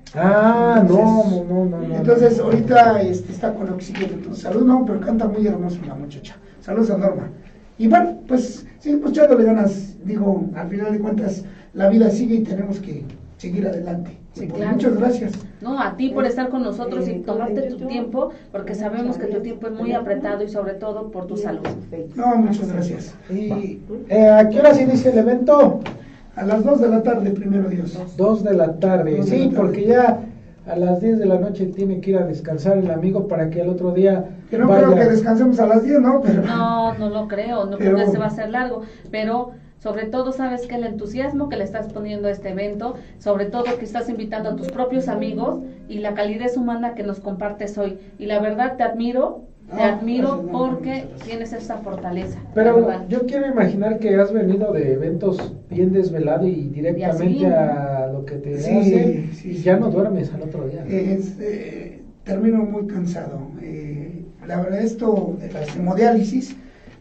Ah, no, Entonces- no, no, no. Entonces, no. ahorita este, está con oxígeno. Entonces, salud, no, pero canta muy hermoso la muchacha. Saludos a Norma. Y bueno, pues, sí, pues echándole ganas. Digo, al final de cuentas, la vida sigue y tenemos que seguir adelante. Sí, Y pues, claro. muchas gracias. No, a ti por estar con nosotros y tomarte tu tiempo, porque sabemos que tu tiempo es muy apretado, y sobre todo por tu salud. No, muchas gracias. ¿Y eh, a qué hora se inicia el evento? A las dos de la tarde, primero Dios. Dos de la tarde. Dos de Sí, la tarde. porque ya a las diez de la noche tiene que ir a descansar el amigo para que el otro día Que no vaya. creo que descansemos a las diez, ¿no? Pero, No, no lo creo, no Pero- creo que se va a hacer largo, pero sobre todo sabes que el entusiasmo que le estás poniendo a este evento, sobre todo que estás invitando a tus propios amigos y la calidez humana que nos compartes hoy. Y la verdad te admiro, te Ah, admiro gracias, no, porque muchas gracias. tienes esa fortaleza. la Pero verdad. yo quiero imaginar que has venido de eventos bien desvelado y directamente Y así. a lo que te Sí, hacen sí, y sí. ya no duermes al otro día. es, eh, termino muy cansado. Eh, la verdad, esto de la hemodiálisis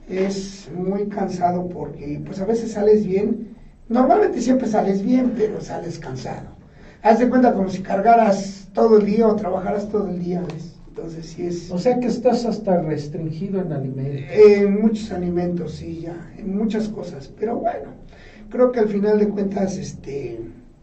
es muy cansado porque pues a veces sales bien, normalmente siempre sales bien, pero sales cansado. Haz de cuenta como si cargaras todo el día o trabajaras todo el día, ¿ves? Entonces sí es... O sea que estás hasta restringido en alimentos. En muchos alimentos, sí, ya, en muchas cosas, pero bueno, creo que al final de cuentas, este,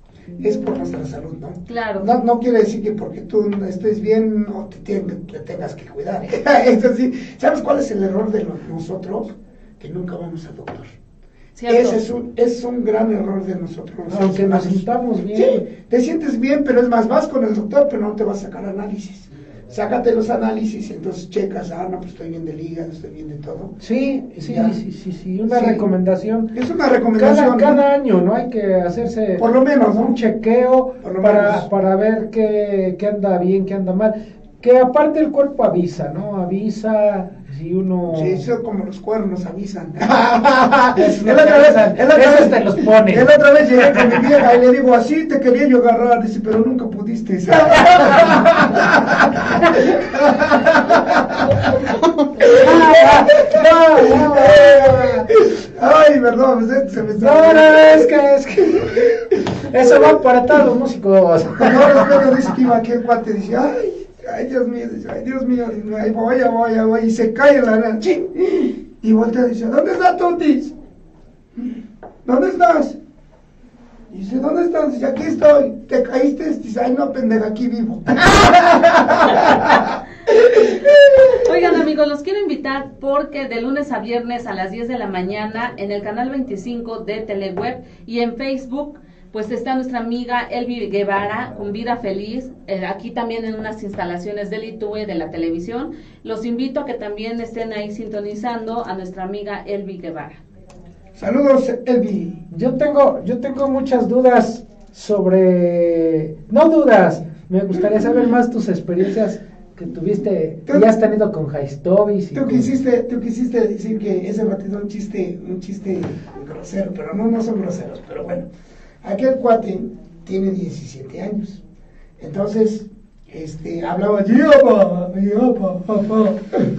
es por nuestra salud, ¿no? Claro. No, no quiere decir que porque tú no estés bien no te, ten- te tengas que cuidar. ¿eh? Eso sí, ¿sabes cuál es el error de los- nosotros? Que nunca vamos al doctor. ¿Cierto? Ese es un, es un gran error de nosotros. los Aunque seres nos humanos. sintamos bien. Sí, te sientes bien, pero es más, vas con el doctor, pero no te va a sacar análisis. Sácate los análisis y entonces checas, ah, no, pues estoy bien del hígado, estoy bien de todo. Sí, sí, Ya. sí, sí, sí, una Sí. recomendación. Es una recomendación. Cada, ¿no? cada año, ¿no? Hay que hacerse Por lo menos, ¿no? un chequeo Por lo para, menos. para ver qué, qué anda bien, qué anda mal. Que aparte el cuerpo avisa, ¿no? Avisa si uno... Sí, eso como los cuernos avisan. Esos El no otra te vez, avisan, el otra esos vez- te los ponen. El otra vez llegué con mi vieja y le digo, así te quería yo agarrar, dice, pero nunca pudiste. no, no, no. Ay, perdón, pues es, se me está... No, no, es que, es que... Eso va para todos los músicos. No, no, no, dice que iba aquel cuate, dice, ay, ay, Dios mío, dice, ay, Dios mío, dice, ay, voy, voy, voy, y se cae en la nada, ching, y voltea y dice, ¿dónde está Totis? ¿Dónde estás? Dice, ¿dónde estás? Dice, aquí estoy. ¿Te caíste? Dice, ay, no, pendeja, aquí vivo. Oigan, amigos, los quiero invitar porque de lunes a viernes a las diez de la mañana en el canal veinticinco de Teleweb y en Facebook, pues está nuestra amiga Elvi Guevara con Vida Feliz, eh, aquí también en unas instalaciones del I T U E de la televisión. Los invito a que también estén ahí sintonizando a nuestra amiga Elvi Guevara. Saludos, Elvi. Yo tengo, yo tengo muchas dudas sobre, no dudas, me gustaría saber más tus experiencias que tuviste, que ya has tenido con Jaistobis. Tú quisiste, tú quisiste decir que ese ratito un chiste, un chiste grosero, pero no, no son groseros, pero bueno. Aquel cuate tiene diecisiete años. Entonces, este, hablaba, ¡Yapa! ¡Yapa! ¡Apa!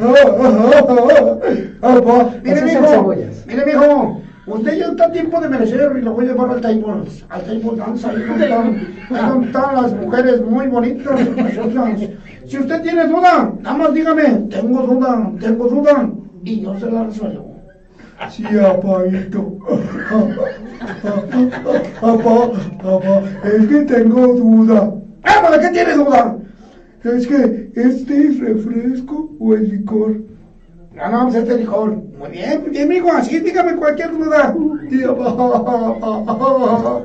¡Apa! Mire, mijo, mire, mijo, usted ya está a tiempo de merecer y lo voy a llevar al table. Al table dance, ahí donde están, ahí donde están las mujeres muy bonitas. Si usted tiene duda, nada más dígame, tengo duda, tengo duda, y yo se la resuelvo. Sí, apaito. Apa, apa, es que tengo duda. Ah, ¿de qué tienes duda? Es que, ¿este es refresco o el licor? No, no, pues este licor. Muy bien, muy bien, mijo, así dígame cualquier duda. Sí, apa, apa,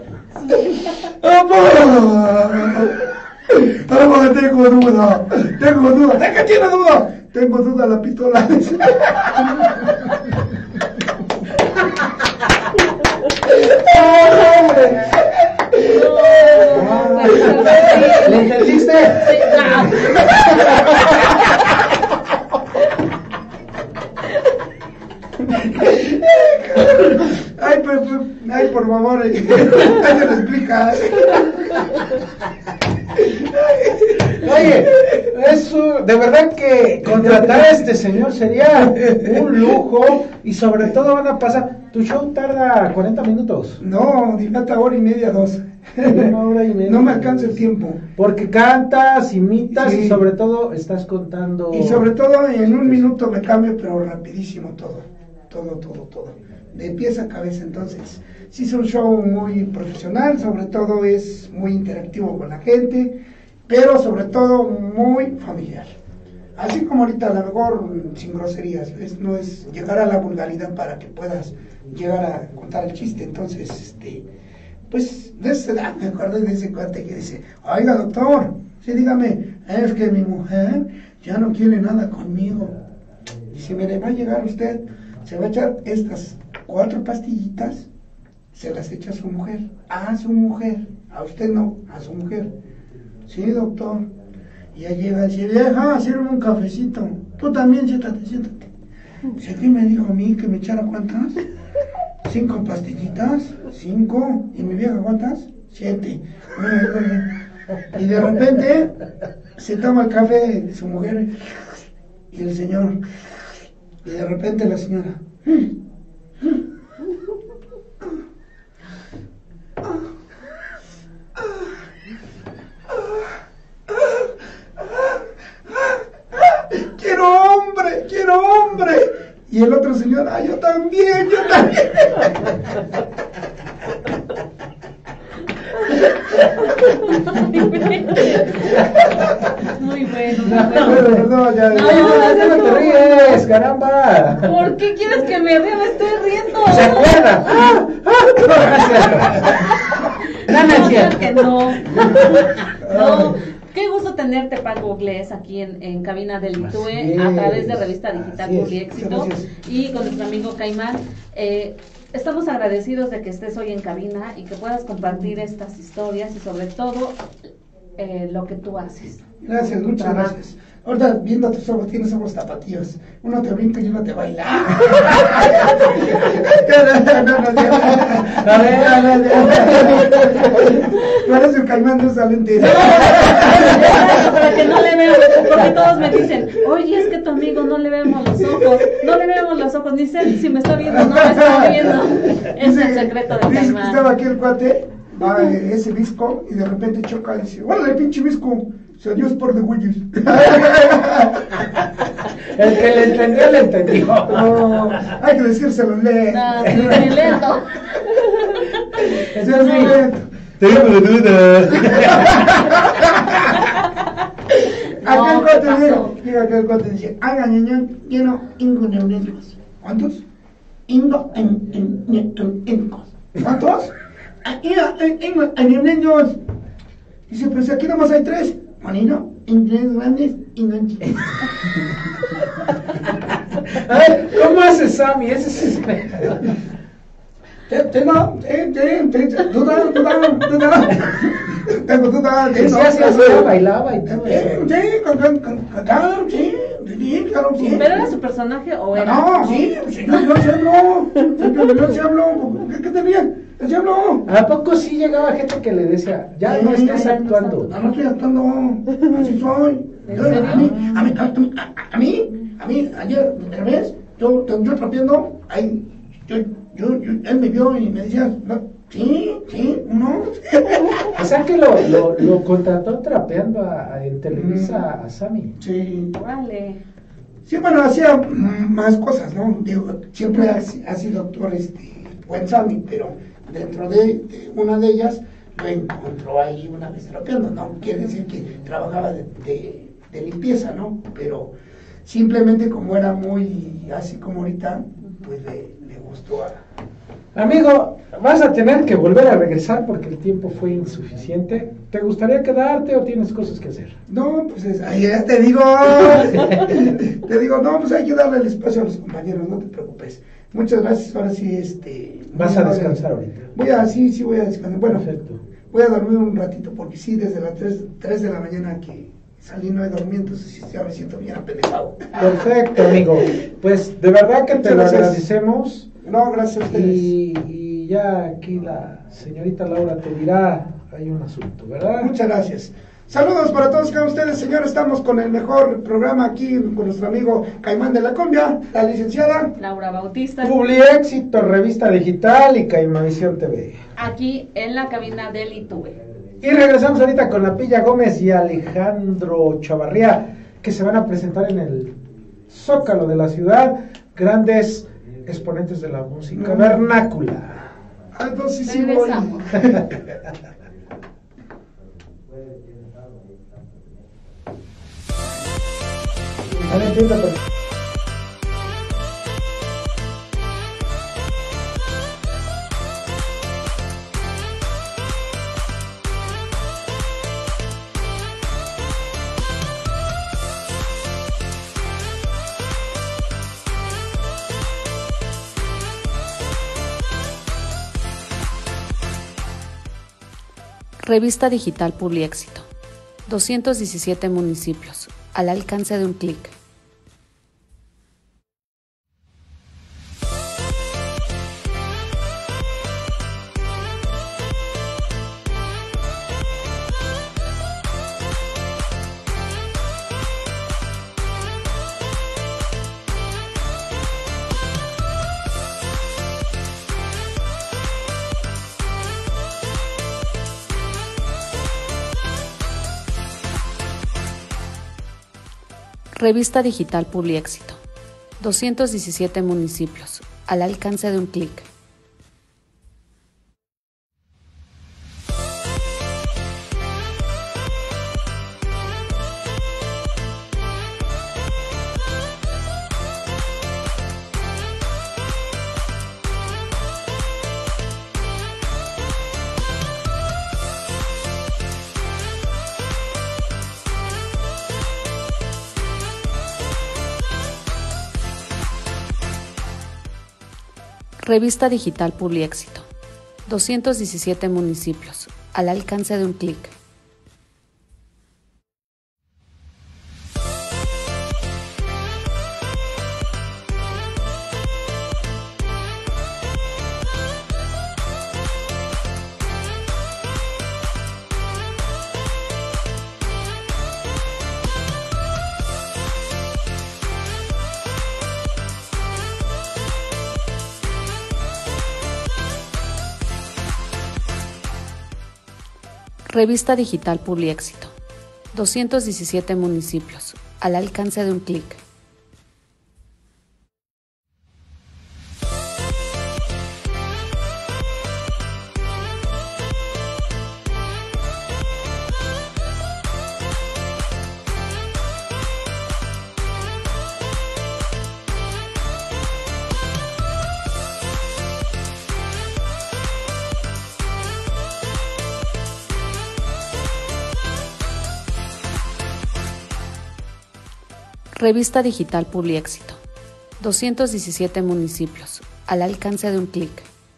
apa, tengo duda, tengo duda. ¿De qué tiene duda? Tengo duda la pistola. ¿Le entendiste? Sí, no. Ay, pero, ay, por favor, ay, se lo explica. Oye, eso, de verdad que contratar a este señor sería un lujo y sobre todo van a pasar, tu show tarda cuarenta minutos. No, dilata hora y media, dos. Una hora y media. No me alcanza el tiempo. Porque cantas, imitas Sí. y sobre todo estás contando. Y sobre todo en un minuto me cambio, pero rapidísimo todo. Todo, todo, todo. De pies a cabeza, entonces. Sí es un show muy profesional, sobre todo es muy interactivo con la gente, pero sobre todo muy familiar. Así como ahorita, a lo mejor sin groserías, es, no es llegar a la vulgaridad para que puedas llegar a contar el chiste. Entonces, este, pues, de esa edad me acuerdo de ese cuate que dice, oiga doctor, sí dígame, es que mi mujer ya no quiere nada conmigo. Dice, mire, va a llegar usted, se va a echar estas cuatro pastillitas, se las echa a su mujer. A su mujer, a usted no, a su mujer. Sí, doctor. Y ya llega y dice, vieja, sirve un cafecito. Tú también, siéntate, siéntate. Si aquí me dijo a mí que me echara cuántas, cinco pastillitas, cinco. ¿Y mi vieja cuántas? Siete. Y de repente se toma el café de su mujer y el señor. Y de repente la señora. Quiero hombre, quiero hombre. Y el otro señor, ah, yo también, yo también. Muy bueno, muy No, bueno. no, ya, No, ya, ya no te no. ríes, caramba. ¿Por qué quieres que me ría? Me estoy riendo. ¿Se acuerdan? ¡Ah! ¡Ah! No, no es cierto. No, no es No, cierto. claro que no. No. Qué gusto tenerte, Paco Glés, aquí en, en cabina del I T U E, Así a es, través de Revista Digital así es. Publiéxito, Muchas gracias. y con nuestro amigo Caimán. Eh, estamos agradecidos de que estés hoy en cabina y que puedas compartir estas historias y sobre todo eh, lo que tú haces. Gracias, muchas Trabajo. gracias. Ahorita viendo tus ojos, tienes ojos tapatíos. Uno te brinca y uno te baila. No, no, no, no, A ver, no, no, no. Parece un caimán de usa lentes. que no le veo, porque todos me dicen, oye, es que tu amigo no le vemos los ojos, no le vemos los ojos, ni sé si me está viendo o no me está viendo. Es el secreto de Dice que Caimán. estaba aquí el cuate, va eh, ese visco, y de repente choca y dice, ¡órale, pinche visco! Se adiós por de güeyes. El que le entendió, le entendió. No, hay que decírselo lee. No, sí, sí, lento. Sí, es muy lento. Tengo dudas. Aquel No, cuate ¿qué pasó? dice, diga aquel cuate dice, haga niño, lleno, ingo neuronios. ¿Cuántos? Ingo en, en, en, en, en, ¿cuántos? Ah, Ingo en, ingo en neuronios. Dice, pero si aquí nomás hay tres. Manino, inglés grandes y no chiquitos. A ver, ¿cómo hace Sammy? Ese es Tengo, duda, duda, duda. Tengo duda. Sí, sí, así hacía, bailaba y todo eso. Sí, claro, sí, sí, claro, sí. ¿Pero era su personaje o era? No, sí, señor, yo sí hablo. Señor, yo sí hablo. ¿Qué, qué tenía? Yo sí hablo. ¿A poco sí llegaba gente que le decía, ya no estás actuando? No, no estoy actuando. Así soy. ¿En Yo, serio? A mí, a mí, a mí, a mí, a mí, ayer, de vez, yo, yo trapeando, ahí, yo, yo, yo, él me vio y me decía, no, sí, sí, no. O sea que lo, lo, lo contrató trapeando a, a- en Televisa a Sammy. Sí. Vale. Sí, bueno, hacía mm, más cosas, ¿no? Digo, siempre ha, ha sido actor este, buen Sammy, pero dentro de, de una de ellas lo encontró ahí una vez trapeando, ¿no? Quiere decir que trabajaba de, de, de limpieza, ¿no? Pero simplemente como era muy así como ahorita, pues le, le gustó a... Amigo, vas a tener que volver a regresar porque el tiempo fue insuficiente. ¿Te gustaría quedarte o tienes cosas que hacer? No, pues es- ahí ya te digo, te digo, no, pues hay que darle el espacio a los compañeros, no te preocupes. Muchas gracias, ahora sí, este... Vas a descansar ahorita. Voy a, sí, sí voy a descansar. Bueno, Perfecto. voy a dormir un ratito porque sí, desde las tres de la mañana que salí no he dormido, entonces sí, ya me siento bien apendejado. Perfecto, amigo. Pues de verdad que te Muchas lo gracias. agradecemos. No, gracias a ustedes. Y, y ya aquí la señorita Laura te dirá, hay un asunto, ¿verdad? Muchas gracias. Saludos para todos cada ustedes, señores. Estamos con el mejor programa aquí con nuestro amigo Caimán de la Cumbia, la licenciada. Laura Bautista. Publiéxito, Revista Digital y Caimavisión T V. Aquí en la cabina del Itube. Y regresamos ahorita con la Pilla Gómez y Alejandro Chavarría, que se van a presentar en el Zócalo de la ciudad, grandes exponentes de la música No. vernácula. Ah, entonces sí voy. Regresamos. Ah, no entiendo, pero- Revista Digital Publiéxito. doscientos diecisiete municipios, al alcance de un clic. Revista Digital Publiéxito. doscientos diecisiete municipios, al alcance de un clic. Revista Digital Publiéxito. doscientos diecisiete municipios, al alcance de un clic. Revista digital Publiéxito. doscientos diecisiete municipios, al alcance de un clic. Revista digital Publiéxito. doscientos diecisiete municipios, al alcance de un clic.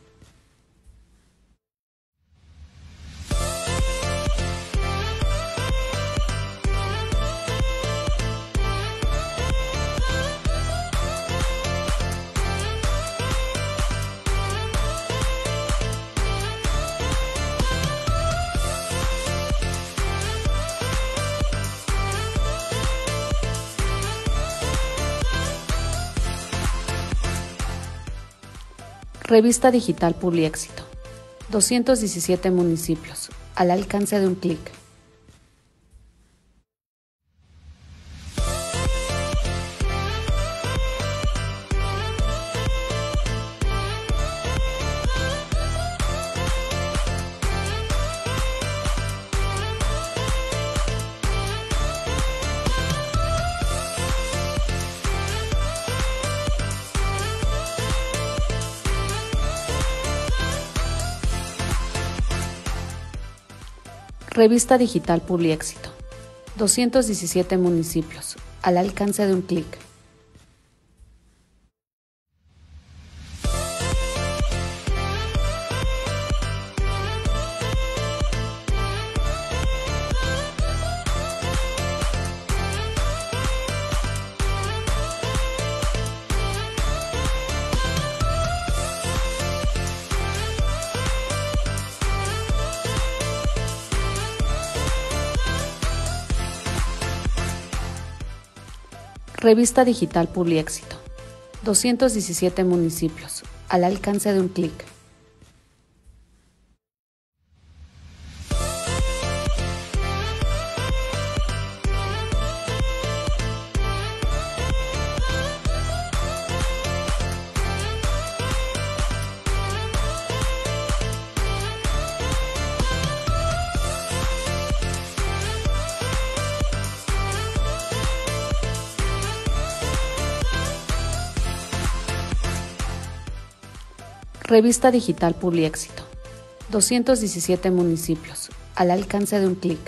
Revista digital Publiéxito. doscientos diecisiete municipios, al alcance de un clic. Revista digital Publiéxito. doscientos diecisiete municipios, al alcance de un clic. Revista digital Publiéxito. doscientos diecisiete municipios, al alcance de un clic. Revista digital Publiéxito. doscientos diecisiete municipios, al alcance de un clic.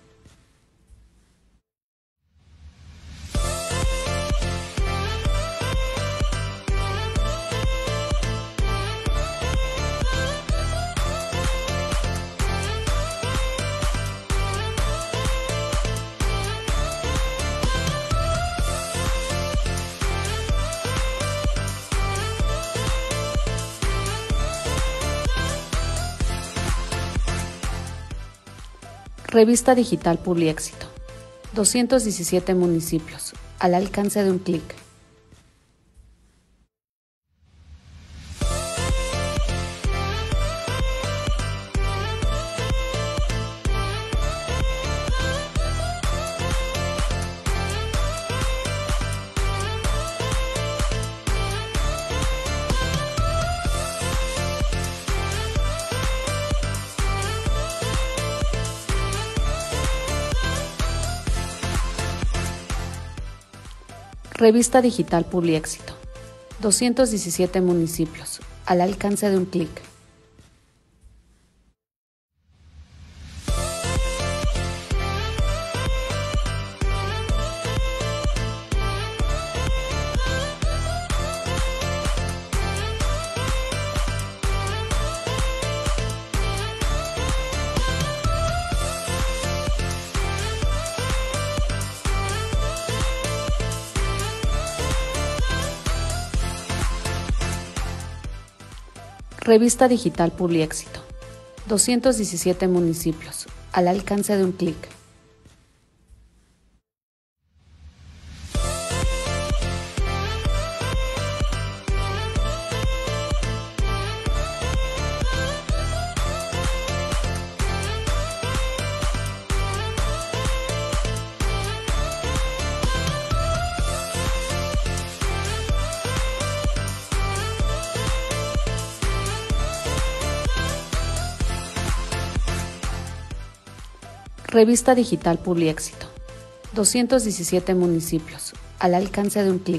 Revista digital Publiéxito. doscientos diecisiete municipios, al alcance de un clic. Revista digital Publiéxito. doscientos diecisiete municipios, al alcance de un clic. Revista digital Publiéxito. doscientos diecisiete municipios, al alcance de un clic. Revista digital Publiéxito. doscientos diecisiete municipios, al alcance de un clic.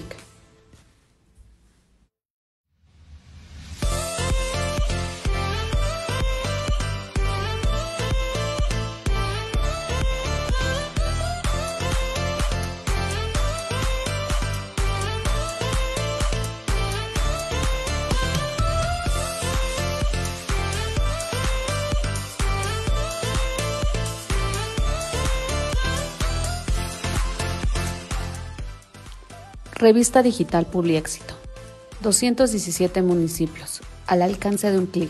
Revista digital Publiéxito. doscientos diecisiete municipios, al alcance de un clic.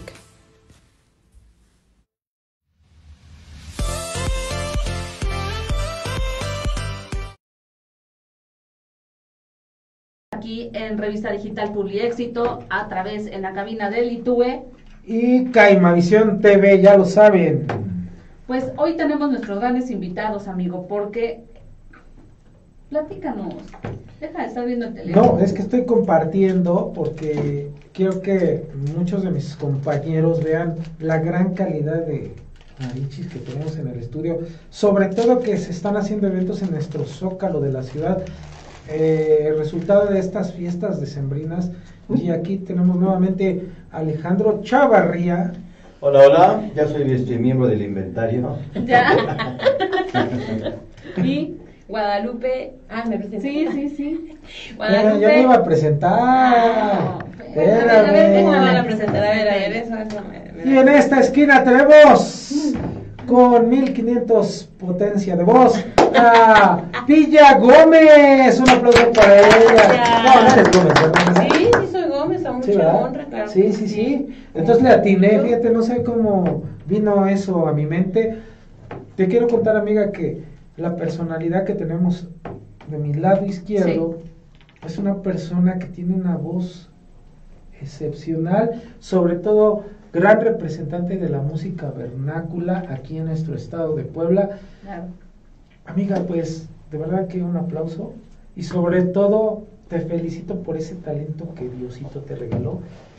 Aquí en Revista Digital Publiéxito, a través en la cabina del Itue. Y Caimavisión T V, ya lo saben. Pues hoy tenemos nuestros grandes invitados, amigo, porque... Platícanos. Deja de estar viendo el teléfono. No, es que estoy compartiendo porque quiero que muchos de mis compañeros vean la gran calidad de mariachis que tenemos en el estudio, sobre todo que se están haciendo eventos en nuestro zócalo de la ciudad, eh, resultado de estas fiestas decembrinas. Y aquí tenemos nuevamente a Alejandro Chavarría. Hola, hola, ya soy este miembro del inventario. Ya. Y Guadalupe, ah, me presenté. Sí, sí, sí. Guadalupe. Ya, ya me iba a presentar. Ah, bueno, a ver, a ver, ¿cómo van a presentar? A ver, a ver, eso, eso me, me Y en esta esquina tenemos con mil quinientos potencia de voz a Pilla Gómez. Un aplauso para ella. No, no eres Gómez, ¿verdad? Sí, sí soy Gómez, a mucha sí, honra, claro. Sí, sí, sí. Entonces le atiné, fíjate, no sé cómo vino eso a mi mente. Te quiero contar, amiga, que la personalidad que tenemos de mi lado izquierdo sí. es una persona que tiene una voz excepcional, sobre todo gran representante de la música vernácula aquí en nuestro estado de Puebla. Claro. Amiga, pues de verdad que un aplauso y sobre todo te felicito por ese talento que Diosito te regaló.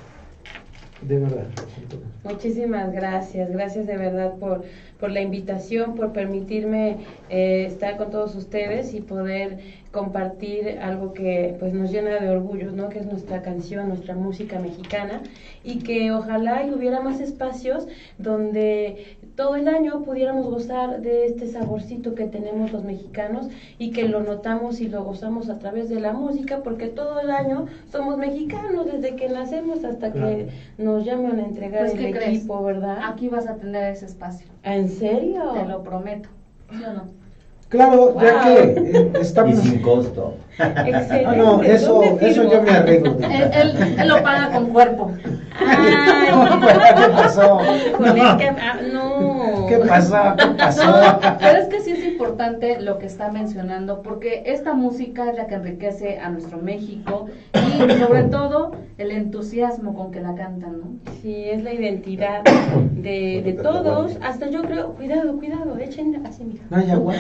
De verdad. Muchísimas gracias, gracias de verdad por, por la invitación, por permitirme eh, estar con todos ustedes y poder compartir algo que pues nos llena de orgullo, ¿no? Que es nuestra canción, nuestra música mexicana, y que ojalá y hubiera más espacios donde todo el año pudiéramos gozar de este saborcito que tenemos los mexicanos y que lo notamos y lo gozamos a través de la música, porque todo el año somos mexicanos, desde que nacemos hasta claro. que nos llaman a entregar pues, el equipo, crees? ¿verdad? Aquí vas a tener ese espacio. ¿En serio? Te lo prometo, ¿sí o no? Claro, wow. ya que eh, estamos... Y sin costo. Excelente. Ah, no, eso, eso yo me arreglo. él, él, él lo paga con cuerpo. Ay, ¿qué pasó? Con el que, ah, no. ¿Qué pasó? ¿Qué pasó? No, pero es que sí es importante lo que está mencionando, porque esta música es la que enriquece a nuestro México y sobre todo el entusiasmo con que la cantan, ¿no? Sí, es la identidad de, de todos, hasta yo creo, cuidado, cuidado, echen así, mira. No hay agua.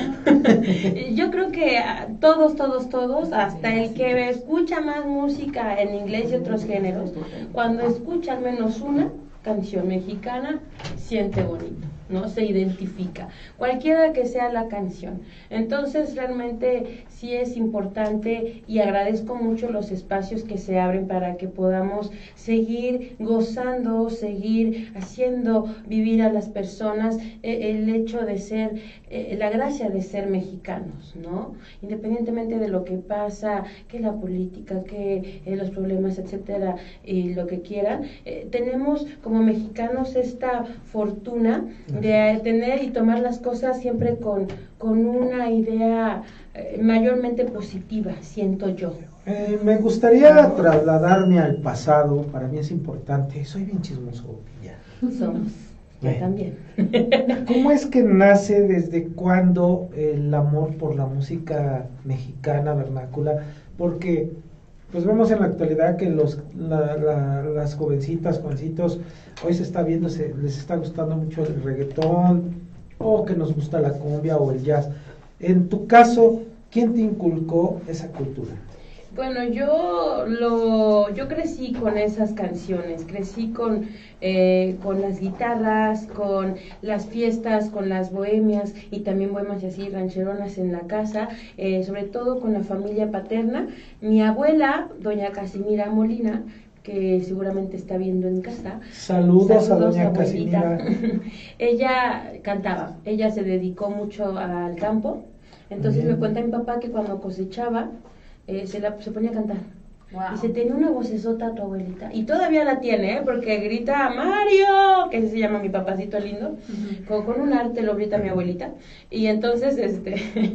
Yo creo que todos, todos, todos, hasta el que escucha más música en inglés y otros géneros, cuando escucha al menos una canción mexicana, siente bonito, ¿no? Se identifica, cualquiera que sea la canción. Entonces realmente sí es importante y agradezco mucho los espacios que se abren para que podamos seguir gozando, seguir haciendo vivir a las personas eh, el hecho de ser, eh, la gracia de ser mexicanos, ¿no? Independientemente de lo que pasa, que la política, que eh, los problemas, etcétera, y lo que quieran, eh, tenemos como mexicanos esta fortuna de tener y tomar las cosas siempre con, con una idea eh, mayormente positiva, siento yo. Eh, me gustaría trasladarme al pasado, para mí es importante, soy bien chismoso ya. Somos, yo Bien. también. ¿Cómo es que nace, desde cuándo el amor por la música mexicana vernácula? Porque pues vemos en la actualidad que los la, la, las jovencitas, jovencitos, hoy se está viendo, se, les está gustando mucho el reggaetón, o que nos gusta la cumbia o el jazz. En tu caso, ¿quién te inculcó esa cultura? Bueno, yo lo, yo crecí con esas canciones, crecí con, eh, con las guitarras, con las fiestas, con las bohemias y también bohemias así rancheronas en la casa, eh, sobre todo con la familia paterna. Mi abuela, doña Casimira Molina, que seguramente está viendo en casa. Saludos, Saludos a doña abuelita. Casimira. Ella cantaba, ella se dedicó mucho al campo, entonces Bien. me cuenta mi papá que cuando cosechaba eh, se, la, se ponía a cantar. Wow. Dice, tenía una vocesota tu abuelita. Y todavía la tiene, ¿eh? Porque grita, Mario, que así se llama mi papacito lindo. Uh-huh. con, con un arte lo grita mi abuelita. Y entonces, este,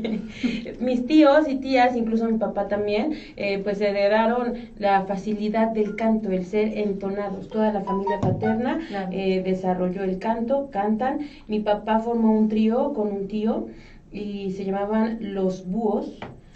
mis tíos y tías, incluso mi papá también, eh, pues heredaron la facilidad del canto, el ser entonados. Toda la familia paterna claro. eh, desarrolló el canto, cantan. Mi papá formó un trío con un tío y se llamaban Los Búhos.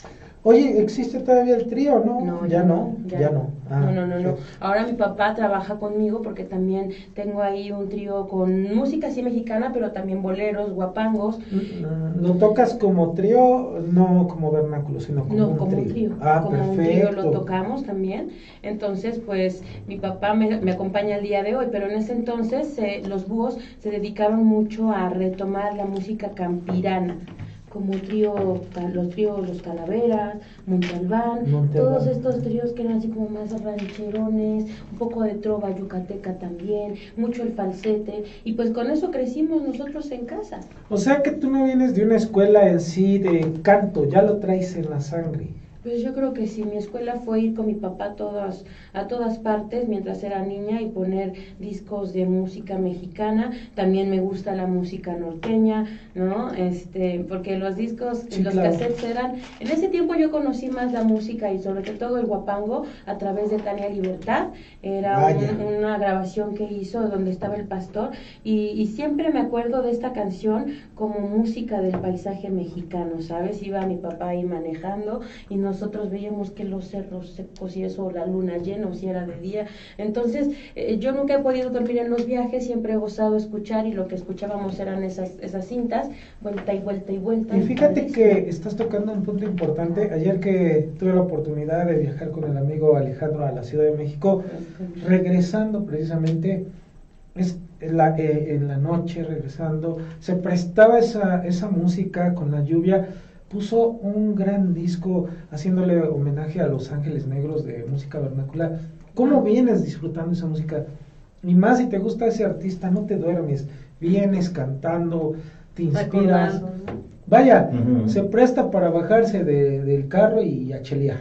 Oye, ¿existe todavía el trío, no? No, ya, ya no, ya, ya no. Ah, no, no, no, no. Ahora mi papá trabaja conmigo porque también tengo ahí un trío con música así mexicana, pero también boleros, guapangos. ¿Lo tocas como trío, no como vernáculo, sino como no, un como trío? un trío. Ah, como perfecto. un trío lo tocamos también. Entonces, pues, mi papá me, me acompaña el día de hoy, pero en ese entonces eh, los búhos se dedicaron mucho a retomar la música campirana, como trío, los tríos Los Calaveras, Montalbán, Montalbán, todos estos tríos que eran así como más rancherones, un poco de trova yucateca también, mucho el falsete, y pues con eso crecimos nosotros en casa. O sea que tú no vienes de una escuela en sí de canto, ya lo traes en la sangre. Pues yo creo que sí, mi escuela fue ir con mi papá a todas, a todas partes mientras era niña y poner discos de música mexicana. También me gusta la música norteña, ¿no? Este, porque los discos, sí, los claro. cassettes eran... En ese tiempo yo conocí más la música y sobre todo el guapango a través de Tania Libertad. Era un, una grabación que hizo donde estaba el pastor y, y siempre me acuerdo de esta canción como música del paisaje mexicano, ¿sabes? Iba mi papá ahí manejando y nos nosotros veíamos que los cerros secos y eso, la luna llena, o si era de día. Entonces, eh, yo nunca he podido dormir en los viajes, siempre he gozado escuchar y lo que escuchábamos eran esas, esas cintas, vuelta y vuelta y vuelta. Y fíjate que estás tocando un punto importante. Ayer que tuve la oportunidad de viajar con el amigo Alejandro a la Ciudad de México, regresando precisamente, es en la, eh, en la noche, regresando, se prestaba esa, esa música con la lluvia. Puso un gran disco haciéndole homenaje a Los Ángeles Negros de música vernácula. ¿Cómo vienes disfrutando esa música? Y más si te gusta ese artista, no te duermes, vienes cantando, te inspiras. Vaya, uh-huh. Se presta para bajarse de, del carro y a chelear.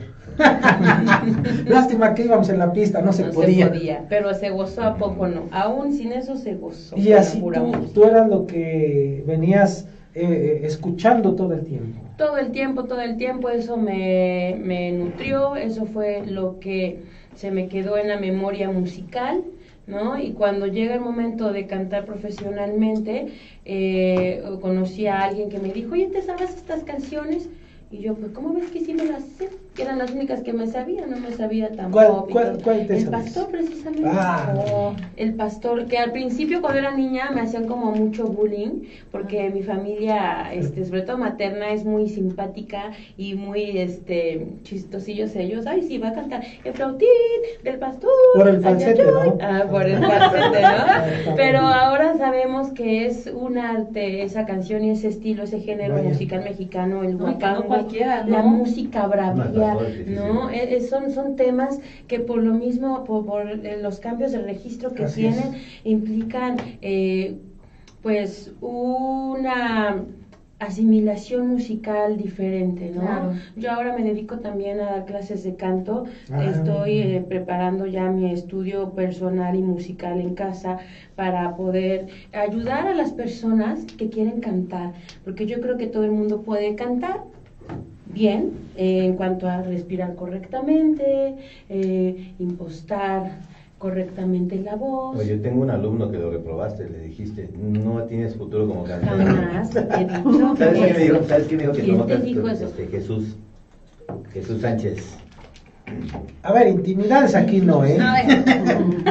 Lástima que íbamos en la pista, no se no podía. Se podía, pero se gozó, ¿a poco no? Aún sin eso se gozó. Y así tú, tú eras lo que venías eh, escuchando todo el tiempo. Todo el tiempo, todo el tiempo, eso me, me nutrió, eso fue lo que se me quedó en la memoria musical, ¿no? Y cuando llega el momento de cantar profesionalmente, eh, conocí a alguien que me dijo, oye, ¿te sabes estas canciones? Y yo, pues, ¿cómo ves que sí me las sé? Que eran las únicas que me sabía, no me sabía tampoco. ¿Cuál, cuál, cuál te El sabes? Pastor, precisamente. Ah. Oh, el Pastor, que al principio cuando era niña me hacían como mucho bullying, porque mi familia, este, sobre todo materna, es muy simpática y muy, este, chistosillos ellos. Ay, sí, va a cantar el flautín del Pastor. Por el falsete, ¿no? Ah, por el falsete, ¿no? Pero ahora sabemos que es un arte, esa canción y ese estilo, ese género Vaya. musical mexicano, el No, que no guapango, cualquiera, ¿no? la música bravía, No, sí, sí, ¿no? sí. Eh, eh, son, son temas que por lo mismo, por, por eh, los cambios de registro que Así tienen, es. implican eh, pues una asimilación musical diferente, ¿no? Claro. Yo ahora me dedico también a dar clases de canto, Ah. estoy eh, preparando ya mi estudio personal y musical en casa para poder ayudar a las personas que quieren cantar, porque yo creo que todo el mundo puede cantar bien, eh, en cuanto a respirar correctamente, eh, impostar correctamente la voz. Oye, yo tengo un alumno que lo reprobaste, le dijiste, no tienes futuro como cantante. Jamás he dicho ¿Sabes qué me dijo? eso. ¿Sabes qué me dijo? Que ¿Quién no te dijo eso? este, Jesús, Jesús Sánchez. A ver, intimidades aquí no, ¿eh? A ver. Este,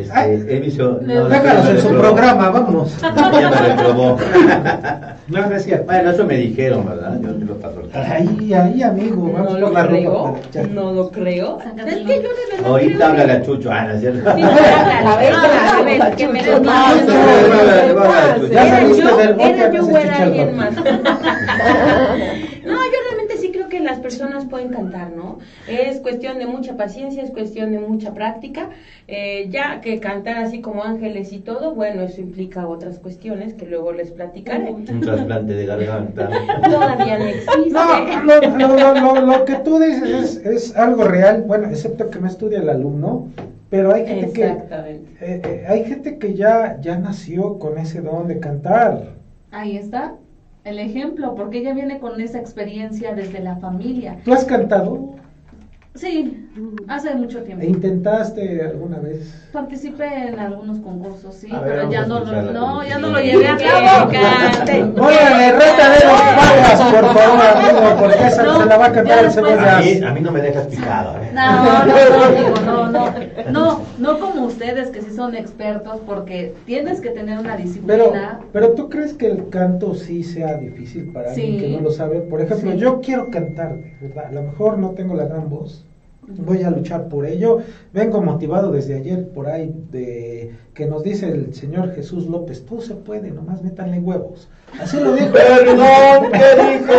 Este, emisión. Déjalos en su programa, vámonos. Ya me reprobó. No, no es cierto. Bueno, eso me dijeron, ¿verdad? Yo te lo paso. Ahí, ahí, amigo. Vamos No por lo la creo, ropa para echar. no lo creo. Es que yo de verdad Ahorita creo habla que- la Chucho. Ah, ¿no es cierto? Sí, háblala, venga, a ver, que me lo No, digas. no, no, ya ¿Era saliste yo? del bote, ¿Era yo no o se era escucha el alguien bote. más? No, yo realmente sí creo que las personas pueden cantar, ¿no? Es cuestión de mucha paciencia, es cuestión de mucha práctica. Eh, ya que cantar así como ángeles y todo, bueno, eso implica otras cuestiones que luego les platicaré. Un trasplante de garganta. Todavía no existe. No, lo, lo, lo, lo, lo que tú dices es, es algo real, bueno, excepto que no estudia el alumno, pero hay gente que Exactamente. eh, eh, hay gente que ya, ya nació con ese don de cantar. Ahí está el ejemplo, porque ella viene con esa experiencia desde la familia. ¿Tú has cantado? Sí, hace mucho ¿E tiempo. intentaste alguna vez? Participé en algunos concursos, sí, A ver, pero vamos ya a no, escuchar la no, ya canción. no lo llevé a Que cabo. cante. Órale, reta de los pagas, por favor, amigo, porque esa No, se la va a cantar ya el después- señor A mí, Jazz. a mí no me dejas picado, ¿eh? No, no, no, amigo, no, no, no, no como ustedes que sí son expertos, porque tienes que tener una Pero, disciplina. pero ¿tú crees que el canto sí sea difícil para Sí. alguien que no lo sabe? Por ejemplo, Sí. yo quiero cantar, ¿verdad? A lo mejor no tengo la gran voz, voy a luchar por ello. Vengo motivado desde ayer por ahí de que nos dice el señor Jesús López, todo se puede, nomás métanle huevos. Así lo dijo. Perdón, ¿qué dijo?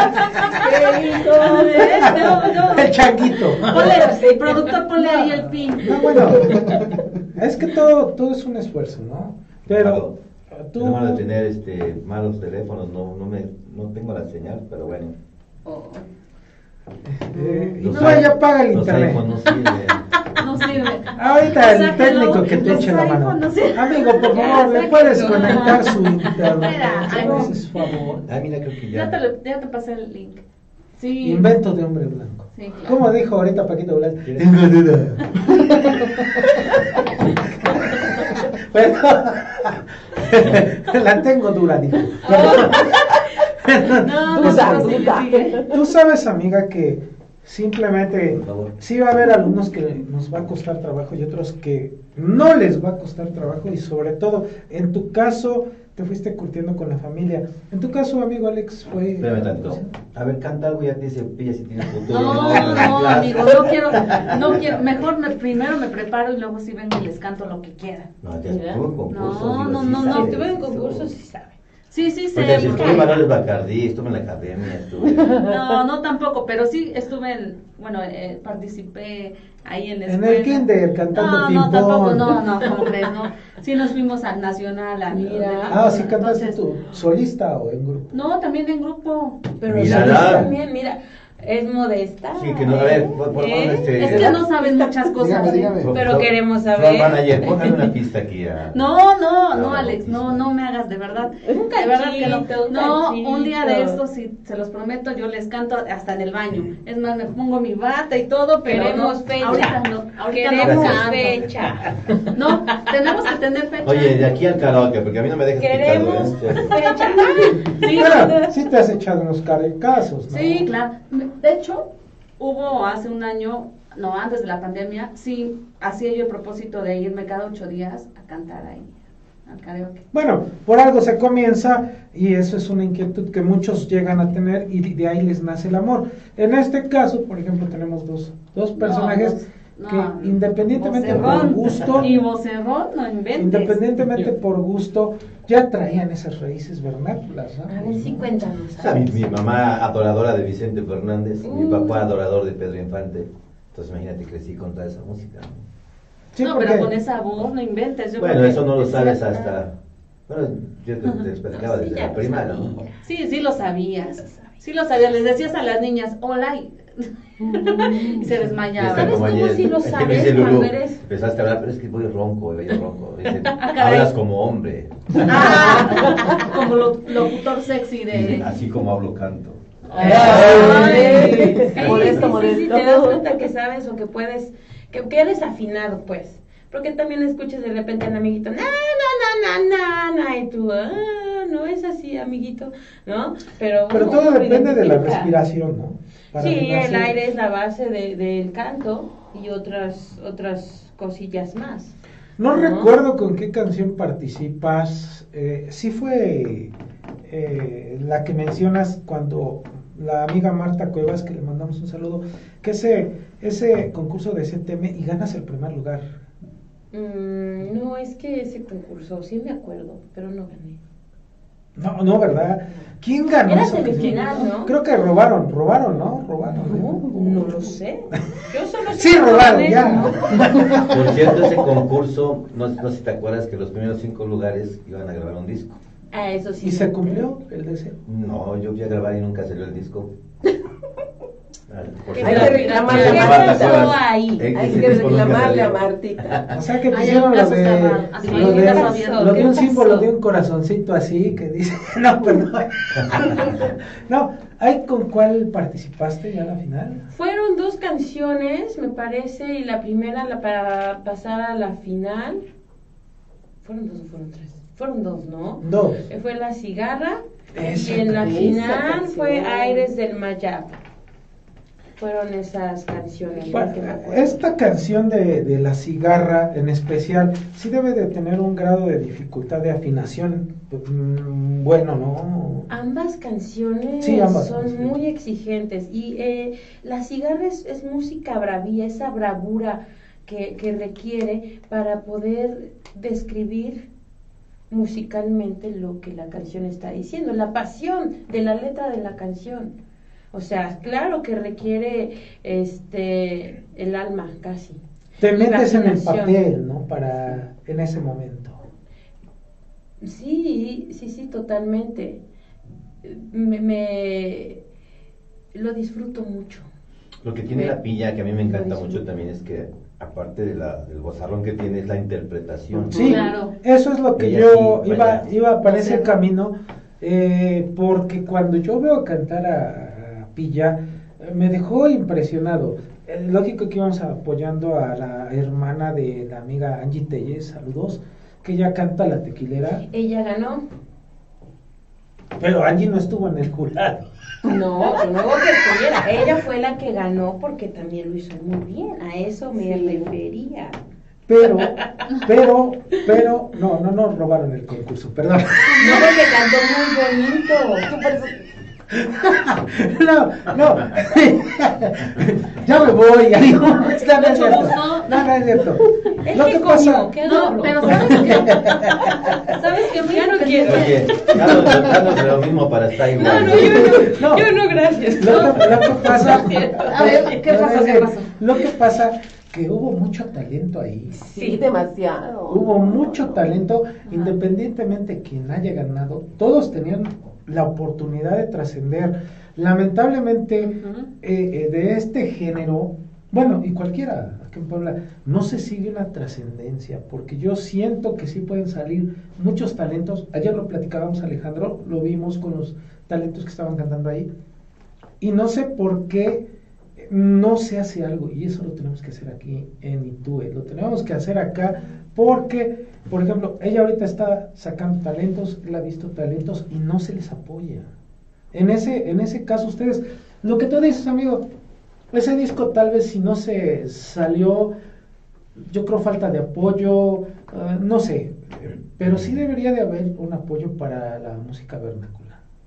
No, no. El changuito. Ponle, productor, ponle ahí el pin. No, bueno, es que todo, todo es un esfuerzo, ¿no? Pero tú... Tú... de tener este, malos teléfonos, no, no, me, no tengo la señal, pero bueno. Oh, eh, y Los tú ya i- paga el los internet. iPhone no sirven. no sirve. Ahorita el Sáquenlo, técnico que te los eche la mano. iPhone no sirven. Amigo, por Ya, favor, ¿le sáquenlo. puedes conectar su internet? Mira, ¿Me algo. haces favor? Ah, mira, creo que Ya ya. te, lo- ya te pasé el link. Sí. Invento de hombre blanco. Sí, claro. ¿Cómo dijo ahorita Paquito Blas? ¿Quieres? Tengo duda. Pero la tengo dura, dijo. No, no, Duda, no, sigue, sigue. Tú sabes, amiga, que simplemente Por favor. sí va a haber alumnos que nos va a costar trabajo y otros que no les va a costar trabajo, y sobre todo, en tu caso, te fuiste curtiendo con la familia. En tu caso, amigo Alex, fue... Espérame tantito. A ver, canta algo y ya te dice, pilla si tienes futuro. No, no, amigo, no quiero, no quiero, mejor me, primero me preparo y luego sí vengo y les canto lo que quieran. No, ya estuvo en concursos. No, digo, no, sí no, sabe, no, Si estuve en estuvo. concursos, sí sabe. Sí, sí, sé. Oye, si porque- estuve en Valores Bacardí, estuve en la academia, estuve. No, no tampoco, pero sí estuve en, bueno, eh, participé ahí en la En escuela. el kinder, cantando No, no, ping-pong. tampoco, no, no, ¿cómo crees? No, sí nos fuimos al Nacional, a Mira. Ah, ¿sí cantaste Entonces, tú? ¿Solista o en grupo? No, también en grupo. Pero Mírala. ¿sabes también, mira, es modesta. Sí, que no, a ver, por, por, ¿Eh? este. Es que no saben muchas cosas. Dígame, dígame. Flo- Pero Flo- queremos Flor saber. Manager, póngame una pista aquí. A... No, no, no, No, Alex, no, no, no me hagas de verdad. Un De verdad que no. cachito, un No, un día de cachito. estos, si se los prometo, yo les canto hasta en el baño. Es más, me pongo mi bata y todo, pero Queremos no, fecha. ahorita no, ahorita no Queremos canto. fecha. No, tenemos que tener fecha. Oye, de aquí al karaoke, porque a mí no me dejas Queremos picado, ¿eh? fecha. Sí, Bueno, sí te has echado unos caricazos, ¿no? sí, claro. De hecho, hubo hace un año, no, antes de la pandemia, sí, hacía yo el propósito de irme cada ocho días a cantar ahí, al karaoke. Bueno, por algo se comienza y eso es una inquietud que muchos llegan a tener y de ahí les nace el amor. En este caso, por ejemplo, tenemos dos, dos personajes No, que no, independientemente por vocerrón. gusto, Y vocerrón, no inventes. independientemente por gusto, ya traían esas raíces vernáculas, ¿no? A ver si cuéntanos. O sea, mi, mi mamá adoradora de Vicente Fernández, mi Mm. papá adorador de Pedro Infante. Entonces imagínate, crecí con toda esa música. ¿no? Sí, no, porque- pero con esa voz, no inventes. Yo Bueno, creo que- eso no lo sabes Exacto. hasta... Bueno, yo te, te explicaba Sí, desde ya la lo primaria, ¿no? sabía. Sí, sí lo sabías. Sí lo sabías. Les decías a las niñas, hola, y, y se Ya desmayaban. está ¿Sabes como cómo ayer. sí lo Es que me sabes dice Lulú, cuando eres- empezaste a hablar, pero es que voy ronco, voy ronco. Dice, caray. hablas como hombre. Ah, como lo- locutor sexy de... Así como hablo canto. Ay, Sí, modesto, sí, sí, sí, modesto. te das cuenta que sabes o que puedes, que, que eres afinado, pues. Porque también escuchas de repente al amiguito, na, na, na, na, na, na, y tú, ah, no es así, amiguito, ¿no? Pero, Pero uno todo lo depende de la identifica. respiración, ¿no? Para Sí, que el nace- aire es la base de- del canto y otras, otras cosillas más. No, no recuerdo con qué canción participas. Eh, sí fue eh, la que mencionas cuando la amiga Marta Cuevas, que le mandamos un saludo, que ese, ese concurso de ese tema y ganas el primer lugar. Mm, no, es que ese concurso, sí me acuerdo, pero no gané. No, no, ¿verdad? ¿Quién ganó? Era esa semifinal, canción? ¿no? Creo que robaron, robaron, ¿no? Robaron. No, no lo sé. Yo solo sé Sí, que robaron, gané, ya. ¿no? Por cierto, ese concurso, no, no sé si te acuerdas que los primeros cinco lugares iban a grabar un disco. Ah, eso sí. ¿Y se cumplió el deseo? No, yo fui a grabar y nunca salió el disco. Ah, por Hay cierto, que reclamarle ¿qué a más Marta. te acuerdas? Ahí. Eh, Hay ese que disco nunca reclamarle a salió. Martita. O sea que Hay pusieron un lo caso de, cerrado. Así, lo ¿qué de, pasó? lo de ¿Qué un símbolo pasó? de un corazoncito así que dice, no, perdón. No, ¿hay con cuál participaste ya a la final? Fueron dos canciones, me parece, y la primera la para pasar a la final. ¿Fueron dos o fueron tres? Fueron dos, ¿no? Dos. Eh, Fue La Cigarra Esa y en la canción. final Esa fue canción. Aires del Mayab. Fueron esas canciones. Bueno, las que me acuerdo. esta canción de, de La Cigarra en especial sí debe de tener un grado de dificultad de afinación mm, bueno, ¿no? Ambas canciones Sí, ambas son canciones. muy exigentes y eh, La Cigarra es, es música bravía, esa bravura que, que requiere para poder describir musicalmente lo que la canción está diciendo, la pasión de la letra de la canción. O sea, claro que requiere este el alma casi. Te metes en el Imaginación. papel, ¿no? Para en ese momento. Sí, sí, sí, totalmente. Me, me lo disfruto mucho. Lo que tiene la pilla, que a mí me encanta Lo mucho disfruto. también, es que aparte de la, del vozarrón que tiene, es la interpretación. Sí, Claro. eso es lo que Ella yo sí, iba, vaya. iba para ese Hacerlo. camino, eh, porque cuando yo veo cantar a, a Pilla, eh, me dejó impresionado. Eh, lógico que íbamos apoyando a la hermana de la amiga Angie Telles, saludos, que ella canta La Tequilera, Ella ganó. pero Angie no estuvo en el jurado. No, yo no digo que estuviera. Ella fue la que ganó porque también lo hizo muy bien. A eso me refería. Pero, pero, pero, no, no nos robaron el concurso, perdón. No, porque cantó muy bonito. No, no. Ya me voy, amigo. No, no es Mucho cierto. gusto. No, no es cierto. Es Lo que que comió, pasa, qué No, adoro. pero ¿sabes qué? ¿Sabes qué? Ya no quiero. Oye, danos, danos lo mismo para estar igual. No, no, yo no. No. Yo no, gracias. Lo que, lo que pasa, A ver, ¿qué pasó? ¿Qué pasó? Lo que pasa que hubo mucho talento ahí. Sí, demasiado. Hubo mucho talento, independientemente de quien haya ganado, todos tenían la oportunidad de trascender. Lamentablemente, Ujú. eh, eh, de este género, bueno, y cualquiera aquí en Puebla, no se sigue una trascendencia, porque yo siento que sí pueden salir muchos talentos. Ayer lo platicábamos, Alejandro, lo vimos con los talentos que estaban cantando ahí, y no sé por qué no se hace algo, y eso lo tenemos que hacer aquí en Itúe, lo tenemos que hacer acá, porque, por ejemplo, ella ahorita está sacando talentos, él ha visto talentos y no se les apoya. En ese, en ese caso, ustedes, lo que tú dices, amigo, ese disco tal vez si no se salió, yo creo falta de apoyo, uh, no sé, pero sí debería de haber un apoyo para la música vernácula.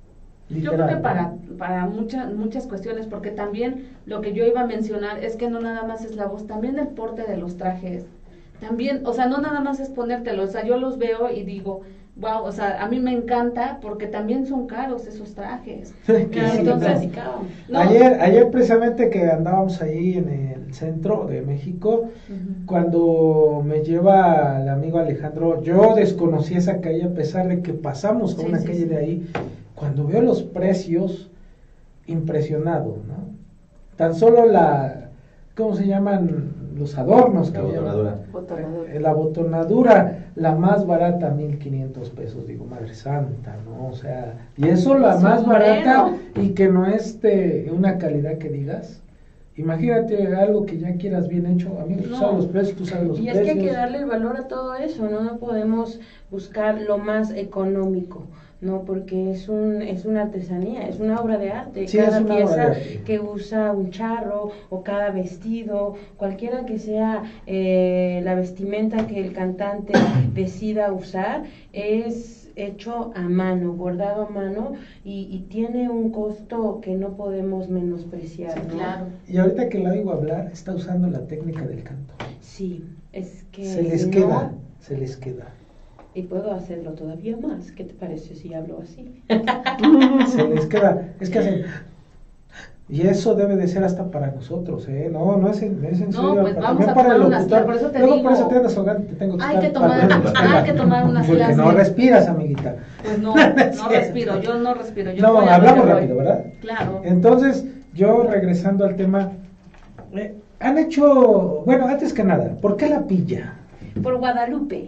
Yo creo que para, para muchas muchas cuestiones, porque también lo que yo iba a mencionar es que no nada más es la voz, también el porte de los trajes. También, o sea, no nada más es ponértelos, o sea, yo los veo y digo, wow, o sea, a mí me encanta porque también son caros esos trajes. Que Claro, sí, entonces, no. platicábamos. No. Ayer, ayer precisamente que andábamos ahí en el centro de México, Ujú. cuando me lleva el amigo Alejandro, yo desconocí esa calle a pesar de que pasamos a Sí, una sí, calle sí. de ahí. Cuando veo los precios, impresionado, ¿no? Tan solo la, ¿cómo se llaman? Los adornos. La que había. botonadura. Botonadura. Eh, La botonadura, la más barata, mil quinientos pesos, digo, madre santa, ¿no? O sea, y eso la El más sombrero. barata y que no es de una calidad que digas. Imagínate algo que ya quieras bien hecho, amigo, tú No. sabes los precios, tú sabes los Y es precios. que hay que darle el valor a todo eso, ¿no? No podemos buscar lo más económico. no, porque es un es una artesanía, es una obra de arte. Sí, cada es una pieza obra de arte. que usa un charro o cada vestido, cualquiera que sea eh, la vestimenta que el cantante decida usar, es hecho a mano, bordado a mano y, y tiene un costo que no podemos menospreciar, Sí, ¿no? claro. Y ahorita que la oigo hablar, está usando la técnica del canto. Sí, es que Se les si queda, no, se les queda. y puedo hacerlo todavía más. ¿Qué te parece si hablo así? Se les queda, es que hacen, y eso debe de ser hasta para nosotros, ¿eh? No, no es en, es en No, serio, pues para- vamos también a para el tomar unas locutor. clases, por eso te Luego digo. por eso te andas ahogando, te tengo que Hay estar que tomar- hablando, hay que tomar unas porque clases. no respiras, amiguita. Pues no, no respiro, yo no respiro. Yo No, voy a hablamos lo que voy. rápido, ¿verdad? Claro. Entonces, yo regresando al tema, eh, han hecho, bueno, antes que nada, ¿por qué la pilla? Por Guadalupe.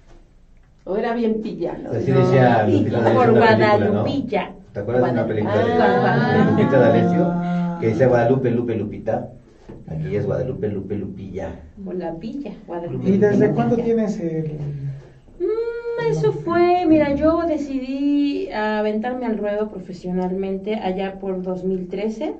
O era bien pillano. Así No, decía sí, Lupita D'Alessio por en una película, ¿no? Guadalupilla. ¿Te acuerdas de una película de Ah. Lupita D'Alessio? Que decía Guadalupe, Lupe, Lupita. Aquí es Guadalupe, Lupe, Lupilla. Por la pilla, Guadalupe. ¿Y desde Lupilla. cuándo tienes el...? Mm, eso fue, mira, yo decidí aventarme al ruedo profesionalmente allá por dos mil trece.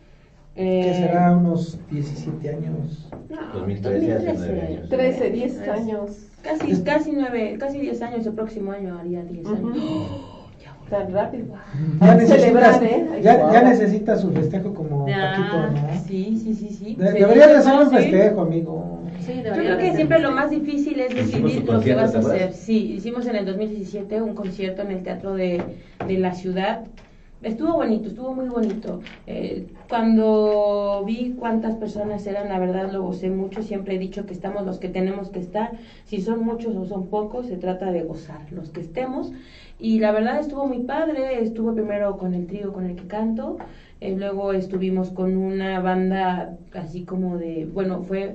que Eh, será unos diecisiete años. no, dos mil trece, hace nueve años. trece, diez años. Casi, casi nueve, casi diez años, el próximo año haría diez años. Ya volví. Tan rápido. Ya Hay que necesitas, celebrar, ¿eh? Hay ya, que- ya necesitas su festejo como Ya, Paquito, ¿no? sí, sí, sí, sí. De- Sí, deberías de hacer no, un sí. festejo, amigo. Sí, Yo debería creo de que ser. siempre lo más difícil es Hicimos decidir su lo que concierto, vas a ¿te acuerdas? hacer. Sí, hicimos en el dos mil diecisiete un concierto en el Teatro de, de la Ciudad. Estuvo bonito, estuvo muy bonito. Eh, cuando vi cuántas personas eran, la verdad lo gocé mucho. Siempre he dicho que estamos los que tenemos que estar. Si son muchos o son pocos, se trata de gozar los que estemos. Y la verdad estuvo muy padre. Estuvo primero con el trío con el que canto. Eh, luego estuvimos con una banda así como de, bueno, fue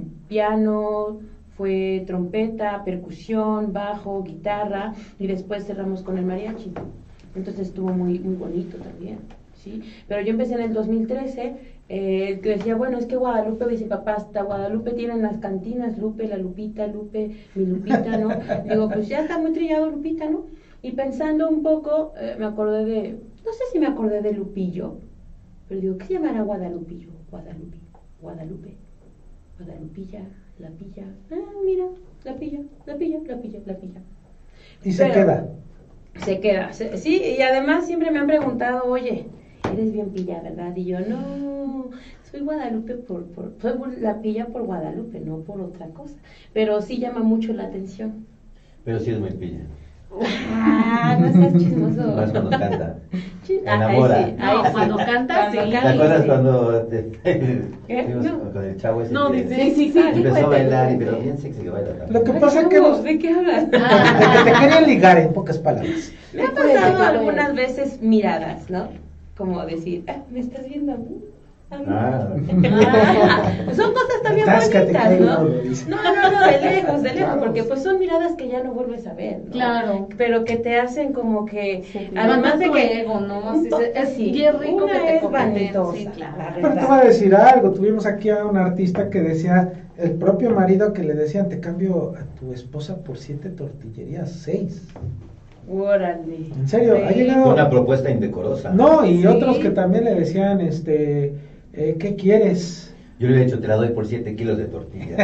piano, fue trompeta, percusión, bajo, guitarra y después cerramos con el mariachi. Entonces estuvo muy muy bonito también, ¿sí? Pero yo empecé en el dos mil trece, eh, que decía, bueno, es que Guadalupe, dice papá, hasta Guadalupe tienen las cantinas, Lupe, la Lupita, Lupe, mi Lupita, ¿no? Digo, pues ya está muy trillado Lupita, ¿no? Y pensando un poco, eh, me acordé de, no sé si me acordé de Lupillo, pero digo, ¿qué se llamará Guadalupillo? Guadalupe, Guadalupe, Guadalupilla, la pilla, ah, mira, la pilla, la pilla, la pilla, la pilla. Y se Pero- queda. Se queda, se- sí, y además siempre me han preguntado, oye, eres bien pilla, ¿verdad? Y yo, no, soy Guadalupe por, por, soy la pilla por Guadalupe, no por otra cosa. Pero sí llama mucho la atención. Pero sí es muy pilla. Ah, no seas chismoso. Más cuando canta. Chi- Me ah, ahí enamora. sí, No, ahí sí. cuando canta, Cuando sí. ¿Te canta, acuerdas sí. cuando te, ¿Qué? fuimos No. con el chavo ese No, que dice- Sí, sí, sí. empezó a cuéntame, bailar, y cuéntame. pero bien sexy que baila también? Lo que Ay, pasa es que ¿cómo? hemos- ¿De qué hablas? De que te querían ligar, en pocas palabras. Me ha pasado algunas veces miradas, ¿no? Como decir, ah, ¿me estás viendo a mí? A mí. Ah. Ah, son cosas también Atáscate, bonitas, que hay ¿no? uno, dice. No, no, no, de lejos, de lejos, porque pues son miradas que ya no vuelves a ver, ¿no? Claro. Pero que te hacen como que, Sí, además de tu que... ego, ¿no? un Sí, po- es sí, bien rico una que te es coqueteen, vanidosa, sí, claro. la Pero te verdad. voy a decir algo, tuvimos aquí a un artista que decía, el propio marido que le decían, te cambio a tu esposa por siete tortillerías, seis. Órale. En serio, ha Sí. llegado... Fue una propuesta indecorosa. No, y Sí. otros que también le decían, este, eh, ¿qué quieres? Yo le he dicho, te la doy por siete kilos de tortilla.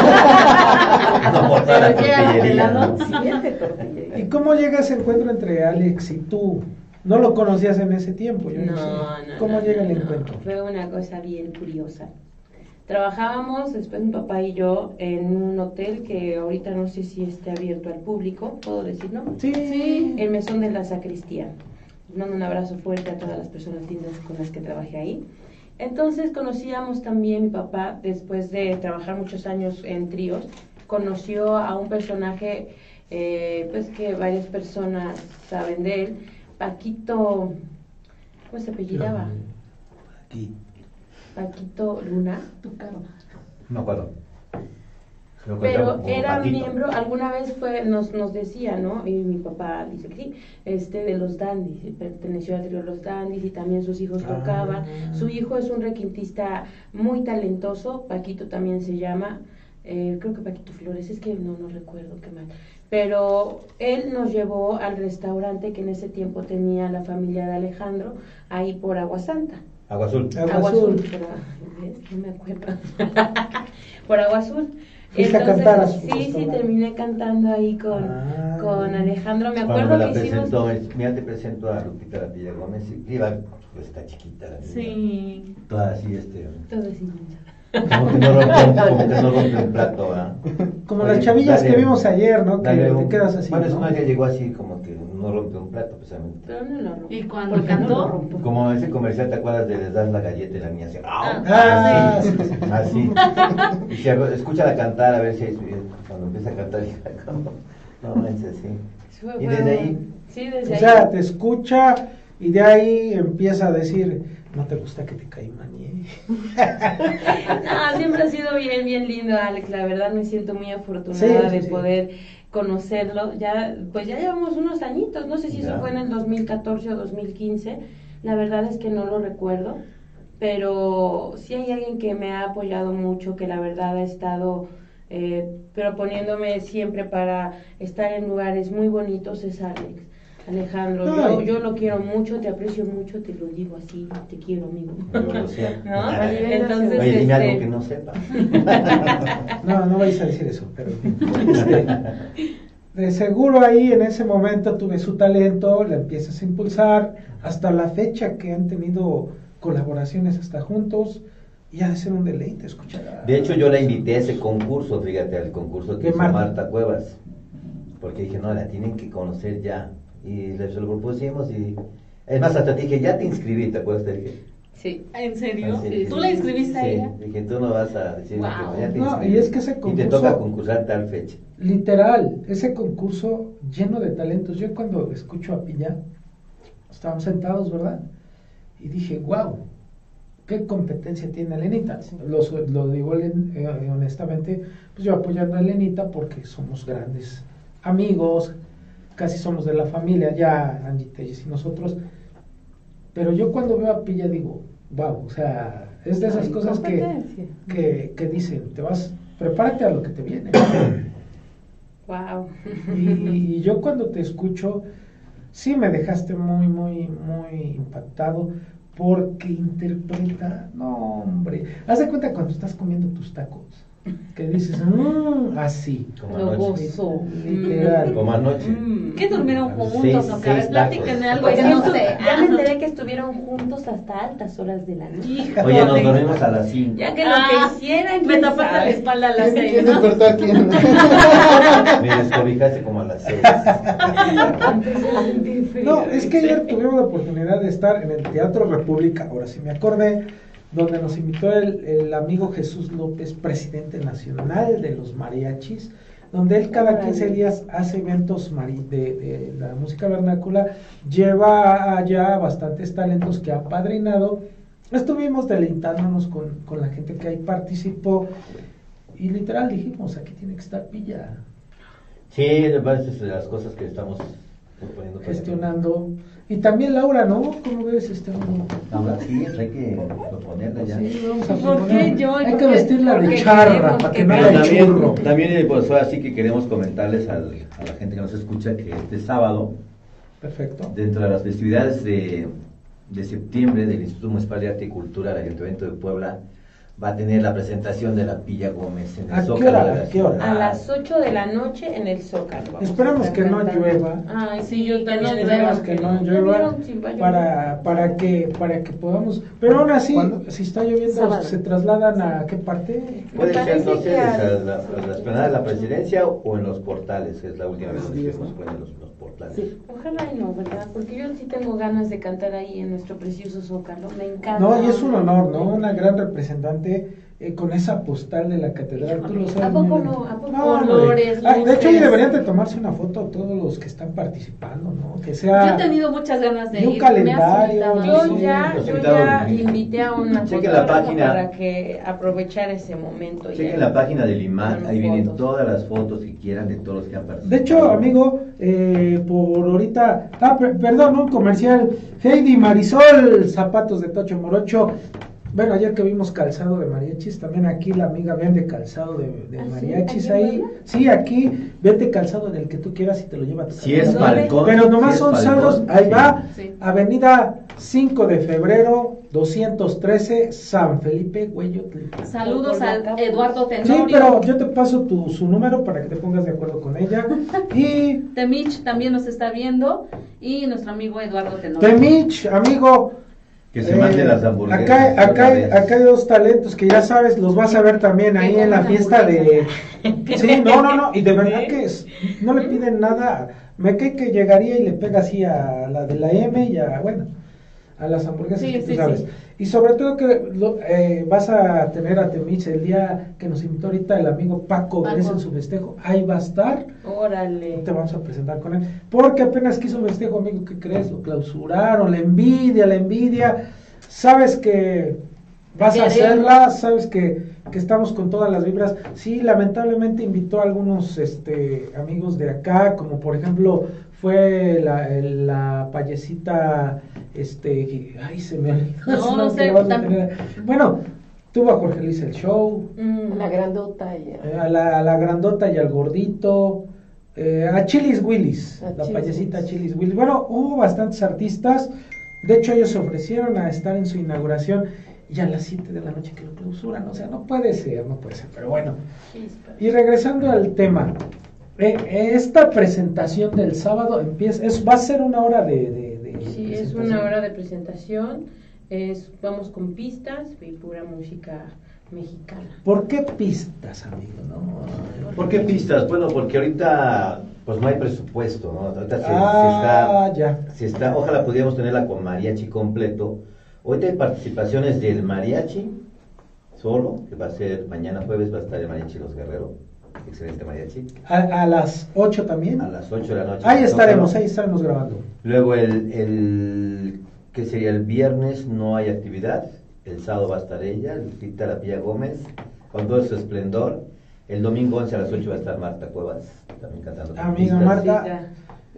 No por toda la Pero ya, te la tortillería, ¿no? doy siete tortillerías. ¿Y cómo llega ese encuentro entre Alex y tú? No lo conocías en ese tiempo, yo no, No, sé. no, ¿Cómo no, llega no, el no. encuentro? Fue una cosa bien curiosa. Trabajábamos, después mi papá y yo, en un hotel que ahorita no sé si esté abierto al público, ¿puedo decir, no? Sí. El Mesón de la Sacristía. Les mando un abrazo fuerte a todas las personas lindas con las que trabajé ahí. Entonces conocíamos también, mi papá, después de trabajar muchos años en tríos, conoció a un personaje, eh, pues que varias personas saben de él, Paquito, ¿cómo se apellidaba? Aquí. Paquito Luna. Tu karma. No me acuerdo. Lo Pero contamos como era Paquito. miembro, alguna vez fue, nos, nos decía, ¿no? Y mi papá dice que sí, este, de los Dandies, perteneció al trío de los Dandies y también sus hijos Ah. tocaban. Su hijo es un requintista muy talentoso, Paquito también se llama, eh, creo que Paquito Flores, es que no, no recuerdo qué mal. pero él nos llevó al restaurante que en ese tiempo tenía la familia de Alejandro, ahí por Agua Santa. Agua Azul. Agua Agua Azul. Azul, pero, ¿ves? No me acuerdo. Por Agua Azul. Fuiste a Entonces, cantar a su sí, sí, restaurante. terminé cantando ahí con, Ah. con Alejandro. Me Cuando acuerdo me la que hicimos... presentó, es- mira, te presento a Lupita Lapilla Gómez, y iba, pues está chiquita la niña. Sí. Toda así, este, Todo así. como que no rompe, como que no rompe un plato, ¿ah? Como Oye, las chavillas dale, que vimos ayer, ¿no? Que dale te un- quedas así, Bueno, es ¿no? más, ya llegó así, como que no rompe un plato, precisamente. Pero no lo rompo. Y cuando Porque no cantó, lo rompo. Como ese comercial, ¿te acuerdas de Les das la galleta y la niña así? ¡au! Ah, así, sí, sí, sí. así. Y se escúchala cantar, a ver si hay- cuando empieza a cantar, hija, ¿cómo? No manches, sí. Fue- Y fue- desde ahí, Sí, desde O ahí. sea, te escucha y de ahí empieza a decir, no te gusta que te caimán. No, siempre ha sido bien, bien lindo, Alex. La verdad me siento muy afortunada Sí, sí, de sí. poder conocerlo. Ya, pues ya llevamos unos añitos. No sé si Ya. eso fue en el dos mil catorce o dos mil quince. La verdad es que no lo recuerdo. Pero sí hay alguien que me ha apoyado mucho, que la verdad ha estado eh, proponiéndome siempre para estar en lugares muy bonitos, es Alex. Alejandro, yo, Ay. yo lo quiero mucho, te aprecio mucho, te lo digo así, te quiero, amigo. yo lo sé. ¿No? Oye, Entonces, dime este, algo que no sepa. No, no vais a decir eso, pero este, de seguro ahí en ese momento tuve su talento, la empiezas a impulsar, hasta la fecha que han tenido colaboraciones hasta juntos, y ha de ser un deleite escuchar a- De hecho, yo la invité a ese concurso, fíjate, al concurso que ¿De hizo Marta? Marta Cuevas. Porque dije, no, la tienen que conocer ya. Y le- se lo propusimos y... Es más, hasta te dije, ya te inscribí, ¿te acuerdas? Te dije. Sí. ¿En serio? Ah, sí, ¿Tú sí, la sí. inscribiste a Sí, ella? dije, tú no vas a decir Wow. que ya te No, inscribí. y es que ese Y te concurso- toca concursar tal fecha. Literal, ese concurso lleno de talentos. Yo cuando escucho a Piña, estábamos sentados, ¿verdad? Y dije, wow, qué competencia tiene Elenita. Lo, lo digo len- eh, honestamente, pues yo apoyando a Elenita porque somos grandes amigos, casi somos de la familia, ya Angie Telles y nosotros. Pero yo cuando veo a Pilla digo, wow, o sea, es de esas Hay cosas que, competencia. que, que dicen, te vas, prepárate a lo que te viene. Wow. Y, y yo cuando te escucho, sí me dejaste muy, muy, muy impactado porque interpreta, no hombre, haz de cuenta cuando estás comiendo tus tacos, que dices, mmm, así, Como Lo anoche. gozo. literal. Como anoche. Mm. ¿Qué durmieron juntos? Seis- o qué? A ver, seis platíquenme tacos. algo Pues que ya, no estu- sé. ya me enteré que estuvieron juntos hasta altas horas de la noche. Hija, Oye, nos joder. dormimos a las cinco. Ya que lo Ah, que hicieran, Me quién tapaste la sabe. espalda a las seis, ¿Quién ¿no? despertó a quién? Me descobijaste como a las seis. No, es que ayer tuvimos la oportunidad de estar en el Teatro República, ahora sí me acordé, donde nos invitó el, el amigo Jesús López, presidente nacional de los mariachis, donde él cada quince días hace eventos mari- de, de la música vernácula, lleva allá bastantes talentos que ha padrinado. Estuvimos deleitándonos con, con la gente que ahí participó y literal dijimos, aquí tiene que estar Pilla Sí, es de las cosas que estamos proponiendo. para- gestionando. Y también Laura, ¿no? ¿Cómo ves este mundo? Ahora sí, hay que proponerla ya. Sí, vamos a ¿Por proponer. qué yo? Hay ¿Por que qué? vestirla de Porque charra queremos para que que no Pero haga vean. churro. también, también pues ahora sí que queremos comentarles al- a la gente que nos escucha que este sábado, Perfecto. dentro de las festividades de, de septiembre del Instituto Municipal de Arte y Cultura del Ayuntamiento de Puebla, va a tener la presentación de la Pilla Gómez en ¿A el qué Zócalo hora? de la ¿A qué hora? ciudad. A las ocho de la noche en el Zócalo. vamos Esperamos a estar que no cantando. llueva. Ay, Sí, yo que también no Esperemos llueva. que no ¿Ya llueva vieron si va a llover? para, para que para que podamos. Pero aún así, ¿Cuándo? si está lloviendo, Sábado. ¿se trasladan a qué parte? Puede Me ser, parece no sé, que a al- la, a la esplanada de la presidencia o en los portales, es la última vez que Sí, estuvimos ¿no? pues, en los, los portales. Sí. Ojalá y no, ¿verdad? Porque yo sí tengo ganas de cantar ahí en nuestro precioso Zócalo. Me encanta. No, y es un honor, ¿no? Una gran representante eh, con esa postal de la catedral. Tú lo sabes. ¿A poco muy bien. no? ¿A poco hombre. colores, Ah, de hecho, ahí luces? deberían de tomarse una foto todos los que están participando, ¿no? Que sea. Yo he tenido muchas ganas de Y un ir. calendario, Me ha sí. Yo citado. ya, Los yo invitados ya del- invité a una Chequen la fotógrafa página. para que aprovechar ese momento. Chequen ya. la página del IMAT, Con ahí vienen fotos. todas las fotos que quieran de todos los que han participado. De hecho, amigo, eh, por ahorita, ah, per- perdón, un comercial, Heidi Marisol, zapatos de Tocho Morocho, Bueno, ayer que vimos calzado de mariachis, también aquí la amiga vende calzado de, de ¿Ah, sí? mariachis ¿Aquí en ahí. Puebla? Sí, aquí vende calzado del que tú quieras y te lo lleva a tu Si casa. es balcón. Pero nomás si son es saldos, balcón, ahí sí. va, Sí. Avenida cinco de febrero, doscientos trece, San Felipe, Hueyotl. Saludos a Eduardo Tenorio. Sí, pero yo te paso tu, su número para que te pongas de acuerdo con ella. Y Temich también nos está viendo y nuestro amigo Eduardo Tenorio. Temich, amigo. Que se eh, mande las hamburguesas. Acá, de una acá, vez. acá hay dos talentos que ya sabes, los vas a ver también ahí Que en la comen fiesta de... hamburguesas. Sí, no, no, no, y de verdad que es- no le piden nada. Me cae que llegaría y le pega así a la de la M y a, bueno, a las hamburguesas Sí, que tú sí, sabes. sí. Y sobre todo que lo- eh, vas a tener a Temich el día que nos invitó ahorita el amigo Paco Paco. Vélez en su festejo. Ahí va a estar. Órale. Te vamos a presentar con él. Porque apenas quiso un festejo, amigo, ¿qué crees? Lo clausuraron, la envidia, la envidia. Sabes que vas a Queremos. hacerla, sabes que, que estamos con todas las vibras. Sí, lamentablemente invitó a algunos este, amigos de acá, como por ejemplo fue la, el- la payasita, este, ay, se me olvidó. No, ese no nombre sé, que le vamos a tam- tener. Bueno, tuvo a Jorge Luis el show, Mm. La grandota y eh, a la, a la grandota y al gordito, eh, a Chilis Willis, A la Chilis payasita Willis. Chilis Willis. Bueno, hubo bastantes artistas, de hecho ellos se ofrecieron a estar en su inauguración y a las siete de la noche que lo clausuran, o sea, no puede ser, no puede ser, pero bueno. Y regresando al tema, eh, eh, esta presentación del sábado empieza, es, va a ser una hora de... de, de Sí, es presentación. una hora de presentación. Es, vamos con pistas y pura música mexicana. ¿Por qué pistas, amigo? No? ¿Por qué pistas? Bueno, porque ahorita pues no hay presupuesto, ¿no? Ahorita se, Ah, se ya. está, se está, ojalá pudiéramos tenerla con mariachi completo. Ahorita hay participaciones del mariachi solo, que va a ser mañana jueves, va a estar el mariachi Los Guerreros, excelente mariachi, A, a las ocho también. a las ocho de la noche. Ahí estaremos, Zócalo. ahí estaremos grabando. Luego el, el que sería el viernes no hay actividad, el sábado va a estar ella, Lupita La Pilla Gómez, con todo su esplendor. El domingo once a las ocho va a estar Marta Cuevas, también cantando. con Amiga pistas. Marta,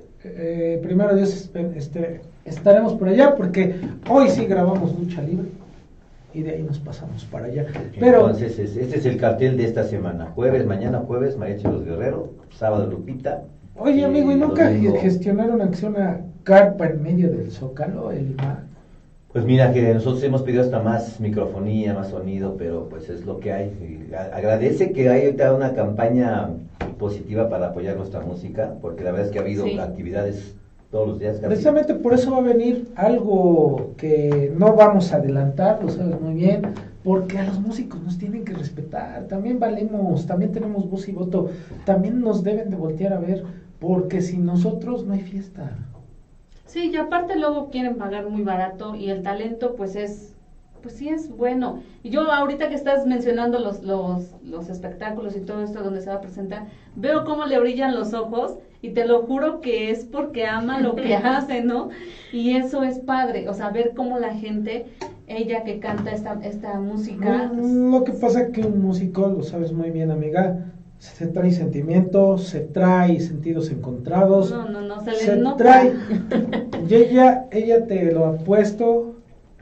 eh, primero Dios, este, estaremos por allá porque hoy sí grabamos lucha libre y de ahí nos pasamos para allá. Pero Entonces, es- este es el cartel de esta semana. Jueves, mañana jueves, Mariachi Los Guerreros, sábado Lupita. oye, amigo, ¿y nunca domingo- gestionaron acción una carpa en medio del Zócalo, el mar? Pues mira que nosotros hemos pedido hasta más microfonía, más sonido, pero pues es lo que hay. Y a- agradece que hay ahorita una campaña positiva para apoyar nuestra música, porque la verdad es que ha habido Sí. actividades todos los días. casi. Precisamente por eso va a venir algo que no vamos a adelantar, lo sabes muy bien, porque a los músicos nos tienen que respetar, también valemos, también tenemos voz y voto, también nos deben de voltear a ver, porque sin nosotros no hay fiesta. Sí, y aparte luego quieren pagar muy barato y el talento pues es, pues sí es bueno. Y yo ahorita que estás mencionando los, los, los espectáculos y todo esto donde se va a presentar, veo cómo le brillan los ojos y te lo juro que es porque ama lo que hace, ¿no? Y eso es padre, o sea, ver cómo la gente, ella que canta esta, esta música... Mm, Lo que pasa es que un músico, lo sabes muy bien, amiga, se trae sentimientos, se trae sentidos encontrados, No, no, no, se le se nota. trae, y ella, ella te lo ha puesto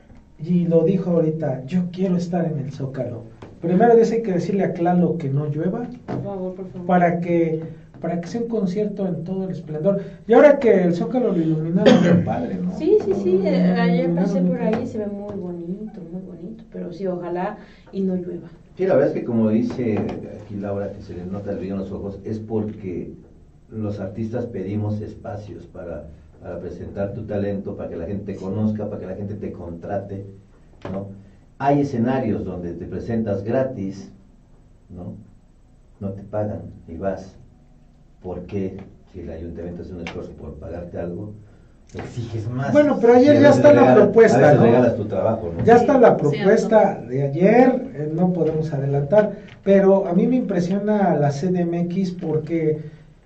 y lo dijo ahorita, yo quiero estar en el Zócalo. Primero dice hay que decirle a Clalo que no llueva, Por favor, por favor. para que para que sea un concierto en todo el esplendor. Y ahora que el Zócalo lo iluminaron, bien padre, ¿no? Sí, sí, sí, Lo eh, ayer iluminaron pasé muy por padre. ahí, se ve muy bonito, muy bonito, pero sí, ojalá y no llueva. Sí, la verdad es que como dice aquí Laura, que se le nota el brillo en los ojos, es porque los artistas pedimos espacios para, para presentar tu talento, para que la gente te conozca, para que la gente te contrate, ¿no? Hay escenarios donde te presentas gratis, ¿no? No te pagan y vas. ¿Por qué? Si el ayuntamiento hace un esfuerzo por pagarte algo, exiges más. Bueno, pero ayer Y a ya veces está la regalas- propuesta, a veces ¿no? regalas tu trabajo, ¿no? Ya está la Sí, propuesta de ayer, eh, no podemos adelantar, pero a mí me impresiona la C D M X porque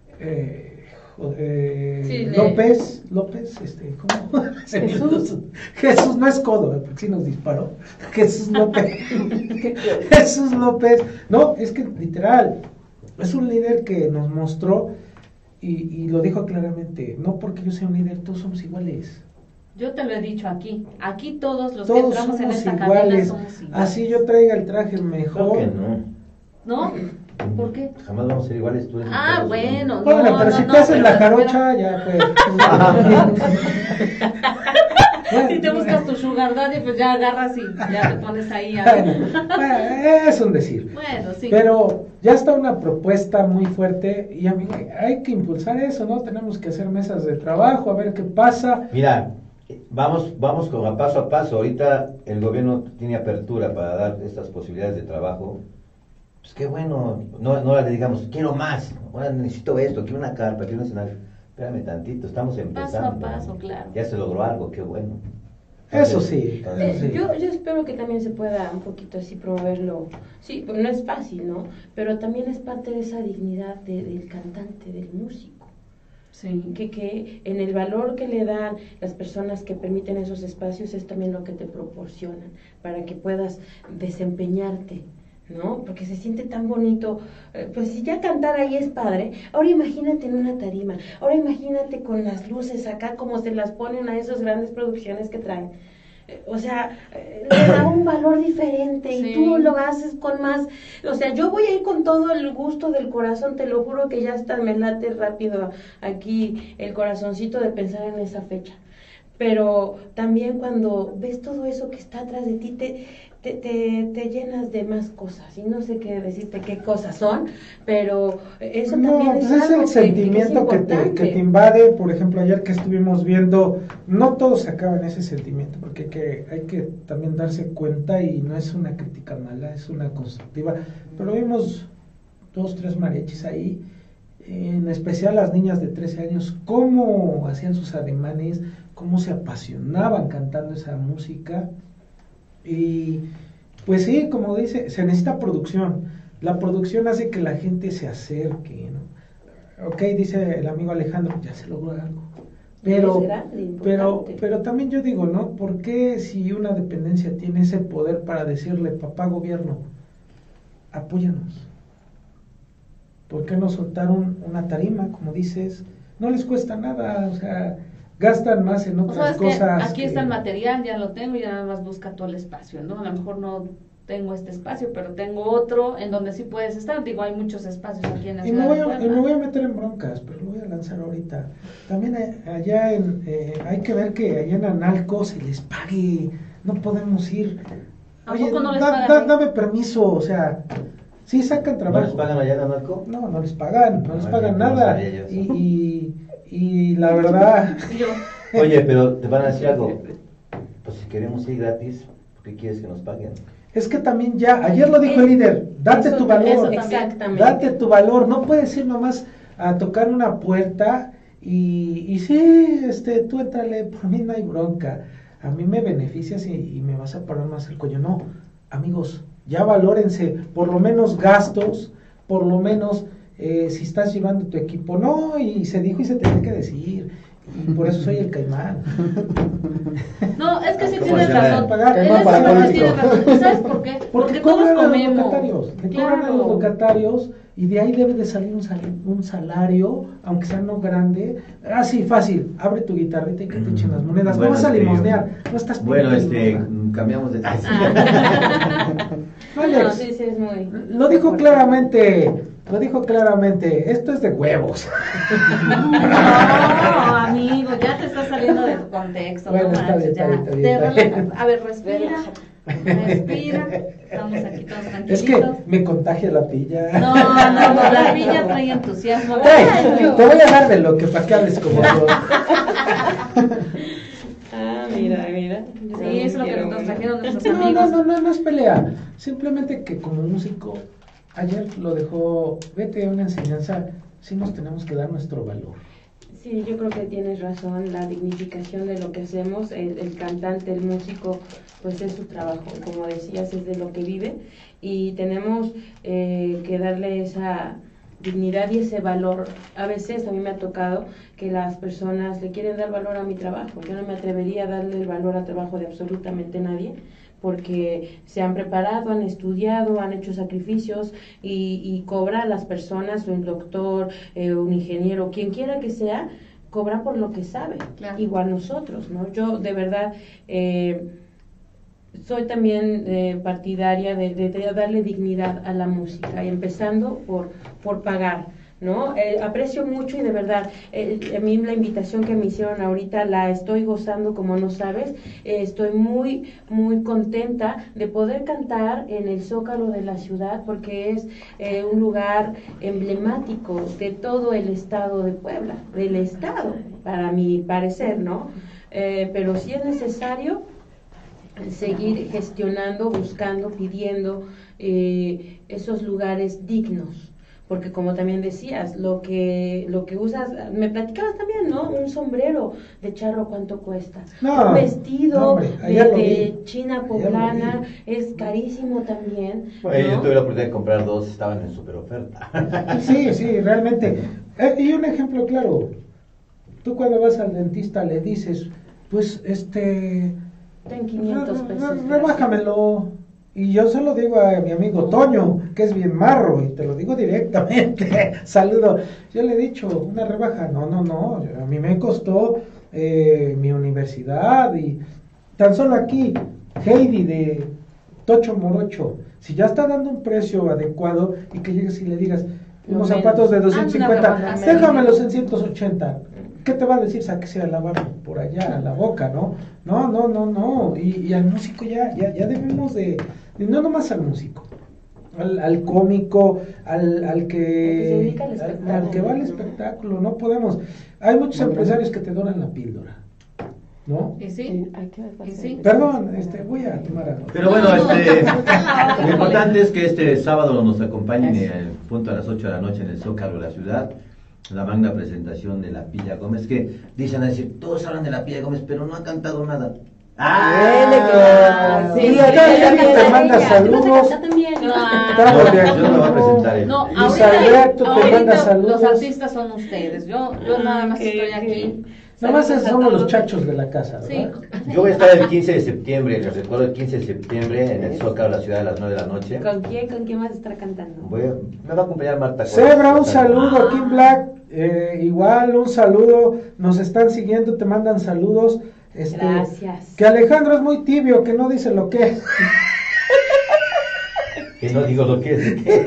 eh, jo- eh, Sí, le- López, López, este, ¿cómo? Se me olvidó su- Jesús no es codo, eh, porque sí nos disparó. Jesús López. Jesús López. No, es que literal, es un líder que nos mostró y, y lo dijo claramente, no porque yo sea un líder, todos somos iguales. Yo te lo he dicho aquí. Aquí todos los Todos que entramos en somos esta iguales. cabina somos iguales. Así yo traiga el traje Creo mejor. que no. ¿No? ¿Por qué? Jamás vamos a ser iguales tú. eres Ah, mujer, bueno. ¿no? Bueno, No, pero no, si no, te haces pero- la jarocha, ya pues. Si te buscas tu sugar daddy, pues ya agarras y ya te pones ahí. A... Bueno, bueno, es un decir. Bueno, sí. Pero ya está una propuesta muy fuerte y a mí hay que impulsar eso, ¿no? Tenemos que hacer mesas de trabajo, a ver qué pasa. Mira, vamos, vamos con a paso a paso. Ahorita el gobierno tiene apertura para dar estas posibilidades de trabajo. Pues qué bueno, no, no le digamos, quiero más, ahora necesito esto, quiero una carpa, quiero un escenario. Espérame tantito, estamos empezando. Paso a paso, claro. Ya se logró algo, qué bueno. Eso sí, Entonces, eso Eh, sí. yo, yo espero que también se pueda un poquito así promoverlo. Sí, pues no es fácil, ¿no? Pero también es parte de esa dignidad de- del cantante, del músico. Sí. Que, que en el valor que le dan las personas que permiten esos espacios es también lo que te proporcionan para que puedas desempeñarte, ¿no? Porque se siente tan bonito, eh, pues si ya cantar ahí es padre, ahora imagínate en una tarima, ahora imagínate con las luces acá como se las ponen a esas grandes producciones que traen. Eh, O sea, eh, le da un valor diferente Sí. y tú lo haces con más, o sea, yo voy a ir con todo el gusto del corazón, te lo juro que ya hasta me late rápido aquí el corazoncito de pensar en esa fecha. Pero también cuando ves todo eso que está atrás de ti, te, te, te, te llenas de más cosas. Y no sé qué decirte qué cosas son, pero eso No, también pues es es algo el que- sentimiento que, que, es te, que importante. te invade. Por ejemplo, ayer que estuvimos viendo, no todos acaban ese sentimiento, porque hay que, hay que también darse cuenta, y no es una crítica mala, es una constructiva. Pero vimos dos, tres mariachis ahí, en especial las niñas de trece años, cómo hacían sus ademanes, cómo se apasionaban cantando esa música. Y pues sí, como dice, se necesita producción. La producción hace que la gente se acerque, ¿no? Ok, dice el amigo Alejandro, ya se logró algo. Pero, Es grande, pero, importante. pero también yo digo, ¿no? ¿Por qué si una dependencia tiene ese poder para decirle, papá gobierno, apóyanos? ¿Por qué no soltar un- una tarima, como dices? No les cuesta nada, o sea, gastan más en O otras sea, es que cosas. aquí que- está el material, ya lo tengo y ya nada más busca todo el espacio, ¿no? A lo mejor no tengo este espacio, pero tengo otro en donde sí puedes estar. Digo, hay muchos espacios aquí en la Y me, ciudad voy de a, y Puebla. me voy a meter en broncas, pero lo voy a lanzar ahorita. También eh, allá en, eh, hay que ver que allá en Analco se les pague, no podemos ir. ¿A poco no les da- pagan da- ahí? dame permiso, o sea, sí sacan ¿No trabajo. les pagan allá en Analco? No, no les pagan, no les Ah, pagan ya, no nada. sabía yo eso. Y, y, y la verdad, Y yo, Oye, pero te van a decir algo. Pues si queremos ir gratis, ¿por qué quieres que nos paguen? es que también ya, ayer lo dijo el líder, date Eso- tu valor. eso también. Exactamente. Date tu valor, no puedes ir nomás a tocar una puerta y, y sí, este, tú entrale, por mí no hay bronca, a mí me beneficias y, y me vas a parar más el cuello. No, amigos, ya valórense, por lo menos gastos, por lo menos eh, si estás llevando tu equipo, no, y se dijo y se tenía que decir, y por eso soy el caimán. no, es que sí ¿Cómo tienes se llama? razón. Pagar. En Caimán ese para momento político. tienes razón. ¿Sabes por qué? Porque todos cobran a los comemos. locatarios, le cobran a los Claro. locatarios y de ahí debe de salir un, sal- un salario, aunque sea no grande. Ah, sí, fácil, abre tu guitarrita y que te echen las monedas. Bueno, no vas a este, limosnear, no estás Bueno, pidiendo este, limosna. cambiamos de... Ah. Alex, No, sí, sí, es muy... lo dijo claramente, lo dijo claramente, esto es de huevos. No, amigo, ya te estás saliendo del contexto. Bueno, no está manches, bien, ya. está bien, está bien, Te está relaja- bien. A ver, respira. Respira. Estamos aquí todos Es tranquilitos. que me contagia la pilla. No, no, no, la piña trae entusiasmo. Ey, Ay, te voy a dar de lo que para que hables como yo. Ah, mira, mira. Sí, eso es lo que Quiero nos una. trajeron nuestros No, no, amigos. no, no, no es pelea. Simplemente que como músico, ayer lo dejó, vete a una enseñanza, sí nos tenemos que dar nuestro valor. Sí, yo creo que tienes razón, la dignificación de lo que hacemos, el, el cantante, el músico, pues es su trabajo, como decías, es de lo que vive y tenemos eh, que darle esa dignidad y ese valor. A veces a mí me ha tocado que las personas le quieren dar valor a mi trabajo, yo no me atrevería a darle el valor al trabajo de absolutamente nadie, porque se han preparado, han estudiado, han hecho sacrificios y, y cobra a las personas, un doctor, eh, un ingeniero, quien quiera que sea, cobra por lo que sabe, Claro. igual nosotros, ¿no? Yo de verdad eh, soy también eh, partidaria de, de, de darle dignidad a la música, y empezando por, por pagar, ¿no? Eh, aprecio mucho y de verdad, eh, a mí la invitación que me hicieron ahorita la estoy gozando como no sabes. Eh, estoy muy, muy contenta de poder cantar en el Zócalo de la ciudad, porque es eh, un lugar emblemático de todo el estado de Puebla, del estado, para mi parecer, ¿no? Eh, pero sí es necesario seguir gestionando, buscando, pidiendo eh, esos lugares dignos. Porque como también decías, lo que lo que usas, me platicabas también, ¿no? Un sombrero de charro, ¿cuánto cuesta? No, un vestido no, hombre, de, allá lo de vi. China Allá lo poblana vi. es carísimo también. Bueno, ¿no? yo tuve la oportunidad de comprar dos, estaban en super oferta. Sí, sí, realmente. Eh, y un ejemplo claro, tú cuando vas al dentista le dices, pues, este, Ten quinientos re- pesos. re- rebájamelo. Y yo se lo digo a mi amigo Toño, que es bien marro, y te lo digo directamente, saludo. Yo le he dicho, una rebaja, no, no, no, a mí me costó eh, mi universidad, y tan solo aquí, Heidi de Tocho Morocho, si ya está dando un precio adecuado, y que llegues y le digas, Lo unos menos. zapatos de Ah, una doscientos cincuenta, rebaja, déjamelos en ciento ochenta. ¿Qué te va a decir? Sáquese a lavar por allá, a la boca, ¿no? No, no, no, no. Y, y al músico ya, ya, ya debemos de, de, no nomás al músico, al, al cómico, al, al que, que se dedica al al, espectáculo. al que va al espectáculo, no podemos. Hay muchos empresarios que te doran la píldora, ¿no? ¿Y sí? Sí, hay que ¿Y sí? Perdón, este, voy a tomar algo. Pero bueno, este, lo importante es que este sábado nos acompañen el punto a las ocho de la noche en el Zócalo de la ciudad, la magna presentación de la Pilla Gómez, que dicen a decir, todos hablan de la Pilla Gómez, pero no ha cantado nada. ¡Ah! Sí, Y sí, acá sí, alguien sí, te sí, manda sí, saludos. ¿tú vas a cantar también? Estamos de Yo no lo voy a presentar él. No, Luis ahorita, Alberto te ahorita manda saludos. los artistas son ustedes. Yo, yo nada más Ok, estoy ok. aquí. Nomás Saludos a somos los todos. chachos de la casa, Sí. ¿verdad? Yo voy a estar el quince de septiembre, les recuerdo el quince de septiembre en el Zócalo de la ciudad a las nueve de la noche. ¿Con quién? ¿Con quién vas a estar cantando? Voy a- me va a acompañar Marta Cortés. Zebra, un saludo, Kim Black, eh, igual un saludo, nos están siguiendo, te mandan saludos. Este, Gracias. Que Alejandro es muy tibio, que no dice lo que es. Que no digo lo que es. ¿qué?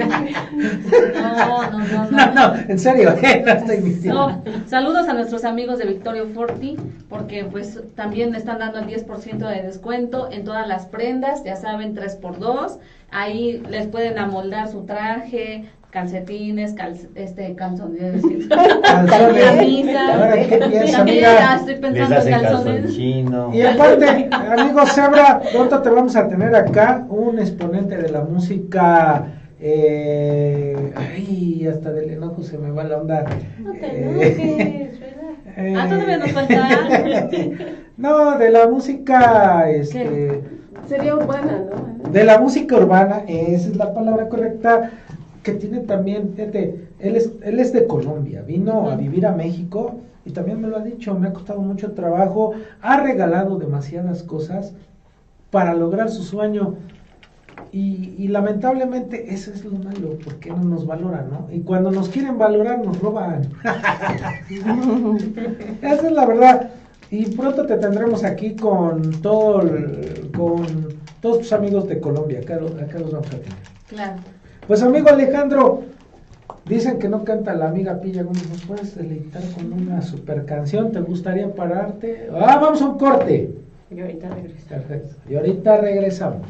No, no, no, no. No, no, en serio, eh, no estoy mintiendo. No, saludos a nuestros amigos de Victorio Forti, porque pues también le están dando el diez por ciento de descuento en todas las prendas, ya saben, tres por dos. Ahí les pueden amoldar su traje, calcetines, cal, este, calzones, Calzones. camisa. Ahora, ¿qué piensas, También amiga? ya estoy Les pensando en hacen calzón calzones. chino. Y aparte, amigo Zebra, pronto te vamos a tener acá un exponente de la música. Eh, ay, hasta del enojo se me va la onda. No te Eh, enojes, ¿verdad? eh, Ah, todavía nos falta. No, de la música, este, Sería buena, ¿no? de la música urbana, esa es la palabra correcta, que tiene también, fíjate, él es, él es de Colombia, vino a vivir a México y también me lo ha dicho, me ha costado mucho trabajo, ha regalado demasiadas cosas para lograr su sueño y, y lamentablemente eso es lo malo, porque no nos valoran, ¿no? Y cuando nos quieren valorar nos roban. Esa es la verdad. Y pronto te tendremos aquí con todo el- con todos tus amigos de Colombia, acá, lo- acá los vamos a tener. Claro. Pues amigo Alejandro, dicen que no canta la amiga Pilla Gómez, ¿nos puedes deleitar con una super canción? ¿Te gustaría pararte? Ah, vamos a un corte. Y ahorita regreso. Perfecto. Y ahorita regresamos.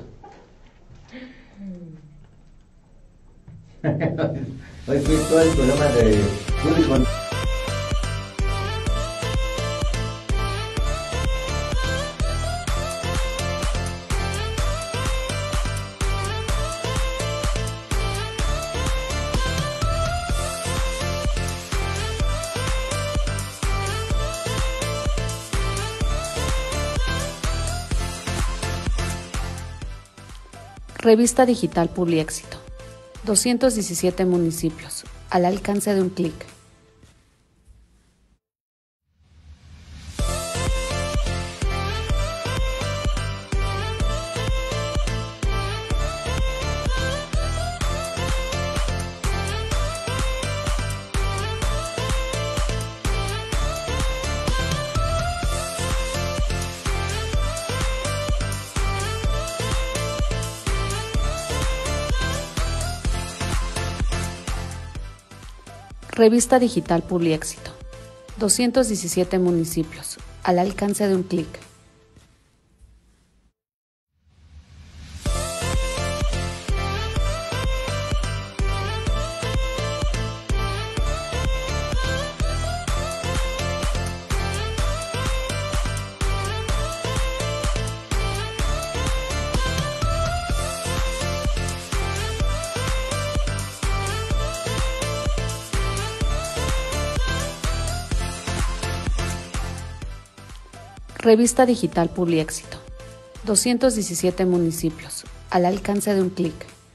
Hoy fue todo el programa de público. Revista digital Publiéxito. doscientos diecisiete municipios, al alcance de un clic. Revista digital Publiéxito. doscientos diecisiete municipios, al alcance de un clic. Revista digital Publiéxito. doscientos diecisiete municipios, al alcance de un clic.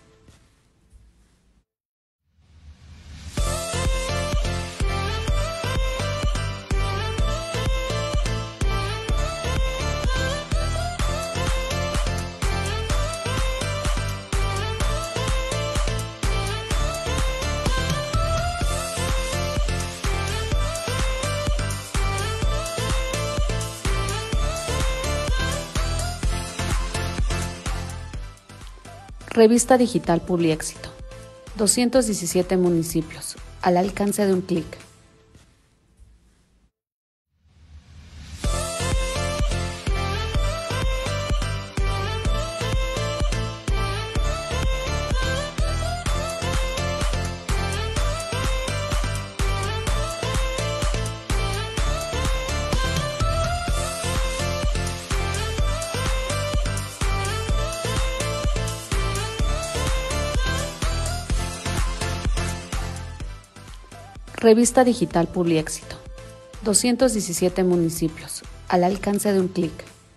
Revista digital Publiéxito. doscientos diecisiete municipios, al alcance de un clic. Revista digital Publiéxito. doscientos diecisiete municipios, al alcance de un clic.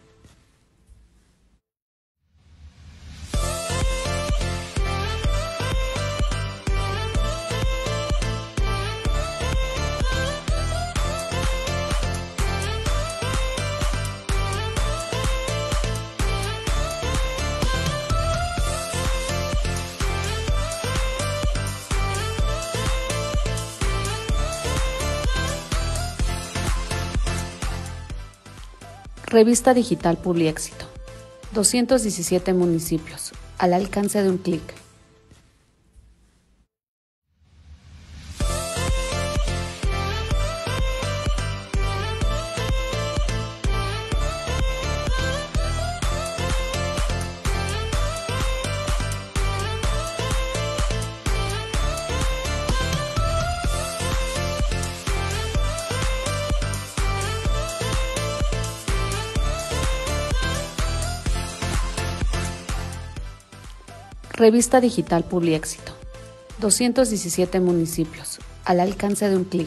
Revista digital Publiéxito. doscientos diecisiete municipios, al alcance de un clic. Revista digital Publiéxito. doscientos diecisiete municipios, al alcance de un clic.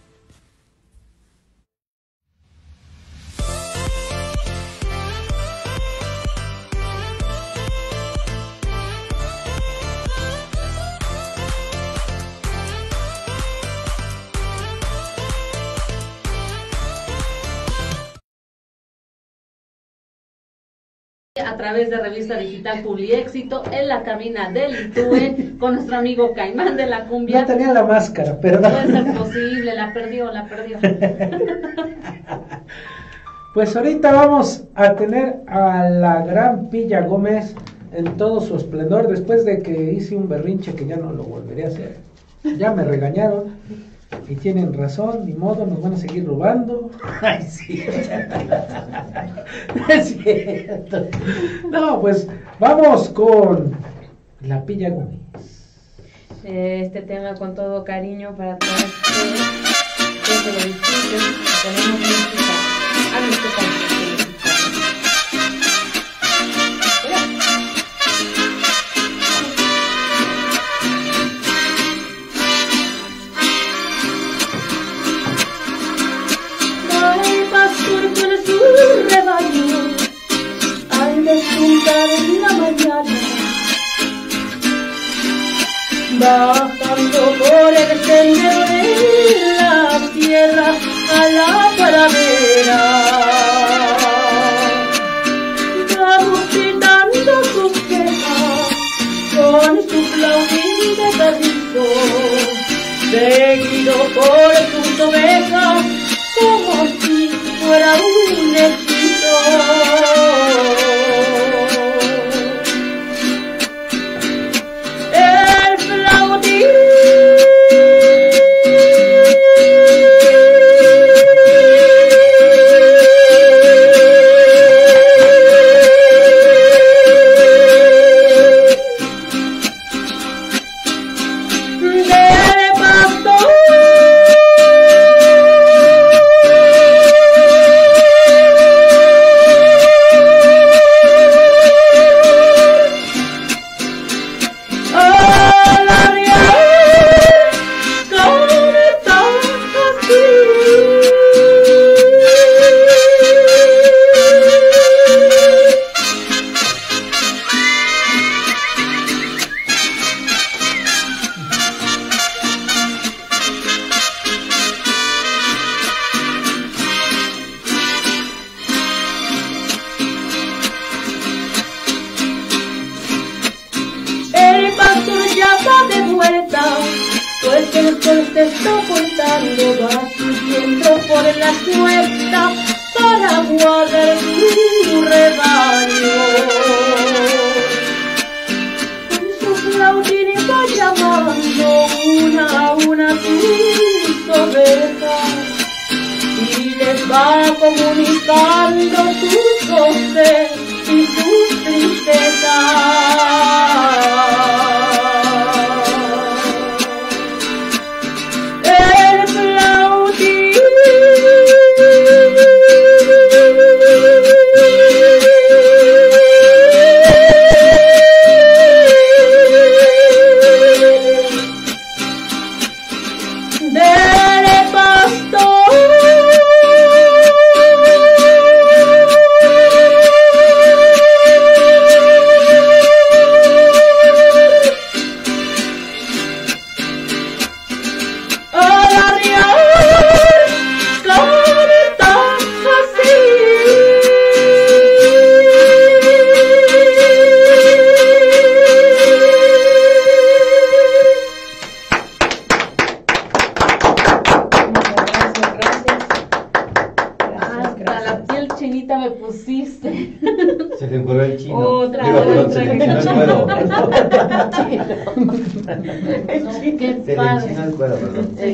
A través de Revista Digital Publiéxito, en la cabina del Itúe, con nuestro amigo Caimán de la Cumbia. No tenía la máscara, perdón. Puede ser posible, la perdió, la perdió. Pues ahorita vamos a tener a la gran Pilla Gómez en todo su esplendor, después de que hice un berrinche que ya no lo volveré a hacer. Ya me regañaron. Y tienen razón, ni modo, nos van a seguir robando. Ay, sí. Es cierto. No, pues vamos con la Pilla Gómez. Este tema con todo cariño para todos ustedes. Espero que lo disfruten. Tenemos música a nuestro país. En la mañana, bajando por el sendero de la tierra a la paradera, gritando sus quejas con su flautín de carrizo, seguido por sus ovejas como si fuera un hechizo. El flautín sol te está ocultando, va subiendo por la cuesta para guardar tu rebaño. Con su flautín va llamando una a una tus ovejas y les va comunicando tus goces y tus tristezas. El flautín del pastor se le ocurrió el chino. Otra, Digo, perdón, otra, se le enchinó el cuero. Qué Se le padre. enchinó el cuero, perdón. Pues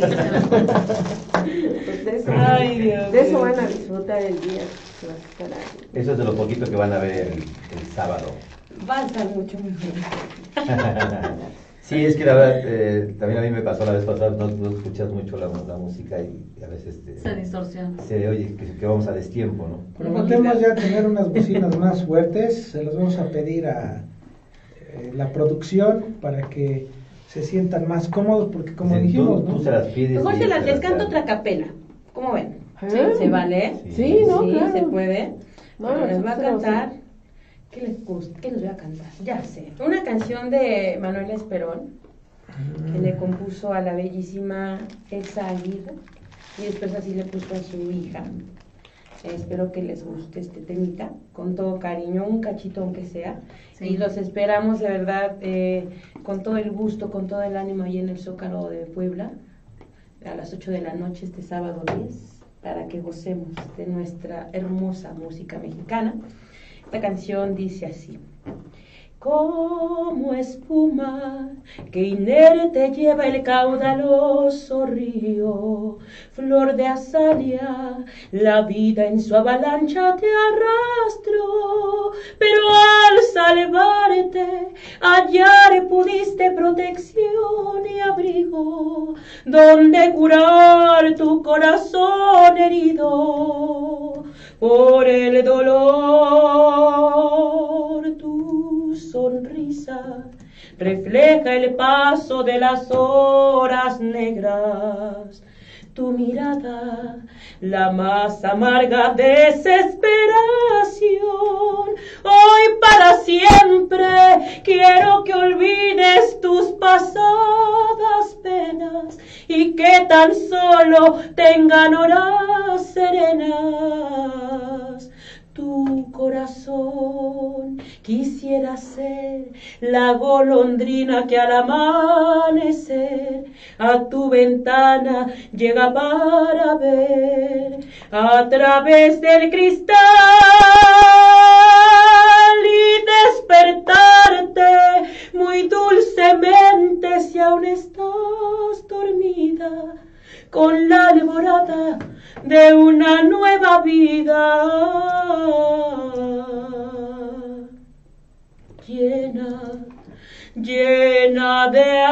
de eso, Ay, Dios de eso mío. van a disfrutar el día que vas a estar ahí. Eso es de lo poquito que van a ver el, el sábado. Va a estar mucho mejor. Sí, es que la verdad, eh, también a mí me pasó la vez pasada, no, no escuchas mucho la, la música y a veces te, Se distorsiona. se oye que, que vamos a destiempo, ¿no? Prometemos ya tener unas bocinas más fuertes, se las vamos a pedir a eh, la producción para que se sientan más cómodos, porque como Sí, dijimos, tú, ¿no? tú se las pides. Mejor y se ellos las te les canto dan. otra capela. ¿Cómo ven? Ah. ¿Se vale? Sí. Sí, ¿no? Sí, Claro. se puede. No, Bueno, les voy a nosotros cantar. ¿Qué les gusta? ¿Qué les voy a cantar? Ya sé. Una canción de Manuel Esperón, que le compuso a la bellísima Elsa Aguirre, y después así le puso a su hija. Eh, espero que les guste este temita, con todo cariño, un cachito aunque sea. Sí. Y los esperamos de verdad eh, con todo el gusto, con todo el ánimo ahí en el Zócalo de Puebla, a las ocho de la noche este sábado diez, para que gocemos de nuestra hermosa música mexicana. Esta canción dice así: como espuma que inerte lleva el caudaloso río, flor de azalea, la vida en su avalancha te arrastró, pero al salvarte hallar pudiste protección y abrigo, donde curar tu corazón herido por el dolor. Tu sonrisa refleja el paso de las horas negras, tu mirada la más amarga desesperación. Hoy para siempre quiero que olvides tus pasadas penas y que tan solo tengan horas serenas. Tu corazón quisiera ser la golondrina que al amanecer a tu ventana llega para ver a través del cristal y despertarte muy dulcemente si aún estás dormida, con la alborada de una nueva vida, llena, llena de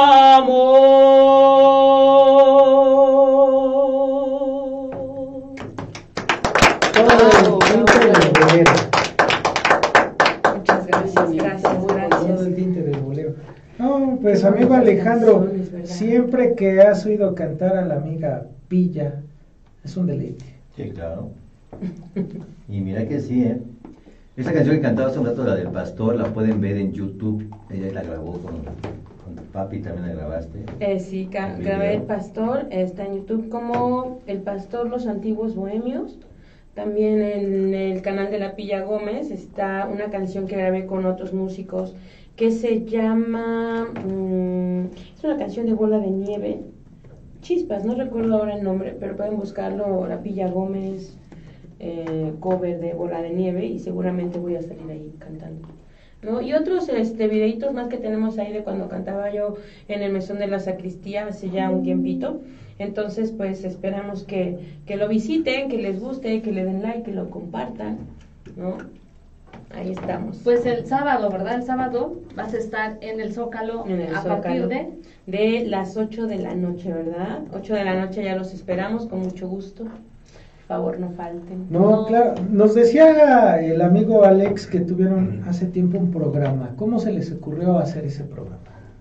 amor. Todo el tinte del bolero. Muchas gracias, gracias, Todo el gracias. tinte del bolero. No, pues amigo Alejandro, Canciones, ¿verdad? siempre que has oído cantar a la amiga Pilla, es un deleite. Sí, claro. Y mira que sí, ¿eh? Esa canción que cantaba hace un rato, la del pastor, la pueden ver en YouTube. Ella la grabó con, con tu papi, también la grabaste. Eh, sí, ca- El grabé video. El Pastor, está en YouTube como El Pastor, Los Antiguos Bohemios. También en el canal de La Pilla Gómez está una canción que grabé con otros músicos que se llama, mm, es una canción de Bola de Nieve, Chispas, no recuerdo ahora el nombre, pero pueden buscarlo, La Pilla Gómez, eh, cover de Bola de Nieve, y seguramente voy a salir ahí cantando, ¿no? Y otros este videitos más que tenemos ahí de cuando cantaba yo en el Mesón de la Sacristía hace ya un tiempito. Entonces pues esperamos que, que lo visiten, que les guste, que le den like, que lo compartan, ¿no? Ahí estamos. Pues el sábado, ¿verdad? El sábado vas a estar en el Zócalo, En el a Zócalo, partir de... de las ocho de la noche, ¿verdad? ocho de la noche ya los esperamos con mucho gusto. Por favor, no falten. No, No. claro. Nos decía el amigo Alex que tuvieron hace tiempo un programa. ¿Cómo se les ocurrió hacer ese programa?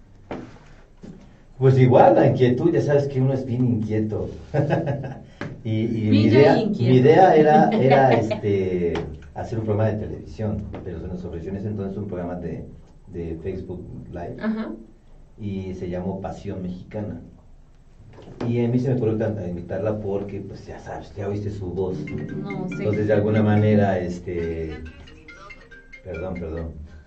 Pues igual, la inquietud, ya sabes que uno es bien inquieto. y y mi Villa idea, inquieto. mi idea era, era este, hacer un programa de televisión, pero se nos ofreció en ese entonces un programa de, de Facebook Live. Ajá. Y se llamó Pasión Mexicana. Y a mí se me ocurrió tan- invitarla porque, pues ya sabes, ya oíste su voz. No, sí. Entonces, de alguna manera, este... Perdón, perdón.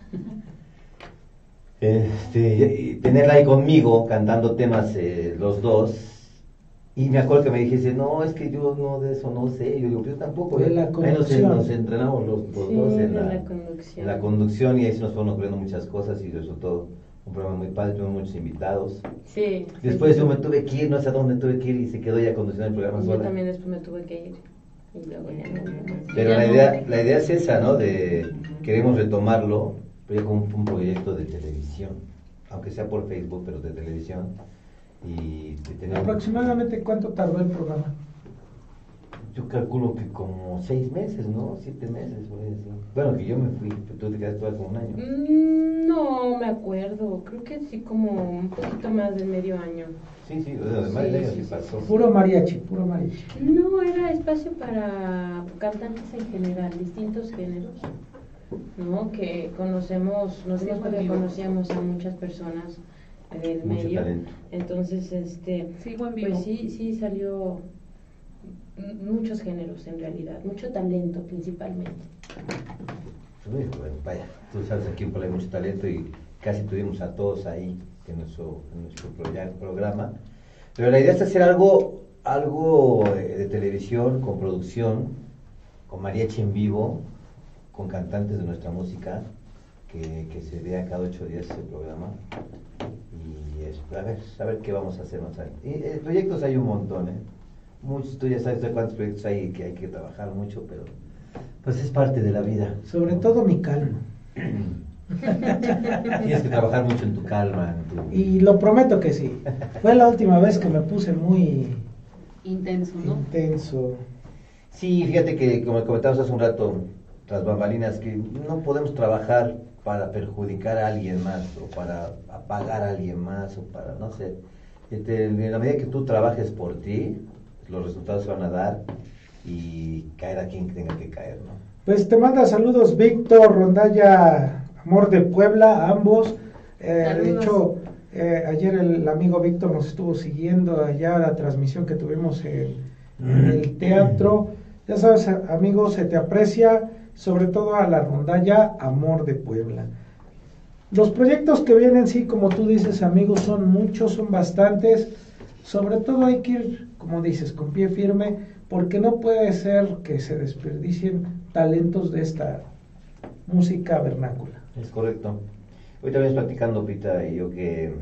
Este, y tenerla ahí conmigo, cantando temas eh, los dos. Y me acuerdo que me dijiste, no, es que yo no de eso no sé. Yo digo, yo tampoco. De la Ahí nos, conducción. nos entrenamos los, los Sí, dos en de la, la conducción. en la conducción, y ahí se nos fueron ocurriendo muchas cosas y resultó un programa muy padre, tuvimos muchos invitados. Sí. Después sí, yo sí. me tuve que ir, no sé a dónde tuve que ir, y se quedó ya conduciendo el programa Yo sola. también después me tuve que ir. Y luego ya no hubo más. Pero Ya la no. idea, la idea es esa, ¿no? De queremos retomarlo, pero ya como un proyecto de televisión, aunque sea por Facebook, pero de televisión. Y de tener- ¿Aproximadamente cuánto tardó el programa? Yo calculo que como seis meses, ¿no? Siete meses, por ahí así. Bueno, que yo me fui, pero tú te quedaste todavía como un año. Mm, No me acuerdo, creo que sí como un poquito más de medio año. Sí, sí, o sea, además Sí, de año sí, sí sí, pasó. Puro mariachi, puro mariachi. No, era espacio para cantantes en general, distintos géneros, ¿no? Que conocemos, nos dimos Sí, cuenta que vivo. conocíamos a muchas personas del Mucho medio. talento. Entonces, este, Sigo en vivo. pues sí, sí salió m- muchos géneros en realidad, mucho talento principalmente. Uy, bueno, vaya, tú sabes, aquí en Puebla hay mucho talento y casi tuvimos a todos ahí en nuestro, en nuestro proya- programa. Pero la idea es hacer algo, algo eh, de televisión, con producción, con mariachi en vivo, con cantantes de nuestra música, que, que se vea cada ocho días ese programa. Y es, a ver, a ver qué vamos a hacer más adelante. Y eh, proyectos hay un montón, ¿eh? Muchos, tú ya sabes de cuántos proyectos hay que hay que trabajar mucho, pero pues es parte de la vida. Sobre todo mi calma. Tienes que trabajar mucho en tu calma, en tu... Y lo prometo que sí. Fue la última vez que me puse muy Intenso, ¿no? intenso. Sí, fíjate que como comentamos hace un rato, tras bambalinas, que no podemos trabajar para perjudicar a alguien más, o para apagar a alguien más, o para, no sé. Este, en la medida que tú trabajes por ti, los resultados se van a dar y caer a quien tenga que caer, ¿no? Pues te manda saludos Víctor Rondalla, Amor de Puebla, ambos. Eh, de Saludos. hecho, eh, ayer el amigo Víctor nos estuvo siguiendo allá la transmisión que tuvimos en, en el teatro. Ya sabes, amigos, se te aprecia, sobre todo a la Rondalla, Amor de Puebla. Los proyectos que vienen, sí, como tú dices, amigos, son muchos, son bastantes. Sobre todo hay que ir, como dices, con pie firme, porque no puede ser que se desperdicien talentos de esta música vernácula. Es correcto. Hoy también platicando, Pita y yo, que,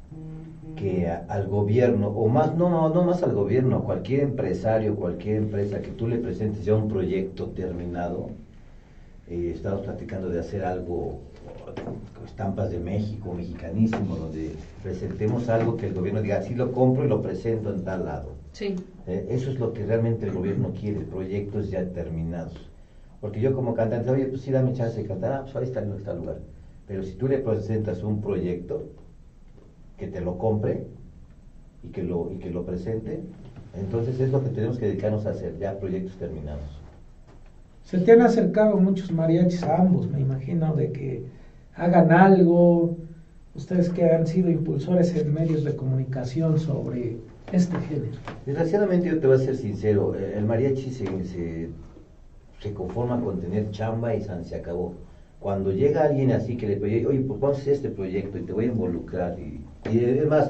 que a- al gobierno, o más, no, no, no más al gobierno, a cualquier empresario, cualquier empresa que tú le presentes ya un proyecto terminado, eh, estamos platicando de hacer algo, con estampas de México, mexicanísimo, donde presentemos algo que el gobierno diga, sí lo compro y lo presento en tal lado. Sí. Eh, eso es lo que realmente el gobierno quiere, proyectos ya terminados. Porque yo como cantante, oye, pues sí, dame chance de cantar, ah, pues ahí está, en está el lugar. Pero si tú le presentas un proyecto que te lo compre y que lo, y que lo presente, entonces es lo que tenemos que dedicarnos a hacer, ya proyectos terminados. Se te han acercado muchos mariachis a ambos, me imagino, de que hagan algo, ustedes que han sido impulsores en medios de comunicación sobre este género. Desgraciadamente yo te voy a ser sincero, eh, el mariachi se, se, se conforma con tener chamba y san, se acabó. Cuando llega alguien así que le pide, oye, pues vamos a hacer este proyecto y te voy a involucrar, y, y es más,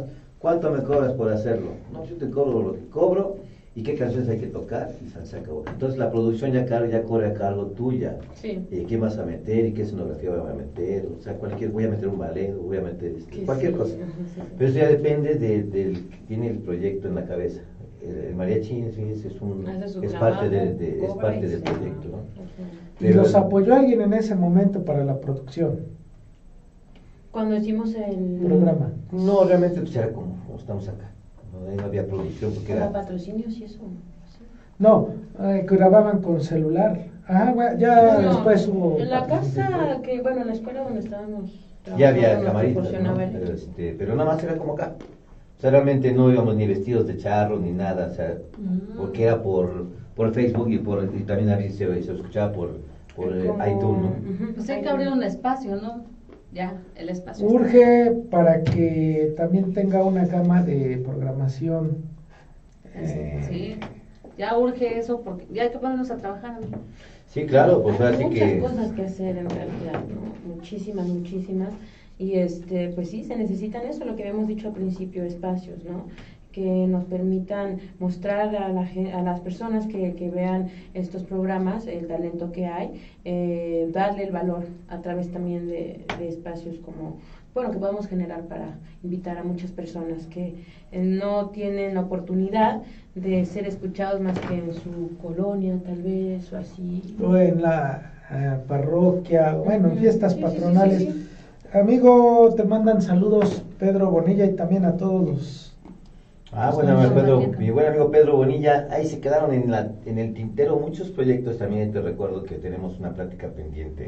¿cuánto me cobras por hacerlo? No, yo te cobro lo que cobro y qué canciones hay que tocar y se acabó. Entonces la producción ya, ya corre a cargo tuya. Sí. Eh, ¿Qué vas a meter y qué escenografía voy a meter? O sea, cualquier, voy a meter un ballet, voy a meter este, cualquier sí, cosa. sí, sí. Pero eso ya depende de, del que tiene el proyecto en la cabeza. El, el mariachi es, es, un, es parte, de, de, es parte del proyecto, ¿no? ¿Y los apoyó alguien en ese momento para la producción? Cuando hicimos el programa. No, realmente pues era como, como estamos acá. No, no había producción porque era era... patrocinios y eso. No, eh, grababan con celular. Ah, bueno, ya no, después hubo... En la casa, que bueno, en la escuela donde estábamos ya había nos camaritas, ¿no? proporcionaba el- Pero, este, pero nada más era como acá. O sea, realmente no íbamos ni vestidos de charro ni nada, o sea, Mm. porque era por, por Facebook y, por, y también a veces se, se escuchaba por, por eh, Como- iTunes, ¿no? Ujú, Pues hay que abrir un espacio, ¿no? Ya, el espacio. Urge para que también tenga una gama de programación. eh, Sí, ya urge eso porque ya hay que ponernos a trabajar, amigo. Sí, claro, pues Hay así muchas que... cosas que hacer en realidad, ¿no? Muchísimas, muchísimas. Y este, pues sí, se necesitan eso, lo que habíamos dicho al principio, espacios, ¿no? Que nos permitan mostrar a, la, gen- a las personas que, que vean estos programas el talento que hay, eh, darle el valor a través también de, de espacios como, bueno, que podemos generar para invitar a muchas personas que eh, no tienen la oportunidad de ser escuchados más que en su colonia, tal vez, o así. o en la eh, parroquia, bueno, en Ujú. fiestas Sí, sí, sí, patronales. sí, sí. Amigo, te mandan saludos Pedro Bonilla y también a todos los... Ah, los bueno, que nos Pedro, están mi buen amigo Pedro Bonilla, ahí se quedaron en, la, en el tintero muchos proyectos también, te recuerdo que tenemos una plática pendiente.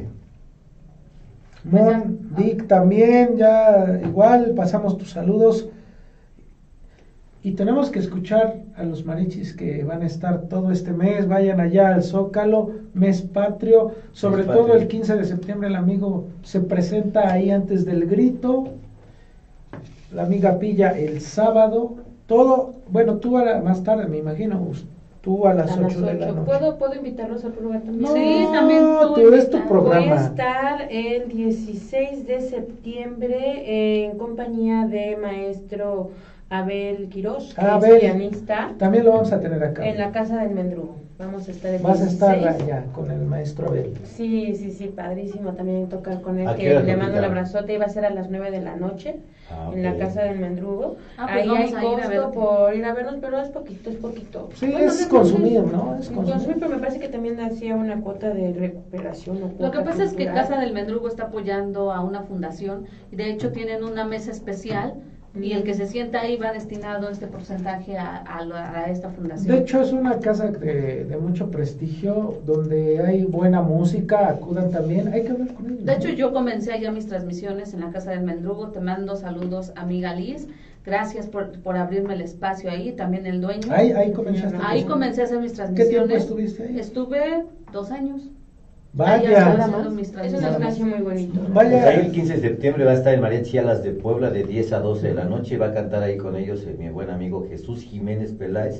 Mon, Vic también, ya igual, pasamos tus saludos. Y tenemos que escuchar a los mariachis que van a estar todo este mes, vayan allá al Zócalo, mes patrio, sobre Mes todo patrio. el quince de septiembre el amigo se presenta ahí antes del grito, la amiga Pilla el sábado, todo, bueno, tú a la- más tarde me imagino, tú a las A las ocho de la ocho. noche. ¿Puedo, ¿Puedo invitarlos al programa también? No, Sí, también tú tú es tu invita. programa. Voy a estar el dieciséis de septiembre en compañía de maestro Abel Quirós, que Ah, es Abel. pianista, También lo vamos a tener acá. en la Casa del Mendrugo. Vamos a estar el Vas a estar dieciséis. allá con el maestro Abel. Sí, sí, sí, padrísimo también tocar con él, ¿A qué que hora le toca? mando un abrazote, iba a ser a las nueve de la noche. Ah, En la ok. Casa del Mendrugo. Ah, pues Ahí vamos hay a ir a costo verte. por ir a vernos, pero es poquito, es poquito. Sí, Bueno, es realmente consumir, ¿no? Es es consumir. consumir, pero me parece que también hacía una cuota de recuperación. O Lo cuota que pasa es que cultural. Casa del Mendrugo está apoyando a una fundación y de hecho tienen una mesa especial y el que se sienta ahí va destinado este porcentaje a, a, la- a esta fundación. De hecho, es una casa de, de mucho prestigio, donde hay buena música, acudan también, hay que hablar con ellos. De ¿no? hecho, yo comencé allá mis transmisiones en la Casa del Mendrugo. Te mando saludos, amiga Liz. Gracias por, por abrirme el espacio ahí, también el dueño. Ahí, ahí comenzaste. Ahí ¿no? comencé a hacer mis ¿Qué transmisiones. tiempo estuviste ahí? Estuve dos años. Allá Vaya, haciendo mis Es un transmisiones. espacio muy bonito. Vaya. Pues ahí el quince de septiembre va a estar el Mariachi Alas de Puebla de diez a doce de la noche y va a cantar ahí con ellos eh, mi buen amigo Jesús Jiménez Peláez,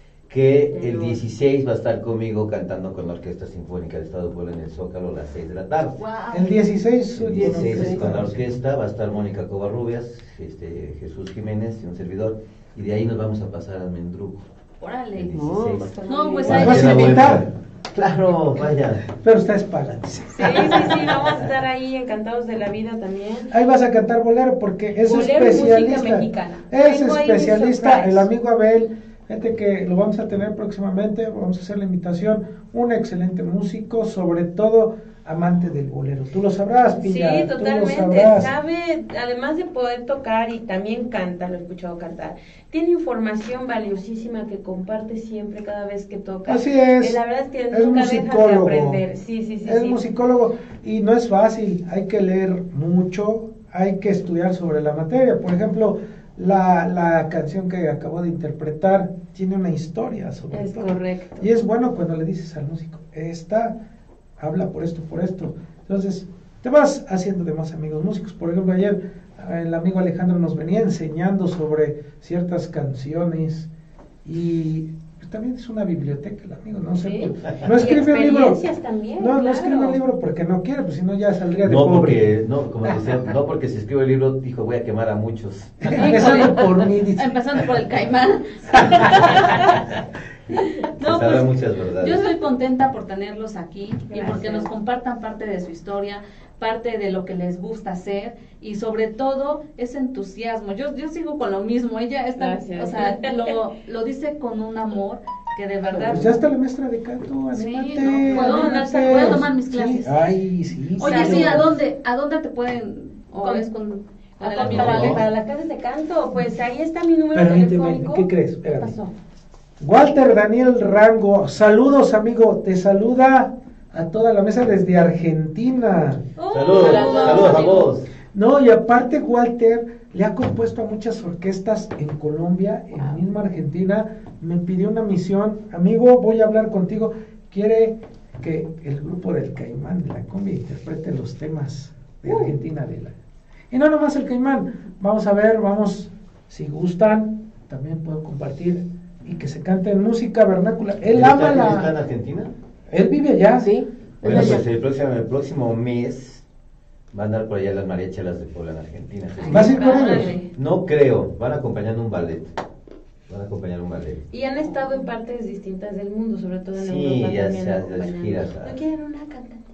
que el dieciséis va a estar conmigo cantando con la Orquesta Sinfónica del Estado de Puebla en el Zócalo a las seis de la tarde. Guau. el dieciséis, El dieciséis es con la orquesta. orquesta, va a estar Mónica Covarrubias, este, Jesús Jiménez y un servidor, y de ahí nos vamos a pasar al Mendrugo. Órale. El No, dieciséis. va a estar No, muy pues bien. ahí- ¿Vas a Buena invitar? vuelta. Claro, vaya. Pero ustedes pagan. Sí, sí, sí, vamos a estar ahí encantados de la vida también. Ahí vas a cantar bolero porque es Bolero y música especialista. mexicana. Es Tengo ahí mi especialista, surprise. el amigo Abel. Gente que lo vamos a tener próximamente, vamos a hacer la invitación. Un excelente músico, sobre todo amante del bolero. Tú lo sabrás, Pilla. Sí, tú lo totalmente. sabrás. Sabe, además de poder tocar y también canta, lo he escuchado cantar. Tiene información valiosísima que comparte siempre cada vez que toca. Así es. Eh, La verdad es que Es nunca dejas de musicólogo. aprender. Sí, sí, sí. Es sí. musicólogo y no es fácil, hay que leer mucho, hay que estudiar sobre la materia. Por ejemplo, la, la canción que acabo de interpretar tiene una historia sobre Es todo. correcto. Y es bueno cuando le dices al músico, esta habla por esto, por esto. Entonces, te vas haciendo de más amigos músicos. Por ejemplo, ayer eh, el amigo Alejandro nos venía enseñando sobre ciertas canciones y Pues también es una biblioteca el amigo, no sé. Sí. Pues, no escribe un libro. Experiencias también, No, no claro. escribe un libro porque no quiere, pues si no ya saldría de No pobre. porque, no, como decía, no porque si escribo el libro, dijo, voy a quemar a muchos. Empezando por mí, dice. Empezando por el caimán. No, pues, muchas verdades. yo estoy contenta por tenerlos aquí y Gracias. porque nos compartan parte de su historia, parte de lo que les gusta hacer y sobre todo ese entusiasmo. Yo yo sigo con lo mismo, ella está, Gracias. o sea, lo, lo dice con un amor que de verdad. Pues ya está la maestra de canto, Sí, anímate. no, puedo, anímate. no, puedo tomar mis clases. Sí, ay, sí. Oye, sí. sí, ¿a dónde, a dónde te pueden o Con- es con, con el Para, amigo para, Ale? para las clases de canto, pues ahí está mi número Permíteme, telefónico. ¿qué crees? ¿Qué Espérame. pasó? Walter Daniel Rango, saludos amigo, te saluda a toda la mesa desde Argentina. Oh, Saludos, saludos a vos. No, y aparte Walter le ha compuesto a muchas orquestas en Colombia, en misma Argentina. Me pidió una misión, amigo, voy a hablar contigo. Quiere que el grupo del Caimán de la Cumbia interprete los temas de Argentina de la. Y no nomás el Caimán, vamos a ver, vamos, si gustan, también puedo compartir y que se cante en música vernácula. Él ¿Él ama está, está en la. Argentina? Él vive allá. Sí. Bueno, Es pues allá. el próximo, el próximo mes van a andar por allá las mariachelas de Puebla en Argentina. ¿Vas a ir con ellos? Padre. No creo, van acompañando un ballet. Van a acompañar un ballet. Y han estado en partes distintas del mundo, sobre todo en Sí, Europa. ya también se- acompañando. las giras, ah. ¿No quieren una cantante?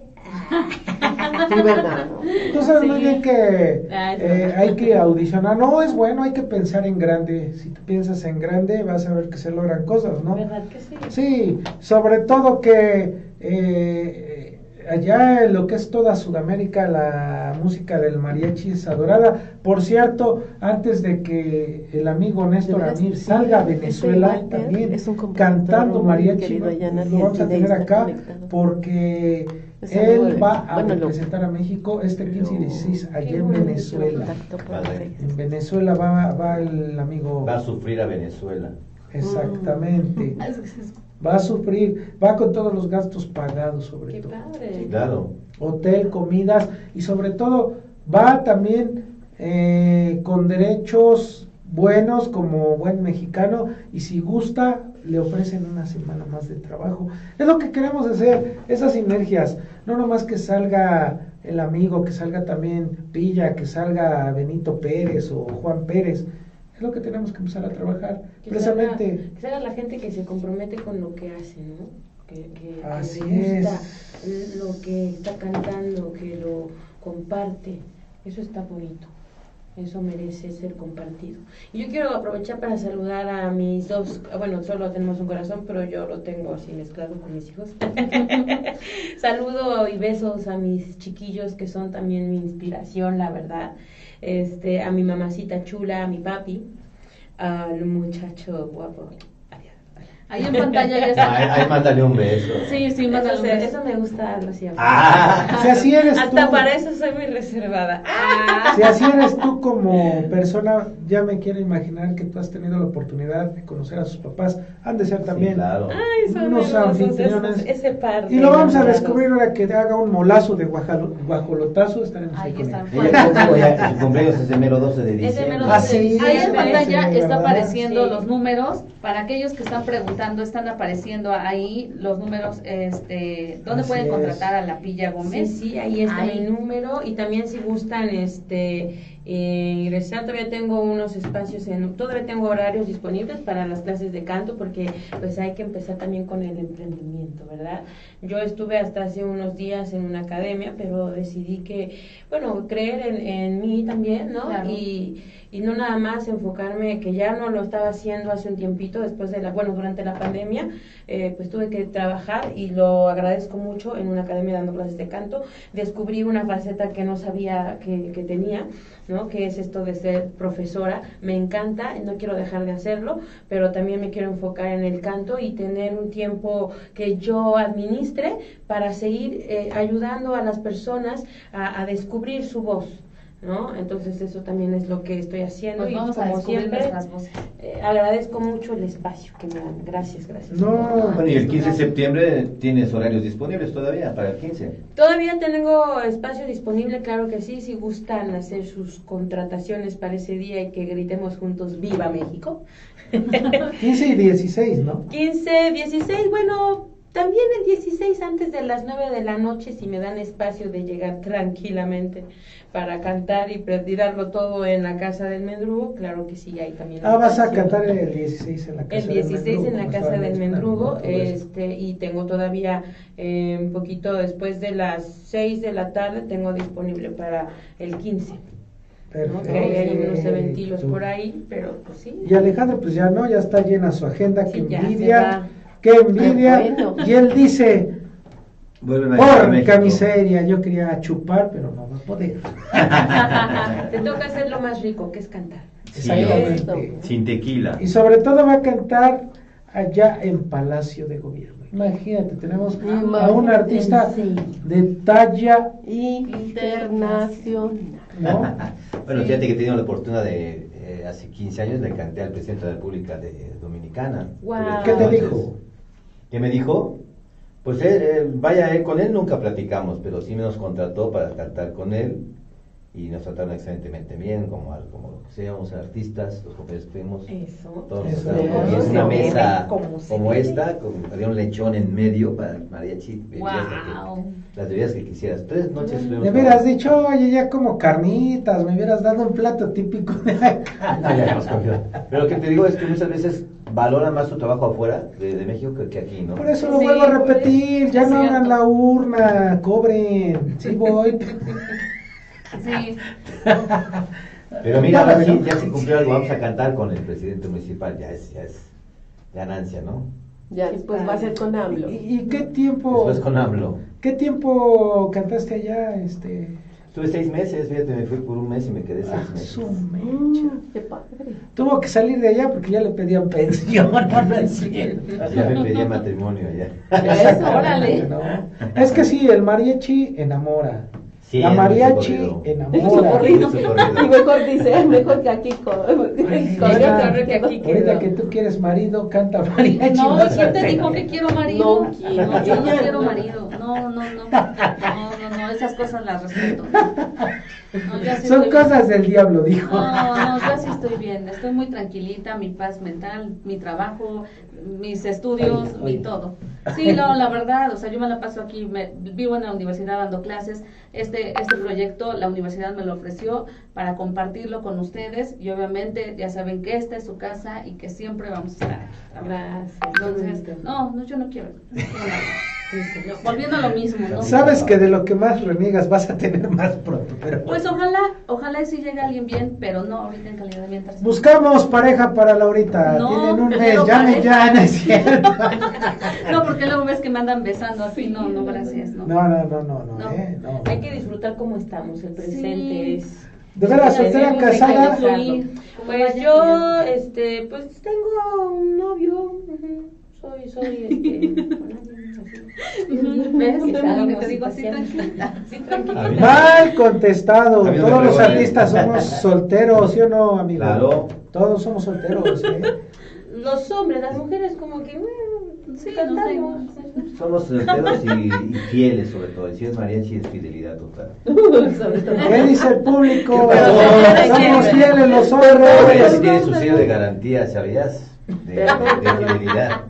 Sí, verdad, ¿no? Tú sabes muy Sí. bien que Ay, no. eh, hay que audicionar. No, es bueno, hay que pensar en grande. Si tú piensas en grande, vas a ver que se logran cosas, ¿no? ¿Verdad que sí? Sí, sobre todo que eh, allá en lo que es toda Sudamérica, la música del mariachi es adorada. Por cierto, antes de que el amigo Néstor De veras, Amir sí, salga a ese Venezuela Walter también es un compositor cantando muy mariachi, querido allá en lo vamos a Argentina y tener está acá conectado. porque Es amigo él de- va a bueno, lo- representar a México este quince y dieciséis allá Qué en bonito. Venezuela. Contacto para Padre. En Venezuela va, va el amigo. Va a sufrir a Venezuela. Exactamente. Ah, es- es- es- Va a sufrir, va con todos los gastos pagados sobre Qué todo. padre. Sí, claro. Hotel, comidas y sobre todo va también eh, con derechos buenos como buen mexicano y si gusta le ofrecen una semana más de trabajo. Es lo que queremos hacer, esas sinergias, no nomás que salga el amigo, que salga también Pilla, que salga Benito Pérez o Juan Pérez. Es lo que tenemos que empezar a trabajar. Que Precisamente. sea, que sea la gente que se compromete con lo que hace, ¿no? Que, que, que Así le gusta es. lo que está cantando, que lo comparte. Eso está bonito. Eso merece ser compartido. Y yo quiero aprovechar para saludar a mis dos, bueno, solo tenemos un corazón, pero yo lo tengo así mezclado con mis hijos. Saludo y besos a mis chiquillos que son también mi inspiración, la verdad. Este, a mi mamacita chula, a mi papi, al muchacho guapo. Ahí en pantalla ya Ahí, está. ahí mándale un beso. Sí, sí, Eso, mándale un se- beso. eso me gusta, lo siempre. Ah. Si así eres Hasta tú. para eso soy muy reservada. Ah, Si así eres tú como persona, ya me quiero imaginar que tú has tenido la oportunidad de conocer a sus papás. Han de ser también Sí, claro. Ay, son unos hermosos anfitriones. esos- ese par de Y lo vamos a enamorados. descubrir ahora que te haga un molazo de guajalo- guajolotazo. Estaremos ahí Ahí con está. él. Ella cumple ya- su cumpleaños es el mero doce de Ese diciembre. mero Ah, doce de sí, diciembre. Ahí en sí, pantalla sí, está ¿verdad? apareciendo Sí. los números. Para aquellos que están preguntando, están apareciendo ahí los números, este, ¿dónde Así pueden es. contratar a la Pilla Sí, Gómez? sí, ahí está Ahí. mi número y también si gustan este eh, ingresar, todavía tengo unos espacios, en todavía tengo horarios disponibles para las clases de canto porque pues hay que empezar también con el emprendimiento, ¿verdad? Yo estuve hasta hace unos días en una academia, pero decidí que, bueno, creer en, en mí también, ¿no? Claro. Y, y no nada más enfocarme, que ya no lo estaba haciendo hace un tiempito, después de la, bueno, durante la pandemia, eh, pues tuve que trabajar y lo agradezco mucho en una academia dando clases de canto. Descubrí una faceta que no sabía que, que tenía, ¿no? Que es esto de ser profesora. Me encanta, no quiero dejar de hacerlo, pero también me quiero enfocar en el canto y tener un tiempo que yo administre para seguir eh, ayudando a las personas a, a descubrir su voz, ¿no? Entonces eso también es lo que estoy haciendo. Pues y vamos a como descubrir siempre, nuestras voces. eh, agradezco mucho el espacio que me dan. Gracias, gracias. No, Bueno, y el quince de septiembre tienes horarios disponibles todavía para el quince. Todavía tengo espacio disponible, claro que sí, si gustan hacer sus contrataciones para ese día y que gritemos juntos ¡Viva México! quince y dieciséis, ¿no? quince, dieciséis, bueno, también el dieciséis antes de las nueve de la noche, si me dan espacio de llegar tranquilamente para cantar y pretirarlo todo en la Casa del Mendrugo, claro que sí, hay también. Ah, vas a espacio. cantar el dieciséis en la Casa El del dieciséis Mendrugo, en la como Casa estaban del mencionando, Mendrugo, ¿no? Todo eso. este, y tengo todavía eh, un poquito después de las seis de la tarde, tengo disponible para el quince. ¿no? Que hay, hay unos eventillos por ahí, pero pues sí. Y Alejandro, pues ya no, ya está llena su agenda, Sí, qué ya se envidia, va. qué envidia. Qué bueno. Y él dice, Vuelven a llegar a por México. miseria, yo quería chupar, pero no va a poder. Te toca hacer lo más rico, que es cantar. Sí, Exactamente. sin tequila. Y sobre todo va a cantar allá en Palacio de Gobierno. Imagínate, tenemos a un artista Sí. de talla, Internacional. ¿no? Bueno, fíjate que he tenido la oportunidad de, eh, hace quince años, le canté al presidente de la República de Dominicana. Guau. ¿Qué te Entonces, dijo? ¿Qué me dijo? Pues él, eh, vaya, eh, con él nunca platicamos, pero sí nos contrató para cantar con él y nos trataron excelentemente bien, como, al- como lo que seamos artistas, los compañeros que fuimos. Eso. Todos Eso. estábamos Como en se una debe, mesa como se como debe. esta, con, había un lechón en medio para el mariachi, bebías la que- Wow. las bebidas que quisieras. Tres noches estuvimos Me hubieras dicho, oye, ya como carnitas, me hubieras dado un plato típico de acá. No, ya hemos cogido. Pero lo que te digo es que muchas veces valoran más su trabajo afuera de, de México que, que aquí, ¿no? Por eso lo Sí, vuelvo a por repetir, eso, ya es no hagan cierto. la urna, cobren, sí voy. Sí. Pero mira, ahora sí, ¿no? ya se cumplió algo, vamos a cantar con el presidente municipal, ya es, ya es ganancia, ¿no? Ya después va a ser con AMLO. ¿Y, y qué tiempo, Después con AMLO. qué tiempo cantaste allá, este? Estuve seis meses, fíjate, me fui por un mes y me quedé seis Ah, meses. su mecha. Mm, qué padre. Tuvo que salir de allá porque ya le pedían pensión, no, no es cierto. Ya me pedía matrimonio allá. Eso, órale. No. Es que sí, el mariachi enamora. Sí, la es muy mariachi socorrido. enamora. Socorrido. Muy socorrido. Y mejor dice, mejor que aquí con. Ay, con- mira, corre que aquí ahorita quedó. que tú quieres marido, canta mariachi. No, vas a ¿quién te ver. dijo que quiero marido? No, ¿quién? No, yo no Ella quiero no. marido. No, no, no. No, no, no, esas cosas las respeto. No, yo sí Son estoy cosas bien. del diablo, dijo. No, no, yo sí estoy bien. Estoy muy tranquilita, mi paz mental, mi trabajo, mis estudios, Oye, oye. mi todo. Sí, no, la verdad, o sea, yo me la paso aquí, me, vivo en la universidad dando clases. Este, este proyecto la universidad me lo ofreció para compartirlo con ustedes y obviamente ya saben que esta es su casa y que siempre vamos a estar aquí. Gracias. Entonces, no, no, yo no quiero. No quiero nada. Volviendo a lo mismo, ¿no? Sabes que de lo que más reniegas vas a tener más pronto, pero Pues ojalá, ojalá sí llegue alguien bien, pero no ahorita en calidad de mientras. buscamos pareja para Laurita. No, Tienen un mes, quiero llame pareja. ya, no es cierto. No, porque luego ves que me andan besando así, no, no, gracias, no. No, no, no, no, no, No. eh, no. Hay que disfrutar como estamos, el presente Sí. es... De veras, Sí, soltera, hay que casada. fluir. Como Pues vaya yo, fluyendo. este, pues tengo un novio, ujú, soy, soy, este, con alguien así. Ujú, ¿ves? Sí, Todo claro, lo que te sí, digo así paseando. tranquila, así A tranquila. mí- Mal contestado. Habiendo Todos los regalos. artistas somos solteros, ¿sí o no, amigo? Claro. Todos somos solteros, ¿eh? Los hombres, las mujeres como que, bueno, Sí, cantamos. Somos solteros y, y fieles sobre todo. Y si es mariachi es fidelidad total. Sobre todo. ¿Qué dice el público? ¿Qué pasó? Somos fieles los Mariachi hombres. tiene su sello de garantía, ¿sabías? De, de fidelidad.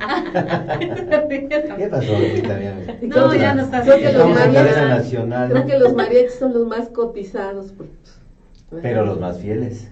¿Qué pasó? Aquí también? No, ya no estás Creo que los Estamos en cadena mariachis, nacional, creo que los mariachis son los más cotizados. Pues. pero los más fieles.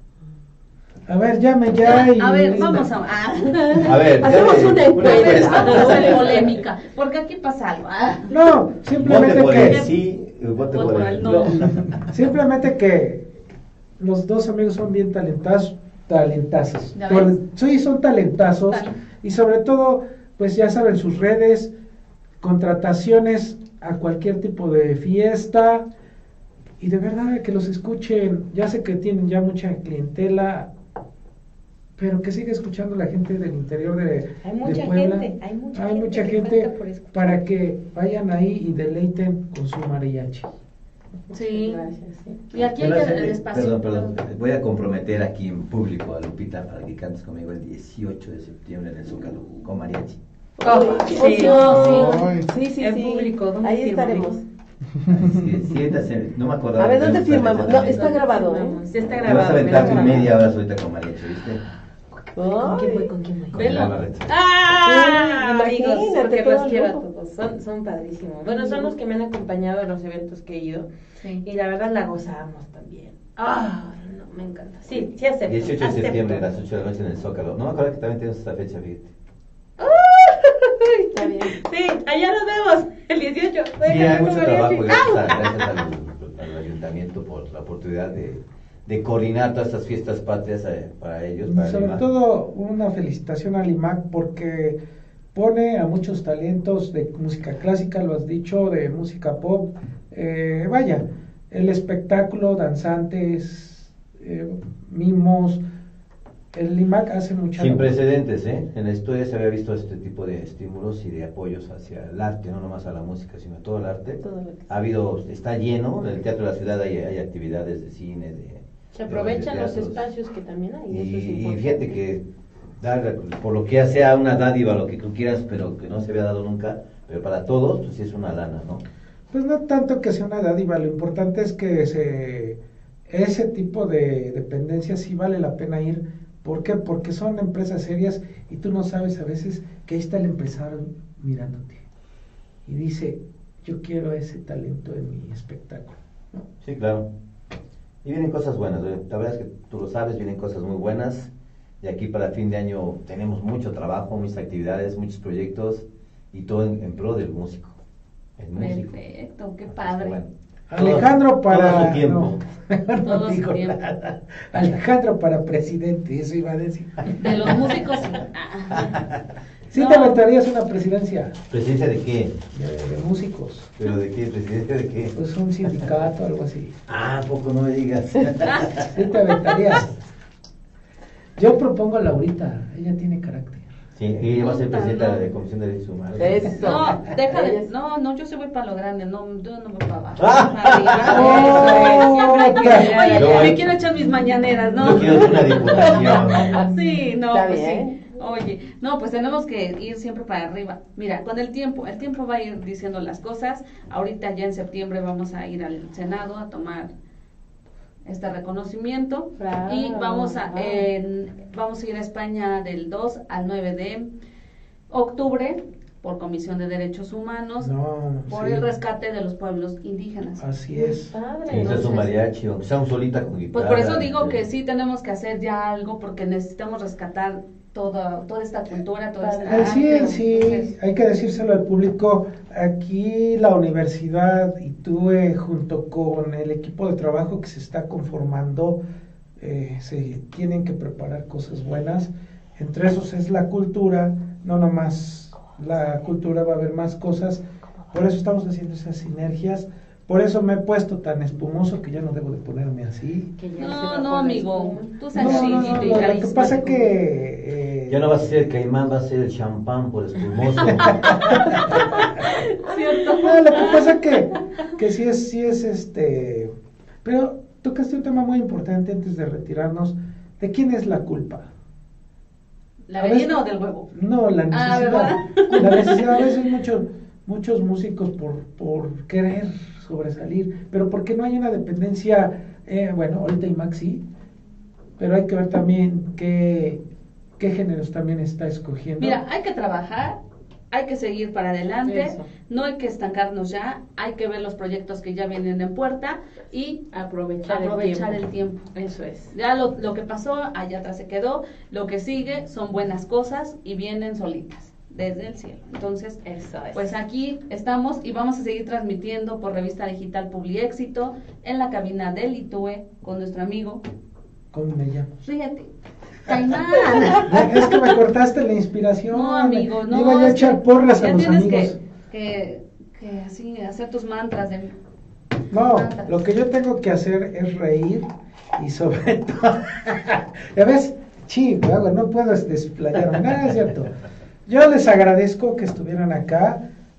A ver, llame ya y... A ver, vamos a... Ah. A ver, Hacemos ya una me- encuesta. Vamos a hacer polémica, porque aquí pasa algo. Ah. No, Vote simplemente por el que... sí, vote Vote por por el el no. no. Simplemente que los dos amigos son bien talentazos, talentazos. ¿Ya Por- ves? sí, son talentazos. Tal- Y sobre todo, pues ya saben sus redes, contrataciones a cualquier tipo de fiesta. Y de verdad que los escuchen. Ya sé que tienen ya mucha clientela, pero que siga escuchando la gente del interior de, Hay de mucha Puebla. gente, hay mucha Hay gente mucha que gente falta por escuchar. para que vayan ahí y deleiten con su mariachi. Sí. Gracias, sí. Y aquí hay Pero que hace- despacio. Perdón, perdón. Voy a comprometer aquí en público a Lupita para que cantes conmigo el dieciocho de septiembre en el Zócalo con mariachi. Oh, Qué sí, emoción. sí. Sí, sí, En sí. público, ¿dónde Ahí firmo? estaremos. Sí, siéntase, no me acordaba. A ver, de ¿dónde ustedes firmamos? No, también. está grabado, ¿eh? Sí, está Te vas grabado. a aventar velo. tu media hora ahorita con mariachi, ¿viste? ¿Con quién voy? ¿Con quién voy? Con el Velo. Álvarez. ¡Ah! Sí, amigos, imagínate porque todo los el quiero a grupo. todos. Son, son padrísimos. Bueno, son los que me han acompañado en los eventos que he ido. Sí. Y la verdad la gozamos también. ¡Ah! No, me encanta. Sí, sí acepto. dieciocho de acepto. septiembre a las ocho de la noche en el Zócalo. No me acuerdo que también tenemos esta fecha, fíjate. Está bien. Sí, allá nos vemos el dieciocho. Sí, Venga, hay mucho mariachi. trabajo, gracias, ¡Ah! a- gracias al, al ayuntamiento por la oportunidad de, de coordinar todas estas fiestas patrias eh, para ellos. Para Sobre Lima. todo una felicitación al I M A C porque pone a muchos talentos de música clásica, lo has dicho, de música pop. Eh, vaya, el espectáculo, danzantes, eh, mimos. El I M A C hace mucha Sin labor. precedentes, ¿eh? En la historia se había visto este tipo de estímulos y de apoyos hacia el arte, no nomás a la música, sino a todo el arte. Todo lo que- Ha habido, está lleno, en el Teatro de la Ciudad hay, hay actividades de cine, de... Se de aprovechan los teatros. espacios que también hay. Y, eso es y importante. fíjate que dar, por lo que ya sea una dádiva, lo que tú quieras, pero que no se había dado nunca, pero para todos, pues sí es una lana, ¿no? Pues no tanto que sea una dádiva, lo importante es que se, ese tipo de dependencias sí vale la pena ir. ¿Por qué? Porque son empresas serias y tú no sabes a veces que ahí está el empresario mirándote y dice, yo quiero ese talento en mi espectáculo, ¿no? Sí, claro. Y vienen cosas buenas, ¿eh? La verdad es que tú lo sabes, vienen cosas muy buenas. Y aquí para fin de año tenemos mucho trabajo, muchas actividades, muchos proyectos y todo en, en pro del músico. El músico. Perfecto, qué Así es que, padre. bueno, Alejandro todo- para... todo su tiempo. no, mejor no Todo su digo tiempo. nada. Alejandro para presidente, eso iba a decir. De los músicos. Ah. ¿Sí No. te aventarías una presidencia ¿Presidencia de qué? de, de músicos? ¿Pero de qué? ¿Presidencia de qué? Pues un sindicato, algo así. Ah, ¿a poco no me digas? ¿Sí te aventarías? Yo propongo a Laurita, ella tiene carácter. Sí, y ella va a ser Puta, presidenta no. de la Comisión de Derechos Humanos. Eso. No, deja de. Ellas- No, no, yo sí voy para lo grande. No, yo no voy para abajo. Ah. Arriba, eso es, siempre hay que- Oye, Yo- me quiero echar mis mañaneras, ¿no? Yo quiero ser una diputación. Sí, no, Está pues bien. sí. Oye, no, pues tenemos que ir siempre para arriba. Mira, con el tiempo, el tiempo va a ir diciendo las cosas. Ahorita ya en septiembre vamos a ir al Senado a tomar este reconocimiento Bravo, y vamos a bravo. en- vamos a ir a España del dos al nueve de octubre por Comisión de Derechos Humanos No, por sí, el rescate de los pueblos indígenas. así es. Padre. Sí, necesitas un Entonces- mariachi, aunque sea un solita con guitarra. Pues por eso digo sí. que sí tenemos que hacer ya algo porque necesitamos rescatar toda toda esta cultura, toda esta Así arte. es, sí, Entonces, hay que decírselo al público. Aquí la universidad y tú eh, junto con el equipo de trabajo que se está conformando, eh, se tienen que preparar cosas buenas. Entre esos es la cultura, no nomás la cultura, va a haber más cosas. Por eso estamos haciendo esas sinergias. Por eso me he puesto tan espumoso que ya no debo de ponerme así. Que ya se no, bajó no, la amigo, espuma. tú No, seas no, no, chiquito y lo, lo que carismático. pasa que... eh, Ya no va a ser el caimán, va a ser el champán por espumoso. ¿Cierto? No, lo que pasa que, que sí es, sí es este, pero tocaste un tema muy importante antes de retirarnos, ¿de quién es la culpa? ¿La A veces- gallina o del huevo? No, la Ah, necesidad, ¿verdad? la necesidad, a veces muchos, muchos músicos por, por querer sobresalir, pero porque no hay una dependencia, eh, bueno, ahorita I M A X sí, pero hay que ver también qué, qué géneros también está escogiendo. Mira, hay que trabajar, hay que seguir para adelante, Eso. no hay que estancarnos ya, hay que ver los proyectos que ya vienen en puerta y Aprovechar, aprovechar el el tiempo. tiempo. Eso es. Ya lo, lo que pasó, allá atrás se quedó, lo que sigue son buenas cosas y vienen solitas, desde el cielo. Entonces, Eso es. pues aquí estamos y vamos a seguir transmitiendo por Revista Digital Publiéxito en la cabina del Itue con nuestro amigo. ¿Cómo me llamo? Ríete, Caimán. Es que me cortaste la inspiración. No, amigo, no. Iba yo a es echar que porras a ya los tienes amigos. Que, que, que así, hacer tus mantras de... No, mantras. lo que yo tengo que hacer es reír y sobre todo, ya ves, chico, no puedo desplayarme, nada es cierto. Yo les agradezco que estuvieran acá,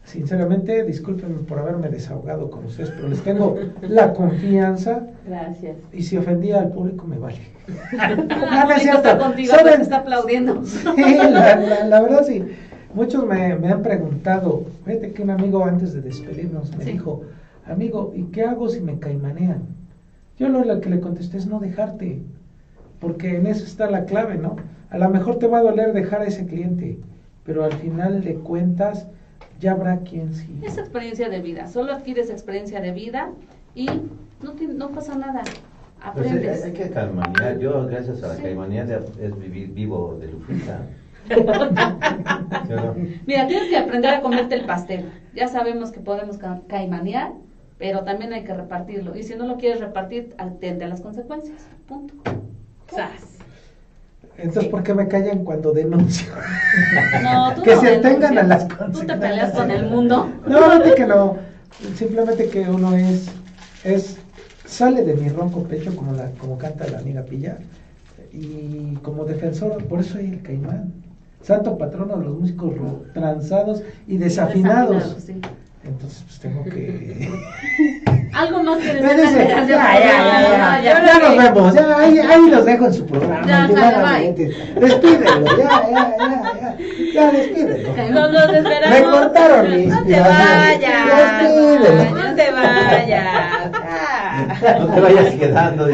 sinceramente, discúlpenme por haberme desahogado con ustedes, pero les tengo la confianza. Gracias. Y si ofendía al público, me vale. Ah, no es cierto. Está contigo, ¿Saben? te está aplaudiendo. Sí, la, la, la verdad sí. Muchos me, me han preguntado, fíjate que un amigo antes de despedirnos me Sí. dijo, amigo, ¿y qué hago si me caimanean? Yo lo, lo que le contesté es no dejarte, porque en eso está la clave, ¿no? A lo mejor te va a doler dejar a ese cliente, pero al final de cuentas ya habrá quien sí. Es experiencia de vida, solo adquieres experiencia de vida y no, te, no pasa nada, Pues hay, aprendes. hay que caimanear. Yo, gracias a la Sí. caimanía, de- es vivir vivo de Lupita. ¿Sí o no? Mira, tienes que aprender a comerte el pastel. Ya sabemos que podemos ca- caimanear, pero también hay que repartirlo. Y si no lo quieres repartir, atente a las consecuencias. Punto. ¡Sas! Entonces, ¿por qué me callan cuando denuncio? No, tú Que no se atengan a denuncias. las Tú te consecuencias. peleas con el mundo. No, fíjate que no. Simplemente que uno es, es, sale de mi ronco pecho como la, como canta la amiga Pilla, y como defensor, por eso hay el Caimán, santo patrono de los músicos ro- tranzados y desafinados. Desafinados, sí. Entonces, pues tengo que. Algo más que Me decir dice, antes de ya, hacer ya, ya, ya, ya, ya nos vemos, ya, ahí, ahí los dejo en su programa. Ya, últimamente. Despídelo, ya, ya, ya, ya, ya, despídelo. Nos los esperamos. Me cortaron mi No te inspiración. vayas. Despídelo. No te vayas. Ah. No te vayas quedando.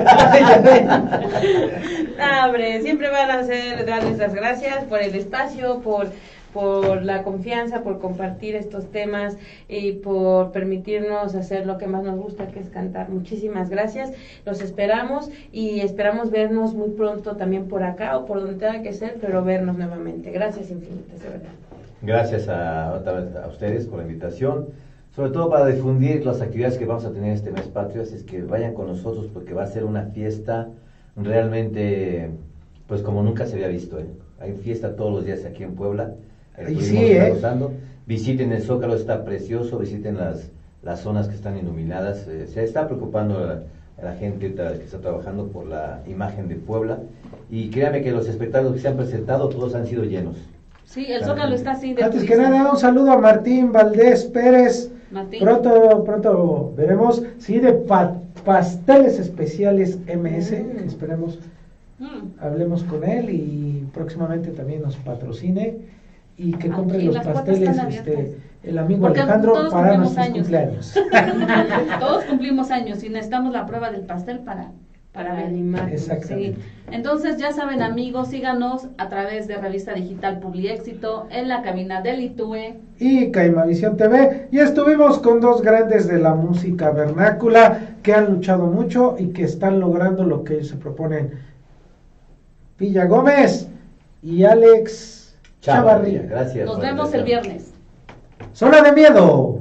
No, hombre, siempre van a ser darles las gracias por el espacio, por por la confianza, por compartir estos temas y por permitirnos hacer lo que más nos gusta, que es cantar. Muchísimas gracias, los esperamos y esperamos vernos muy pronto también por acá o por donde tenga que ser, pero vernos nuevamente. Gracias infinitas, de verdad. Gracias a, otra vez a ustedes por la invitación, sobre todo para difundir las actividades que vamos a tener este mes patrio, así es que vayan con nosotros porque va a ser una fiesta realmente, pues como nunca se había visto, ¿eh? Hay fiesta todos los días aquí en Puebla. El Ay, turismo sí, está ¿eh? gozando. Visiten el Zócalo, está precioso, visiten las, las zonas que están iluminadas, eh, se está preocupando la, la gente que está trabajando por la imagen de Puebla y créanme que los espectáculos que se han presentado todos han sido llenos. Sí, el Zócalo está así de Antes que turismo. nada, un saludo a Martín Valdés Pérez. Martín. Pronto, pronto veremos, sí, de pa- pasteles especiales M S, que esperemos Mm. hablemos con él y próximamente también nos patrocine y que compre Aquí los las puertas pasteles, están este, abiertas. el amigo Porque Alejandro todos para cumplimos nuestros años. cumpleaños. Todos cumplimos años y necesitamos la prueba del pastel para, para ver. animar. Exactamente. Sí. Entonces ya saben amigos, síganos a través de Revista Digital Publiéxito, en la cabina del Itue. Y Caimavisión T V, y estuvimos con dos grandes de la música vernácula que han luchado mucho y que están logrando lo que ellos se proponen. Pilla Gómez y Alex Chavarría, Chavarría. gracias. Nos por la vemos el invitación. viernes. Zona de miedo.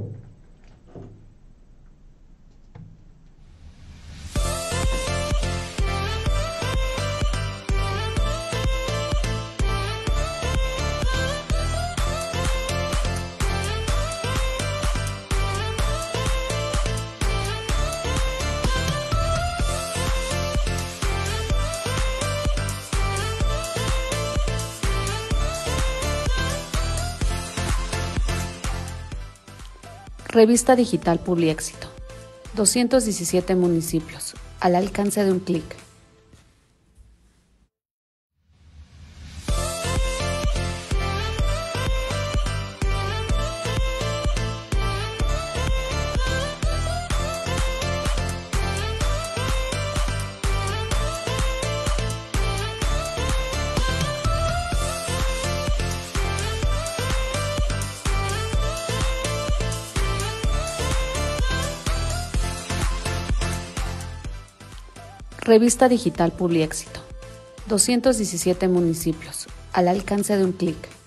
Revista Digital Publiéxito. doscientos diecisiete municipios, al alcance de un clic. Revista Digital Publiéxito. doscientos diecisiete municipios, al alcance de un clic.